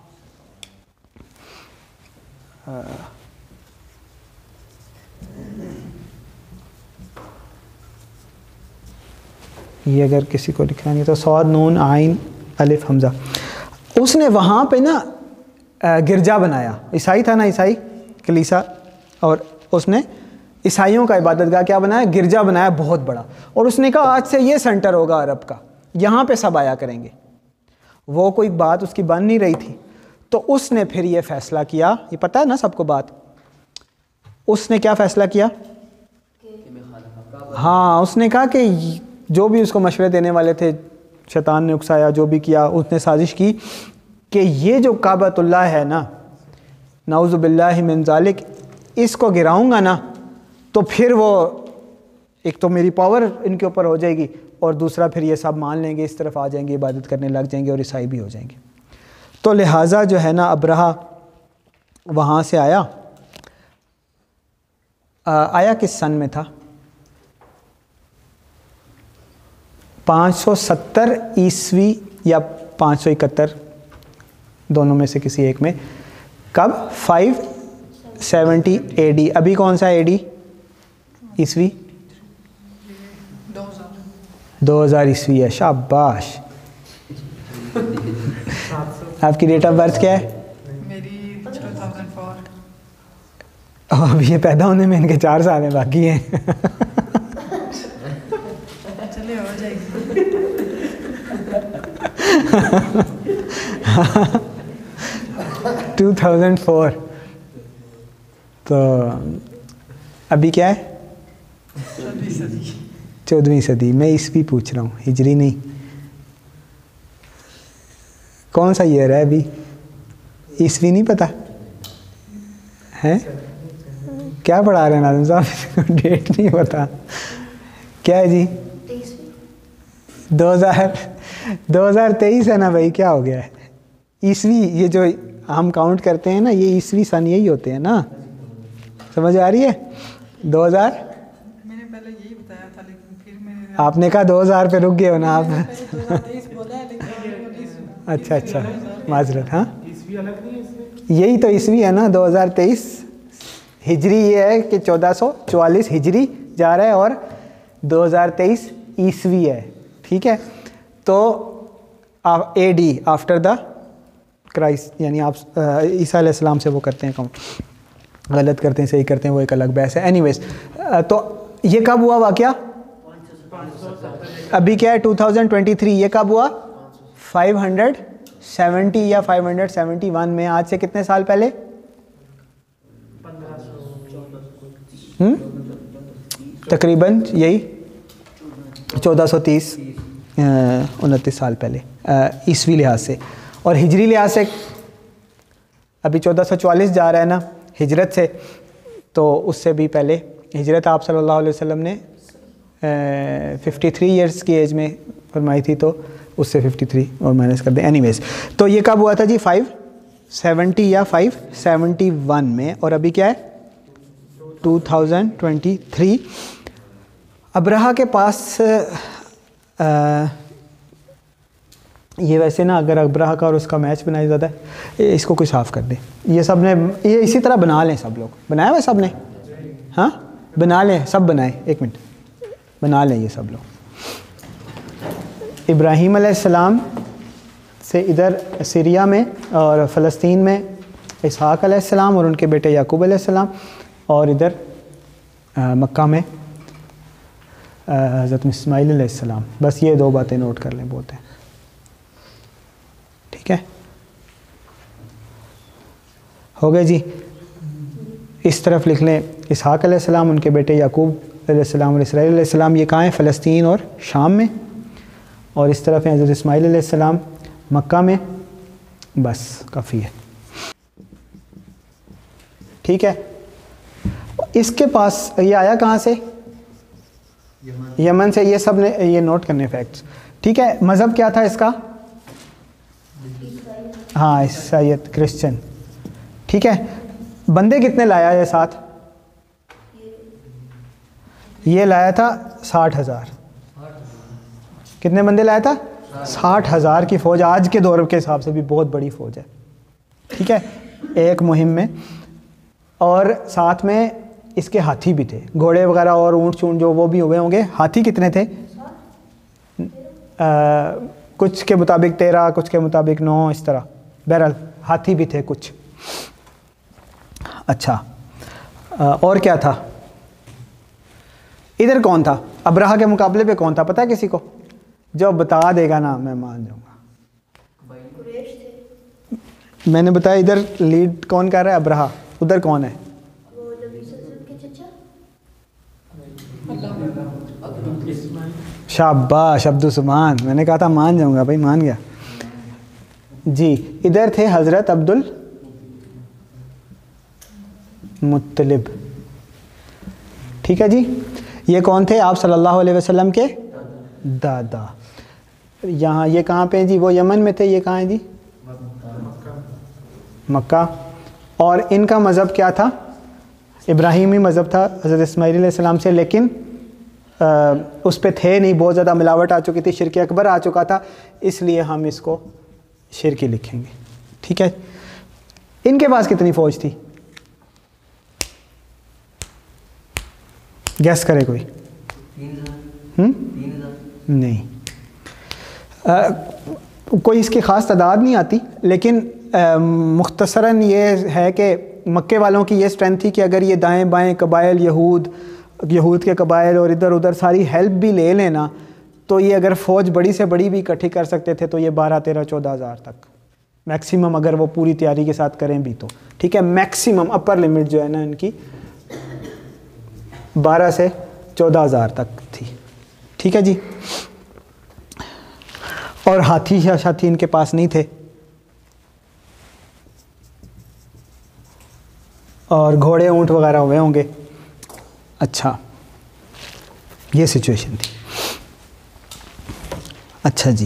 یہ اگر کسی کو لکھنا نہیں تو صاد نون عین الف حمزہ. اس نے وہاں پہ نا گرجا بنایا. عیسائی تھا نا, عیسائی کلیسا, اور اس نے عیسائیوں کا عبادت گاہ کیا بنایا؟ گرجا بنایا بہت بڑا. اور اس نے کہا آج سے یہ سینٹر ہوگا عرب کا, یہاں پہ سب آیا کریں گے. وہ کوئی بات اس کی بن نہیں رہی تھی. تو اس نے پھر یہ فیصلہ کیا, یہ پتہ ہے نا سب کو بات, اس نے کیا فیصلہ کیا؟ ہاں, اس نے کہا کہ جو بھی اس کو مشورے دینے والے تھے, شیطان نے اکسایا, جو بھی کیا, اس نے سازش کی کہ یہ جو کعبۃ اللہ ہے نا, نعوذ باللہ من ذالک, اس کو گراؤں گا نا تو پھر وہ ایک تو میری پاور ان کے اوپر ہو جائے گی, اور دوسرا پھر یہ سب مان لیں گے, اس طرف آ جائیں گے, عبادت کرنے لگ جائیں گے, اور عیسائی بھی ہو جائیں گے. تو لہٰذا جو ہے نا ابرہا وہاں سے آیا کس سن میں تھا؟ 570 عیسوی یا 571, دونوں میں سے کسی ایک میں. کب؟ 570 AD. ابھی کون سا AD عیسوی؟ 2000 عیسوی ہے. شاباش. آپ کی ڈیٹ آف برتھ کیا ہے؟ میری 2004. ابھی یہ پیدا ہونے میں ان کے 4 سال ہیں باقی ہیں. چلے ہو جائے گی. 2004. تو ابھی کیا ہے؟ 14ویں صدی. میں عیسوی پوچھ رہا ہوں, ہجری نہیں. کون سا ایئر ہے ابھی؟ عیسوی نہیں پتہ ہے؟ کیا پڑھا رہے ہیں ناظم صاحب؟ ڈیٹ نہیں پتا. کیا ہے جی؟ 2023 ہے نا بھائی, کیا ہو گیا ہے؟ عیسوی یہ جو ہم کاؤنٹ کرتے ہیں نا, یہ عیسوی سن یہی ہوتے ہیں نا, سمجھ آ رہی ہے؟ 2000 میں نے پہلے یہی بتایا تھا, لیکن پھر میں نے آپ نے کہا 2000 پہ رک گئے ہو نا آپ. 2023 بولا ہے, لیکن اچھا معذرت. ہاں عیسوی الگ نہیں ہے اس میں؟ یہی تو عیسوی ہے نا. 2023 ہجری یہ ہے کہ 1444 ہجری جا رہا ہے اور 2023 عیسوی ہے. ٹھیک ہے, تو A D after the Christ, یعنی آپ عیسیٰ علیہ السلام سے وہ کرتے ہیں کاؤنٹ. غلط کرتے ہیں صحیح کرتے ہیں وہ ایک الگ بحث ہے. اینی ویز, تو یہ کب ہوا واقعہ؟ ابھی کیا ہے 2023, یہ کب ہوا؟ 570 یا 571 میں. آج سے کتنے سال پہلے؟ تقریباً یہی 1430 29 سال پہلے عیسوی لحاظ سے. اور ہجری لحاظ سے ابھی 1444 جا رہا ہے نا ہجرت سے, تو اس سے بھی پہلے ہجرت آپ صلی اللہ علیہ وسلم نے 53 ایئرس کی ایج میں فرمائی تھی, تو اس سے 53 اور مائنس کر دیں. اینی ویز, تو یہ کب ہوا تھا جی؟ 570 یا 571 میں. اور ابھی کیا ہے 2023. ابرہہ کے پاس یہ ویسے نا, اگر ابرہہ کا اور اس کا میچ بنایا جاتا ہے, اس کو کوئی صاف کر دے. یہ سب نے یہ اسی طرح بنا لیں, سب لوگ بنایا ہوا سب نے. ہاں بنا لیں, سب بنائیں, 1 منٹ بنا لیں یہ سب لوگ. ابراہیم علیہ السلام سے ادھر سیریا میں اور فلسطین میں اسحاق علیہ السلام اور ان کے بیٹے یعقوب علیہ السلام, اور ادھر مکہ میں حضرت اسماعیل علیہ السلام. بس یہ 2 باتیں نوٹ کر لیں, بہت ہیں. ٹھیک ہے, ہو گئے جی. اس طرف لکھ لیں اسحاق علیہ السلام, ان کے بیٹے یعقوب علیہ السلام اور اسرائیل علیہ السلام. یہ کہاں ہیں؟ فلسطین اور شام میں. اور اس طرف ہیں حضرت اسماعیل علیہ السلام مکہ میں. بس کافی ہے. ٹھیک ہے, اس کے پاس یہ آیا کہاں سے؟ یمن سے. یہ سب نے یہ نوٹ کرنے فیکٹس. ٹھیک ہے, مذہب کیا تھا اس کا؟ ہاں عیسائیت, کرسچن. ٹھیک ہے, بندے کتنے لایا یہ ساتھ؟ یہ لایا تھا 60,000. کتنے بندے لایا تھا؟ 60,000 کی فوج. آج کے دور کے حساب سے بھی بہت بڑی فوج ہے. ٹھیک ہے, ایک مہم میں. اور ساتھ میں اس کے ہاتھی بھی تھے, گھوڑے وغیرہ اور اونٹ چونٹ جو وہ بھی ہوئے ہوں گے. ہاتھی کتنے تھے؟ کچھ کے مطابق 13, کچھ کے مطابق 9, اس طرح. بہرحال ہاتھی بھی تھے کچھ. اچھا, اور کیا تھا ادھر؟ کون تھا ابرہہ کے مقابلے پہ؟ کون تھا پتہ ہے کسی کو؟ جو بتا دے گا نا میں مان جاؤں گا. میں نے بتایا ادھر لیڈ کون کر رہا ہے؟ ابرہہ. ادھر کون ہے؟ شاباش عبد السبحان, میں نے کہا تھا مان جاؤں گا بھائی, مان گیا جی. ادھر تھے حضرت عبد المطلب. ٹھیک ہے جی, یہ کون تھے؟ آپ صلی اللہ علیہ وسلم کے دادا. یہاں یہ کہاں پہ جی؟ وہ یمن میں تھے. یہ کہاں ہیں جی؟ مکہ. اور ان کا مذہب کیا تھا؟ ابراہیمی مذہب تھا حضرت اسماعیل علیہ السلام سے, لیکن اس پہ تھے نہیں, بہت زیادہ ملاوٹ آ چکی تھی, شرک اکبر آ چکا تھا, اس لیے ہم اس کو شرکی لکھیں گے. ٹھیک ہے, ان کے پاس کتنی فوج تھی؟ گیس کرے کوئی؟ 3,000. نہیں, کوئی اس کی خاص تعداد نہیں آتی، لیکن مختصراً یہ ہے کہ مکے والوں کی یہ اسٹرینتھ تھی کہ اگر یہ دائیں بائیں قبائل یہود کے قبائل اور ادھر ادھر ساری ہیلپ بھی لے لینا تو یہ اگر فوج بڑی سے بڑی بھی اکٹھی کر سکتے تھے تو یہ 12 13 14 ہزار تک میکسیمم، اگر وہ پوری تیاری کے ساتھ کریں بھی تو ٹھیک ہے، میکسیمم اپر لمٹ جو ہے نا ان کی 12 سے 14 ہزار تک تھی، ٹھیک ہے جی. اور ہاتھی شاتھی ان کے پاس نہیں تھے، اور گھوڑے اونٹ وغیرہ ہوئے ہوں گے. اچھا یہ سچویشن تھی. اچھا جی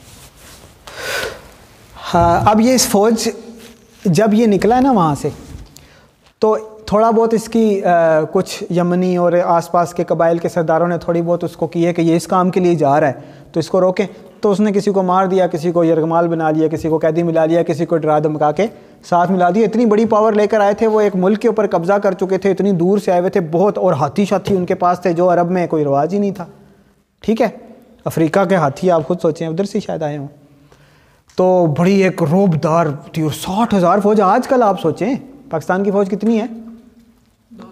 ہاں، اب یہ اس فوج جب یہ نکلا ہے نا وہاں سے تو تھوڑا بہت اس کی کچھ یمنی اور آس پاس کے قبائل کے سرداروں نے تھوڑی بہت اس کو کی ہے کہ یہ اس کام کے لیے جا رہا ہے تو اس کو روکیں. تو اس نے کسی کو مار دیا، کسی کو یرغمال بنا لیا، کسی کو قیدی ملا لیا، کسی کو ڈرا دھمکا کے ساتھ ملا دیا. اتنی بڑی پاور لے کر آئے تھے، وہ ایک ملک کے اوپر قبضہ کر چکے تھے، اتنی دور سے آئے ہوئے تھے بہت، اور ہاتھی شاتھی ان کے پاس تھے جو عرب میں کوئی رواج ہی نہیں تھا. ٹھیک ہے، افریقہ کے ہاتھی آپ خود سوچیں، ادھر سے شاید آئے ہوں. تو بڑی ایک روب دار تھی، اور 60,000 فوج. آج کل آپ سوچیں پاکستان کی فوج کتنی ہے؟ 2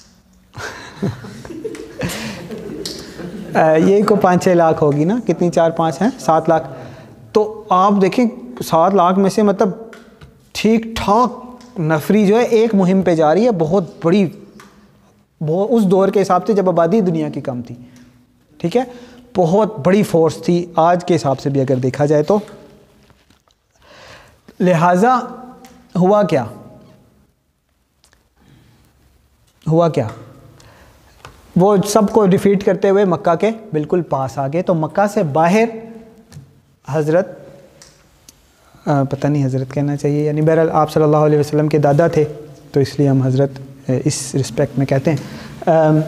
لاکھ. یہی کو 5-6 لاکھ ہوگی نا، کتنی 4-5 ہیں، 7 لاکھ. تو آپ دیکھیں 7 لاکھ میں سے مطلب ٹھیک ٹھاک نفری جو ہے ایک مہم پہ جا رہی ہے، بہت بڑی، اس دور کے حساب سے جب آبادی دنیا کی کم تھی. ٹھیک ہے، بہت بڑی فورس تھی آج کے حساب سے بھی اگر دیکھا جائے تو. لہٰذا ہوا کیا؟ وہ سب کو ڈیفیٹ کرتے ہوئے مکہ کے بالکل پاس آ گئے. تو مکہ سے باہر حضرت پتہ نہیں حضرت کہنا چاہیے، یعنی بہرحال آپ صلی اللہ علیہ وسلم کے دادا تھے تو اس لیے ہم حضرت اس رسپیکٹ میں کہتے ہیں.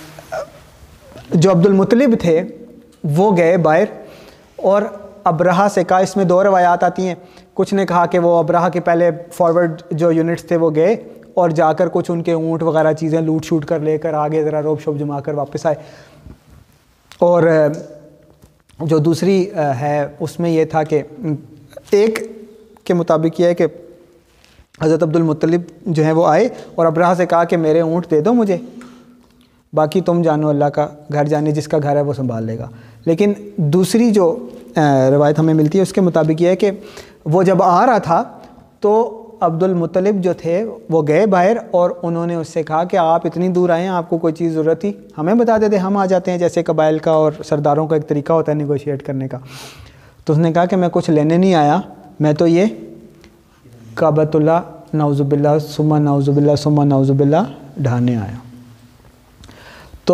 جو عبد المطلب تھے وہ گئے باہر، اور ابرہہ سے کہا، اس میں 2 روایات آتی ہیں. کچھ نے کہا کہ وہ ابرہہ کے پہلے فارورڈ جو یونٹس تھے وہ گئے اور جا کر کچھ ان کے اونٹ وغیرہ چیزیں لوٹ شوٹ کر لے کر آگے ذرا روب شوب جما کر واپس آئے. اور جو دوسری ہے اس میں یہ تھا کہ ایک کے مطابق یہ ہے کہ حضرت عبد المطلب جو ہیں وہ آئے اور ابرہہ سے کہا کہ میرے اونٹ دے دو مجھے، باقی تم جانو اللہ کا گھر جانے، جس کا گھر ہے وہ سنبھال لے گا. لیکن دوسری جو روایت ہمیں ملتی ہے اس کے مطابق یہ ہے کہ وہ جب آ رہا تھا تو عبد المطلب جو تھے وہ گئے باہر اور انہوں نے اس سے کہا کہ آپ اتنی دور آئے ہیں، آپ کو کوئی چیز ضرورت تھی ہمیں بتا دیتے، ہم آ جاتے ہیں. جیسے قبائل کا اور سرداروں کا ایک طریقہ ہوتا ہے نیگوشیٹ کرنے کا. تو اس نے کہا کہ میں کچھ لینے نہیں آیا، میں تو یہ کعبۃ اللہ نعوذ باللہ ثم نعوذ باللہ ثم نعوذ باللہ ڈھانے آیا. تو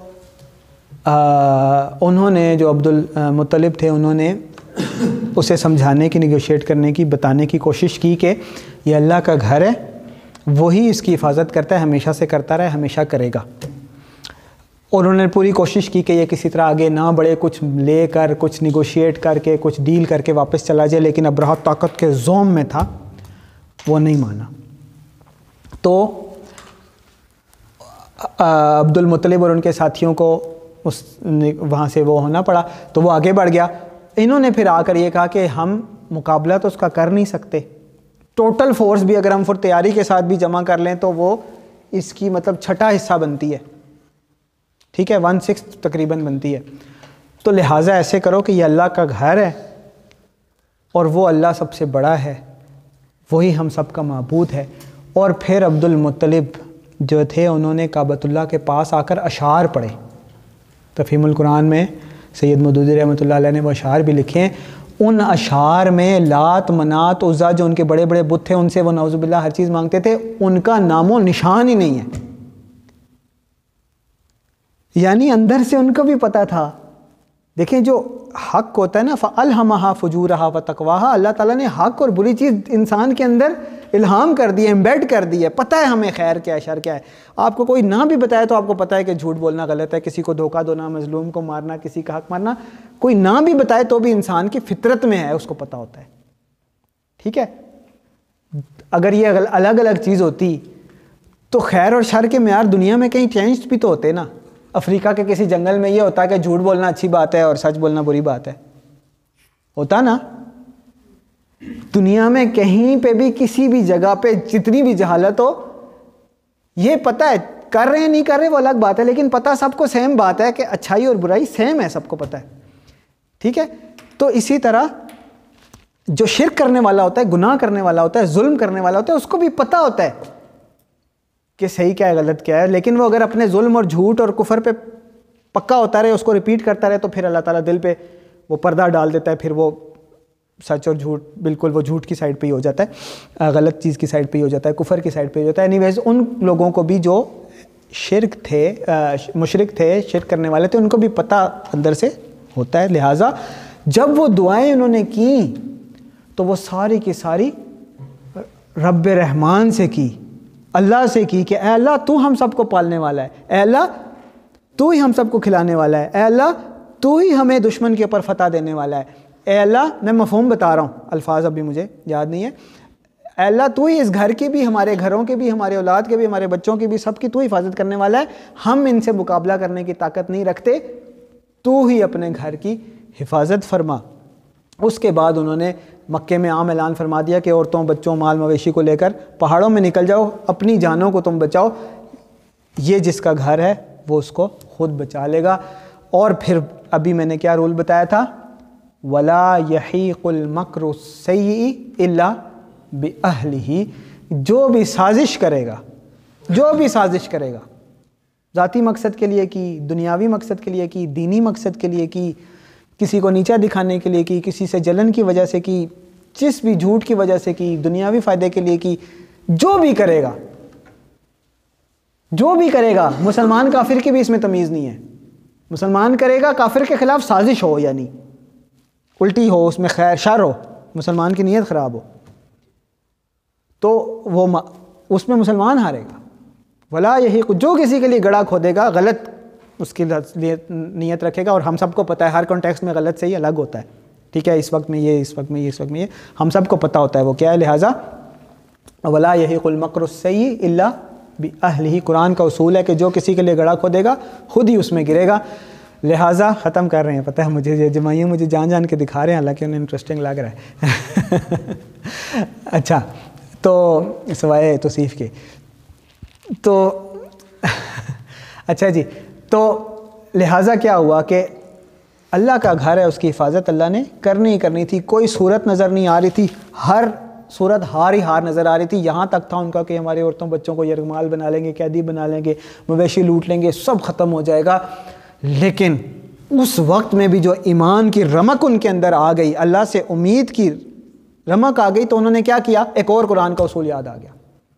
انہوں نے جو عبد المطلب تھے انہوں نے اسے سمجھانے کی، نیگوشیٹ کرنے کی، بتانے کی کوشش کی کہ یہ اللہ کا گھر ہے، وہی اس کی حفاظت کرتا ہے، ہمیشہ سے کرتا رہا ہے، ہمیشہ کرے گا. اور انہوں نے پوری کوشش کی کہ یہ کسی طرح آگے نہ بڑھے، کچھ لے کر، کچھ نیگوشیٹ کر کے، کچھ ڈیل کر کے واپس چلا جائے. لیکن ابرہہ طاقت کے زوم میں تھا، وہ نہیں مانا. تو عبد المطلب اور ان کے ساتھیوں کو وہاں سے وہ ہونا پڑا، تو وہ آگے بڑھ گیا. انہوں نے پھر آ کر یہ کہا کہ ہم مقابلہ تو اس کا کر نہیں سکتے، ٹوٹل فورس بھی اگر ہم پھر تیاری کے ساتھ بھی جمع کر لیں تو وہ اس کی مطلب 6واں حصہ بنتی ہے. ٹھیک ہے، 1/6 تقریباً بنتی ہے. تو لہٰذا ایسے کرو کہ یہ اللہ کا گھر ہے اور وہ اللہ سب سے بڑا ہے، وہی ہم سب کا معبود ہے. اور پھر عبد المطلب جو تھے انہوں نے کعبۃ اللہ کے پاس آ کر اشعار پڑھے. تفہیم القرآن میں سید مودودی رحمۃ اللہ علیہ نے وہ اشعار بھی لکھے ہیں. ان اشعار میں لات، منات، عزا جو ان کے بڑے بڑے بت تھے ان سے وہ نعوذ باللہ ہر چیز مانگتے تھے، ان کا نام و نشان ہی نہیں ہے. یعنی اندر سے ان کو بھی پتہ تھا. دیکھیں جو حق ہوتا ہے نا، فَأَلْهَمَهَا فُجُورَهَا وَتَقْوَاهَا، اللہ تعالیٰ نے حق اور بری چیز انسان کے اندر الہام کر دی ہے، امبیڈ کر دی ہے. پتہ ہے ہمیں خیر کیا ہے، شر کیا ہے. آپ کو کوئی نہ بھی بتائے تو آپ کو پتہ ہے کہ جھوٹ بولنا غلط ہے، کسی کو دھوکہ دینا، مظلوم کو مارنا، کسی کا حق مارنا، کوئی نہ بھی بتائے تو بھی انسان کی فطرت میں ہے، اس کو پتہ ہوتا ہے. ٹھیک ہے، اگر یہ الگ الگ چیز ہوتی تو خیر اور شر کے معیار دنیا میں کہیں چینج بھی تو ہوتے نا. افریقہ کے کسی جنگل میں یہ ہوتا ہے کہ جھوٹ بولنا اچھی بات ہے اور سچ بولنا بری بات ہے، ہوتا نا. دنیا میں کہیں پہ بھی کسی بھی جگہ پہ جتنی بھی جہالت ہو، یہ پتہ ہے کر رہے ہیں نہیں کر رہے وہ الگ بات ہے، لیکن پتہ سب کو سیم بات ہے کہ اچھائی اور برائی سیم ہے، سب کو پتہ ہے، ٹھیک ہے. تو اسی طرح جو شرک کرنے والا ہوتا ہے، گناہ کرنے والا ہوتا ہے، ظلم کرنے والا ہوتا ہے، اس کو بھی پتہ ہوتا ہے کہ صحیح کیا ہے غلط کیا ہے، لیکن وہ اگر اپنے ظلم اور جھوٹ اور کفر پہ پکا ہوتا رہے، اس کو ریپیٹ کرتا رہے، تو پھر اللہ تعالیٰ دل پہ وہ پردہ ڈال دیتا ہے، پھر وہ سچ اور جھوٹ بالکل وہ جھوٹ کی سائڈ پہ ہی ہو جاتا ہے، غلط چیز کی سائڈ پہ ہی ہو جاتا ہے، کفر کی سائڈ پہ ہی ہو جاتا ہے. اینی ویز ان لوگوں کو بھی جو شرک تھے، مشرک تھے، شرک کرنے والے تھے، ان کو بھی پتہ اندر سے ہوتا ہے. لہٰذا جب وہ دعائیں انہوں نے کی تو وہ ساری کی ساری رب رحمان سے کی، اللہ سے کی کہ اے اللہ تو ہم سب کو پالنے والا ہے، اے اللہ تو ہی ہم سب کو کھلانے والا ہے، اے اللہ تو ہی ہمیں دشمن کے اوپر فتح دینے والا ہے، اے اللہ میں مفہوم بتا رہا ہوں، الفاظ ابھی مجھے یاد نہیں ہے، اے اللہ تو ہی اس گھر کی بھی، ہمارے گھروں کے بھی، ہمارے اولاد کے بھی، ہمارے بچوں کی بھی، سب کی تو ہی حفاظت کرنے والا ہے، ہم ان سے مقابلہ کرنے کی طاقت نہیں رکھتے، تو ہی اپنے گھر کی حفاظت فرما. اس کے بعد انہوں نے مکے میں عام اعلان فرما دیا کہ عورتوں، بچوں، مال مویشی کو لے کر پہاڑوں میں نکل جاؤ، اپنی جانوں کو تم بچاؤ، یہ جس کا گھر ہے وہ اس کو خود بچا لے گا. اور پھر ابھی میں نے کیا رول بتایا تھا، وَلَا يَحِيقُ الْمَكْرُ السَّيِّئِ إِلَّا بِأَهْلِهِ، جو بھی سازش کرے گا، جو بھی سازش کرے گا، ذاتی مقصد کے لیے کی، دنیاوی مقصد کے لیے کی، دینی مقصد کے لیے کی، کسی کو نیچا دکھانے کے لیے کی، کسی سے جلن کی وجہ سے کی، جس بھی جھوٹ کی وجہ سے کی، دنیاوی فائدے کے لیے کی، جو بھی کرے گا، جو بھی کرے گا، مسلمان کافر کی بھی اس میں تمیز نہیں ہے. مسلمان کرے گا کافر کے خلاف سازش ہو، یعنی الٹی ہو، اس میں خیر شر ہو، مسلمان کی نیت خراب ہو، تو وہ اس میں مسلمان ہارے گا. ولا یہی جو کسی کے لیے گڑھا کھودے گا، غلط اس کی نیت رکھے گا، اور ہم سب کو پتہ ہے ہر کانٹیکسٹ میں غلط سے ہی الگ ہوتا ہے، ٹھیک ہے، اس وقت میں یہ، اس وقت میں یہ، اس وقت میں یہ، ہم سب کو پتہ ہوتا ہے وہ کیا ہے. لہٰذا ولا یحیق المکر السیء الا بأہلہ، قرآن کا اصول ہے کہ جو کسی کے لیے گڑھا کھودے گا خود ہی اس میں گرے گا. لہٰذا ختم کر رہے ہیں، پتہ ہے مجھے یہ جمائیوں مجھے جان جان کے دکھا رہے ہیں، حالانکہ انہیں انٹرسٹنگ لگ رہا ہے. اچھا، تو سوائے توصیف کے، تو اچھا جی، تو لہٰذا کیا ہوا کہ اللہ کا گھر ہے، اس کی حفاظت اللہ نے کرنی ہی کرنی تھی. کوئی صورت نظر نہیں آ رہی تھی، ہر صورت ہار ہی ہار نظر آ رہی تھی. یہاں تک تھا ان کا کہ ہمارے عورتوں بچوں کو یرغمال بنا لیں گے، قیدی بنا لیں گے، مویشی لوٹ لیں گے، سب ختم ہو جائے گا. لیکن اس وقت میں بھی جو ایمان کی رمق ان کے اندر آ گئی، اللہ سے امید کی رمق آ گئی، تو انہوں نے کیا کیا، ایک اور قرآن کا اصول یاد آ گیا،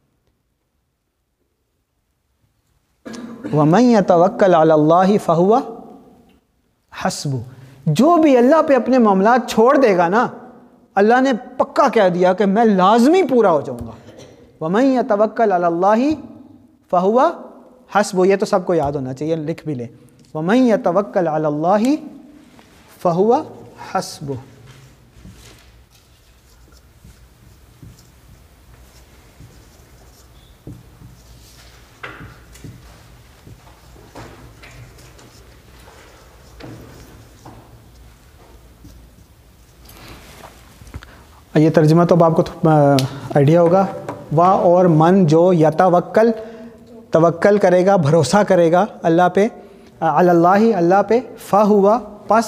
وَمَن يَتَوَكَّلْ عَلَى اللَّهِ فَهُوَ حَسْبُهُ، جو بھی اللہ پہ اپنے معاملات چھوڑ دے گا نا، اللہ نے پکا کہہ دیا کہ میں لازمی پورا ہو جاؤں گا. وَمَن يَتَوَكَّلْ عَلَى اللَّهِ فَهُوَ حَسْبُهُ، یہ تو سب کو یاد ہونا چاہیے، لکھ بھی لیں، وَمَن يَتَوَكَّلْ عَلَى اللَّهِ فَهُوَ حَسْبُهُ. یہ ترجمہ تو اب آپ کو آئیڈیا ہوگا. وا اور من جو یتوکل، توکل کرے گا، بھروسہ کرے گا اللہ پہ، علی اللہ، اللہ پہ، فہو،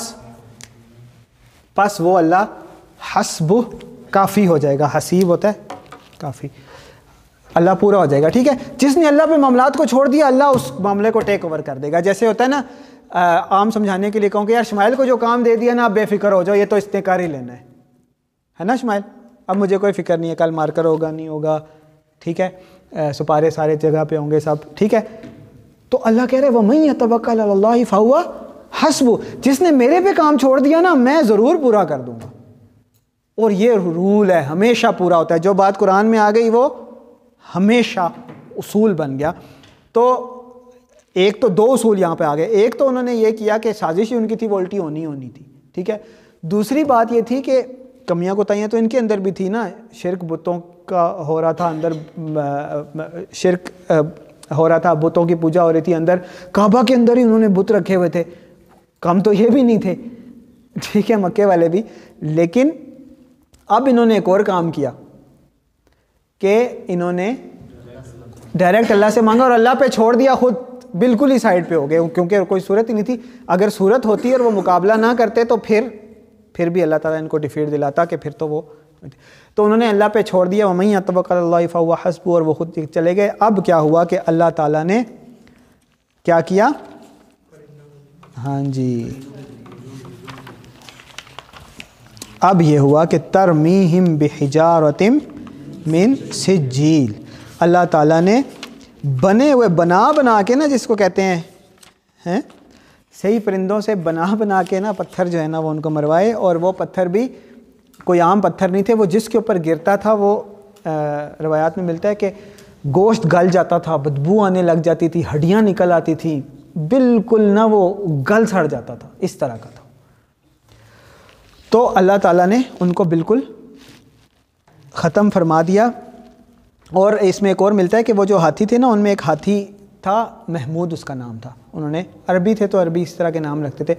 پس وہ اللہ حسبہ، کافی ہو جائے گا. حسیب ہوتا ہے کافی، اللہ پورا ہو جائے گا. ٹھیک ہے، جس نے اللہ پہ معاملات کو چھوڑ دیا، اللہ اس معاملے کو ٹیک اوور کر دے گا. جیسے ہوتا ہے نا، عام سمجھانے کے لیے کہوں کہ یار شمائل کو جو کام دے دیا نا، آپ بے فکر ہو جاؤ، یہ تو اس نے کر ہی لینا ہے نا شمائل، اب مجھے کوئی فکر نہیں ہے، کل مارکر ہوگا نہیں ہوگا، ٹھیک ہے، سپارے سارے جگہ پہ ہوں گے سب، ٹھیک ہے. تو اللہ کہہ رہے وَمَن يَتَوَكَّلْ عَلَى اللَّهِ فَهُوَ حَسْبُهُ، جس نے میرے پہ کام چھوڑ دیا نا، میں ضرور پورا کر دوں گا. اور یہ رول ہے، ہمیشہ پورا ہوتا ہے. جو بات قرآن میں آ گئی وہ ہمیشہ اصول بن گیا. تو ایک تو دو اصول یہاں پہ آ گئے. ایک تو انہوں نے یہ کیا کہ سازش ہی ان کی تھی، وہ الٹی ہونی تھی، ٹھیک ہے. دوسری بات یہ تھی کہ کمیاں کوتاہیاں تو ان کے اندر بھی تھی نا، شرک بتوں کا ہو رہا تھا اندر، شرک ہو رہا تھا، بتوں کی پوجا ہو رہی تھی اندر، کعبہ کے اندر ہی انہوں نے بت رکھے ہوئے تھے. کم تو یہ بھی نہیں تھے، ٹھیک ہے، مکے والے بھی. لیکن اب انہوں نے ایک اور کام کیا کہ انہوں نے ڈائریکٹ اللہ سے مانگا اور اللہ پہ چھوڑ دیا, خود بالکل ہی سائڈ پہ ہو گئے, کیونکہ کوئی صورت ہی نہیں تھی. اگر صورت ہوتی اور وہ مقابلہ نہ کرتے تو پھر بھی اللہ تعالیٰ ان کو ڈیفیٹ دلاتا کہ پھر تو انہوں نے اللہ پہ چھوڑ دیا. وَمَن يَتَوَکَّلْ عَلَى اللَّهِ فَهُوَ حَسْبُهُ, اور وہ خود چلے گئے. اب کیا ہوا کہ اللہ تعالیٰ نے کیا کیا؟ ہاں جی, اب یہ ہوا کہ ترمیہم بحجارۃ من سجیل, اللہ تعالیٰ نے بنے ہوئے بنا کے نا, جس کو کہتے ہیں صحیح پرندوں سے بنا کے نا پتھر جو ہے نا وہ ان کو مروائے, اور وہ پتھر بھی کوئی عام پتھر نہیں تھے. وہ جس کے اوپر گرتا تھا وہ روایات میں ملتا ہے کہ گوشت گل جاتا تھا, بدبو آنے لگ جاتی تھی, ہڈیاں نکل آتی تھی, بالکل نہ وہ گل سڑ جاتا تھا, اس طرح کا تھا. تو اللہ تعالیٰ نے ان کو بالکل ختم فرما دیا. اور اس میں ایک اور ملتا ہے کہ وہ جو ہاتھی تھے نا, ان میں ایک ہاتھی تھا محمود اس کا نام تھا. انہوں نے عربی تھے تو عربی اس طرح کے نام رکھتے تھے.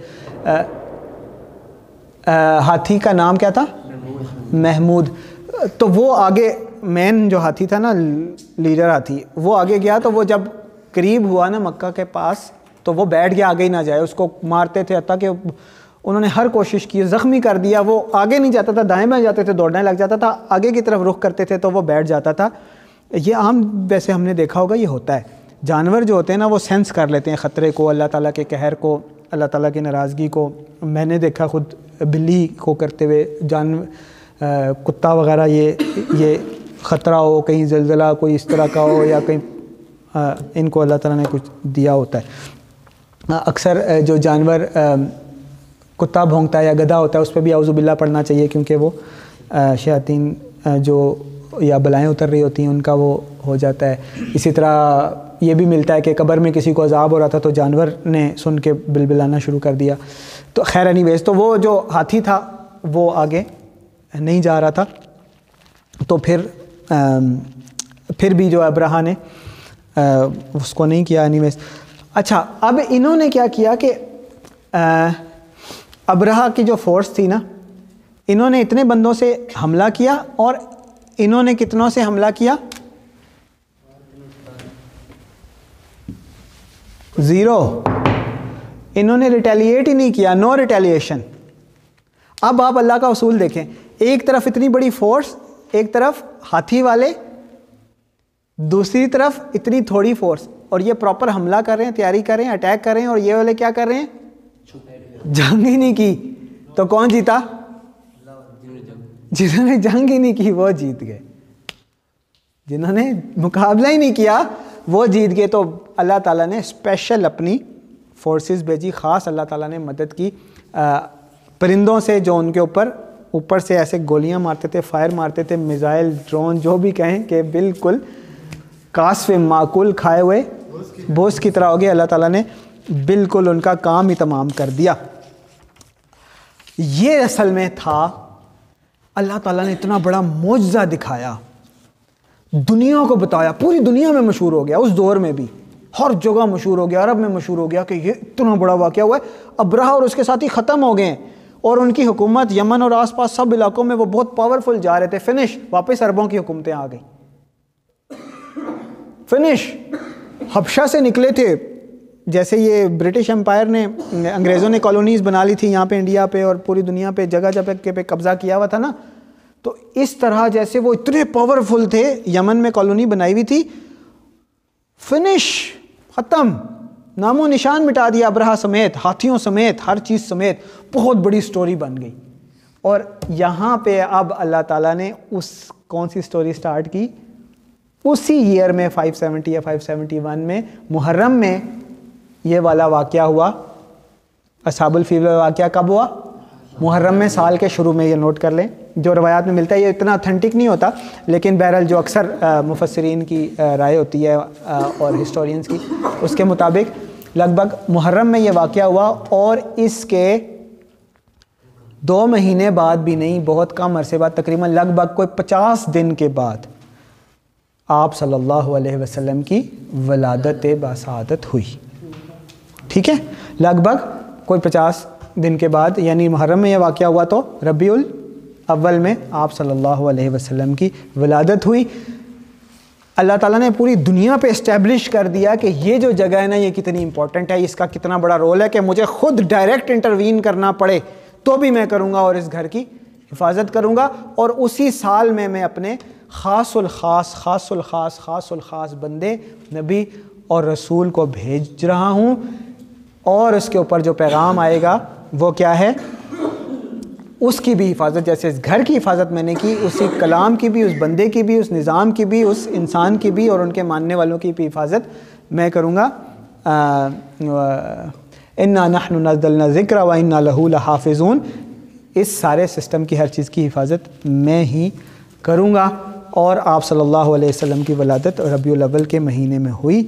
ہاتھی کا نام کیا تھا؟ محمود. تو وہ آگے مین جو ہاتھی تھا نا, لیڈر ہاتھی, وہ آگے گیا. تو وہ جب قریب ہوا نا مکہ کے پاس تو وہ بیٹھ گیا, آگے ہی نہ جائے. اس کو مارتے تھے, حتیٰ کہ انہوں نے ہر کوشش کی, زخمی کر دیا. وہ آگے نہیں جاتا تھا, دائیں بائیں جاتے تھے, دوڑنے لگ جاتا تھا. آگے کی طرف رخ کرتے تھے تو وہ بیٹھ جاتا تھا. یہ عام ویسے ہم نے دیکھا ہوگا, یہ ہوتا ہے. جانور جو ہوتے ہیں نا وہ سینس کر لیتے ہیں خطرے کو, اللہ تعالیٰ کے قہر کو, اللہ تعالیٰ کی ناراضگی کو. میں نے دیکھا خود بلی کو کرتے ہوئے, کتا وغیرہ, یہ خطرہ ہو, کہیں زلزلہ کوئی اس طرح کا ہو, یا کہیں ان کو اللہ تعالیٰ نے کچھ دیا ہوتا ہے. اکثر جو جانور کتا بھونکتا ہے یا گدھا ہوتا ہے اس پہ بھی اعوذ باللہ پڑھنا چاہیے, کیونکہ وہ شیاطین جو یا بلائیں اتر رہی ہوتی ہیں ان کا وہ ہو جاتا ہے. اسی طرح یہ بھی ملتا ہے کہ قبر میں کسی کو عذاب ہو رہا تھا تو جانور نے سن کے بلبلانا شروع کر دیا. تو خیر اینی ویز, تو وہ جو ہاتھی تھا وہ آگے نہیں جا رہا تھا. تو پھر بھی جو ابرہا نے اس کو نہیں کیا اینی ویز. اچھا, اب انہوں نے کیا کیا کہ ابرہا کی جو فورس تھی نا, انہوں نے اتنے بندوں سے حملہ کیا, اور انہوں نے کتنوں سے حملہ کیا؟ 0. انہوں نے ریٹیلیٹ ہی نہیں کیا, نو ریٹیلیشن. اب آپ اللہ کا اصول دیکھیں, ایک طرف اتنی بڑی فورس, ایک طرف ہاتھی والے, دوسری طرف اتنی تھوڑی فورس, اور یہ پراپر حملہ کر رہے ہیں, تیاری کر رہے ہیں, اٹیک کر رہے ہیں, اور یہ والے کیا کر رہے ہیں؟ جنگ ہی نہیں کی. تو کون جیتا؟ جنہوں نے جنگ ہی نہیں کی وہ جیت گئے, جنہوں نے مقابلہ ہی نہیں کیا وہ جیت گئے. تو اللہ تعالیٰ نے اسپیشل اپنی فورسز بھیجی, خاص اللہ تعالیٰ نے مدد کی پرندوں سے, جو ان کے اوپر سے ایسے گولیاں مارتے تھے, فائر مارتے تھے, میزائل, ڈرون, جو بھی کہیں, کہ بالکل کاسف معقول کھائے ہوئے بوس کی طرح ہو گئے. اللہ تعالیٰ نے بالکل ان کا کام ہی تمام کر دیا. یہ اصل میں تھا, اللہ تعالیٰ نے اتنا بڑا معجزہ دکھایا, دنیا کو بتایا, پوری دنیا میں مشہور ہو گیا. اس دور میں بھی ہر جگہ مشہور ہو گیا, عرب میں مشہور ہو گیا کہ یہ اتنا بڑا واقعہ ہوا ہے. ابرہا اور اس کے ساتھی ختم ہو گئے ہیں, اور ان کی حکومت یمن اور آس پاس سب علاقوں میں وہ بہت پاورفل جا رہے تھے. فنش, واپس عربوں کی حکومتیں آ گئی. فنش, حبشہ سے نکلے تھے, جیسے یہ برٹش امپائر نے, انگریزوں نے کالونیز بنا لی تھی یہاں پہ انڈیا پہ اور پوری دنیا پہ, جگہ جگہ پہ قبضہ کیا ہوا تھا نا. تو اس طرح جیسے وہ اتنے پاورفل تھے, یمن میں کالونی بنائی ہوئی تھی, فنش, ختم, نام و نشان مٹا دیا ابرہا سمیت, ہاتھیوں سمیت, ہر چیز سمیت. بہت بڑی سٹوری بن گئی. اور یہاں پہ اب اللہ تعالیٰ نے کون سی سٹوری سٹارٹ کی؟ اسی ایئر میں 570 یا 571 میں محرم میں یہ والا واقعہ ہوا. اصحاب الفیل واقعہ کب ہوا؟ محرم میں, سال کے شروع میں. یہ نوٹ کر لیں, جو روایات میں ملتا ہے. یہ اتنا اتھینٹک نہیں ہوتا, لیکن بہرحال جو اکثر مفسرین کی رائے ہوتی ہے اور ہسٹورینز کی, اس کے مطابق لگ بھگ محرم میں یہ واقعہ ہوا. اور اس کے 2 مہینے بعد بھی نہیں, بہت کم عرصے بعد, تقریباً لگ بھگ کوئی 50 دن کے بعد آپ صلی اللہ علیہ وسلم کی ولادت باسعادت ہوئی. ٹھیک ہے, لگ بھگ کوئی 50 دن کے بعد, یعنی محرم میں یہ واقعہ ہوا تو ربیع اول میں آپ صلی اللہ علیہ وسلم کی ولادت ہوئی. اللہ تعالیٰ نے پوری دنیا پہ اسٹیبلش کر دیا کہ یہ جو جگہ ہے نا یہ کتنی امپورٹنٹ ہے, اس کا کتنا بڑا رول ہے کہ مجھے خود ڈائریکٹ انٹروین کرنا پڑے تو بھی میں کروں گا اور اس گھر کی حفاظت کروں گا. اور اسی سال میں اپنے خاص الخاص بندے نبی اور رسول کو بھیج رہا ہوں, اور اس کے اوپر جو پیغام آئے گا وہ کیا ہے, اس کی بھی حفاظت. جیسے اس گھر کی حفاظت میں نے کی, اسی کلام کی بھی, اس بندے کی بھی, اس نظام کی بھی, اس انسان کی بھی, اور ان کے ماننے والوں کی بھی حفاظت میں کروں گا. اِنَّا نَحْنُ نَزَّلْنَا الذِّكْرَ وَإِنَّا لَهُ لَحَافِظُونَ. اس سارے سسٹم کی ہر چیز کی حفاظت میں ہی کروں گا. اور آپ صلی اللہ علیہ وسلم کی ولادت ربیع الاول کے مہینے میں ہوئی,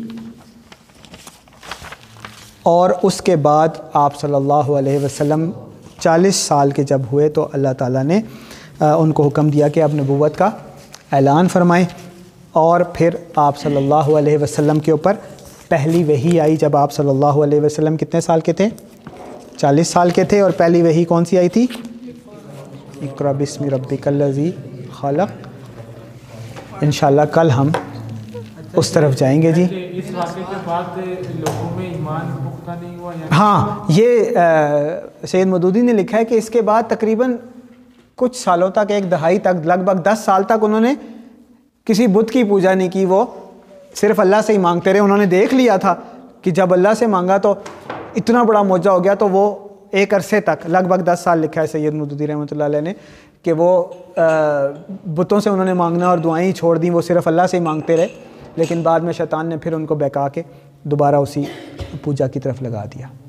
اور اس کے بعد آپ صلی اللہ علیہ وسلم 40 سال کے جب ہوئے تو اللہ تعالیٰ نے ان کو حکم دیا کہ اب نبوت کا اعلان فرمائیں. اور پھر آپ صلی اللہ علیہ وسلم کے اوپر پہلی وحی آئی جب آپ صلی اللہ علیہ وسلم کتنے سال کے تھے؟ 40 سال کے تھے. اور پہلی وحی کون سی آئی تھی؟ اقرأ باسم ربک الذی خلق. انشاءاللہ کل ہم اس طرف جائیں گے. جی اس واقعے کے بعد لوگوں میں ایمان پختہ نہیں ہوا؟ ہاں, یہ سید مودودی نے لکھا ہے کہ اس کے بعد تقریباً کچھ سالوں تک, ایک دہائی تک, لگ بھگ 10 سال تک انہوں نے کسی بت کی پوجا نہیں کی, وہ صرف اللہ سے ہی مانگتے رہے. انہوں نے دیکھ لیا تھا کہ جب اللہ سے مانگا تو اتنا بڑا معجزہ ہو گیا, تو وہ ایک عرصے تک, لگ بھگ 10 سال لکھا ہے سید مودودی رحمۃ اللہ علیہ نے, کہ وہ بتوں سے انہوں نے مانگنا اور دعائیں ہی چھوڑ دیں, وہ صرف اللہ سے ہی مانگتے رہے. لیکن بعد میں شیطان نے پھر ان کو بہکا کے دوبارہ اسی پوجا کی طرف لگا دیا.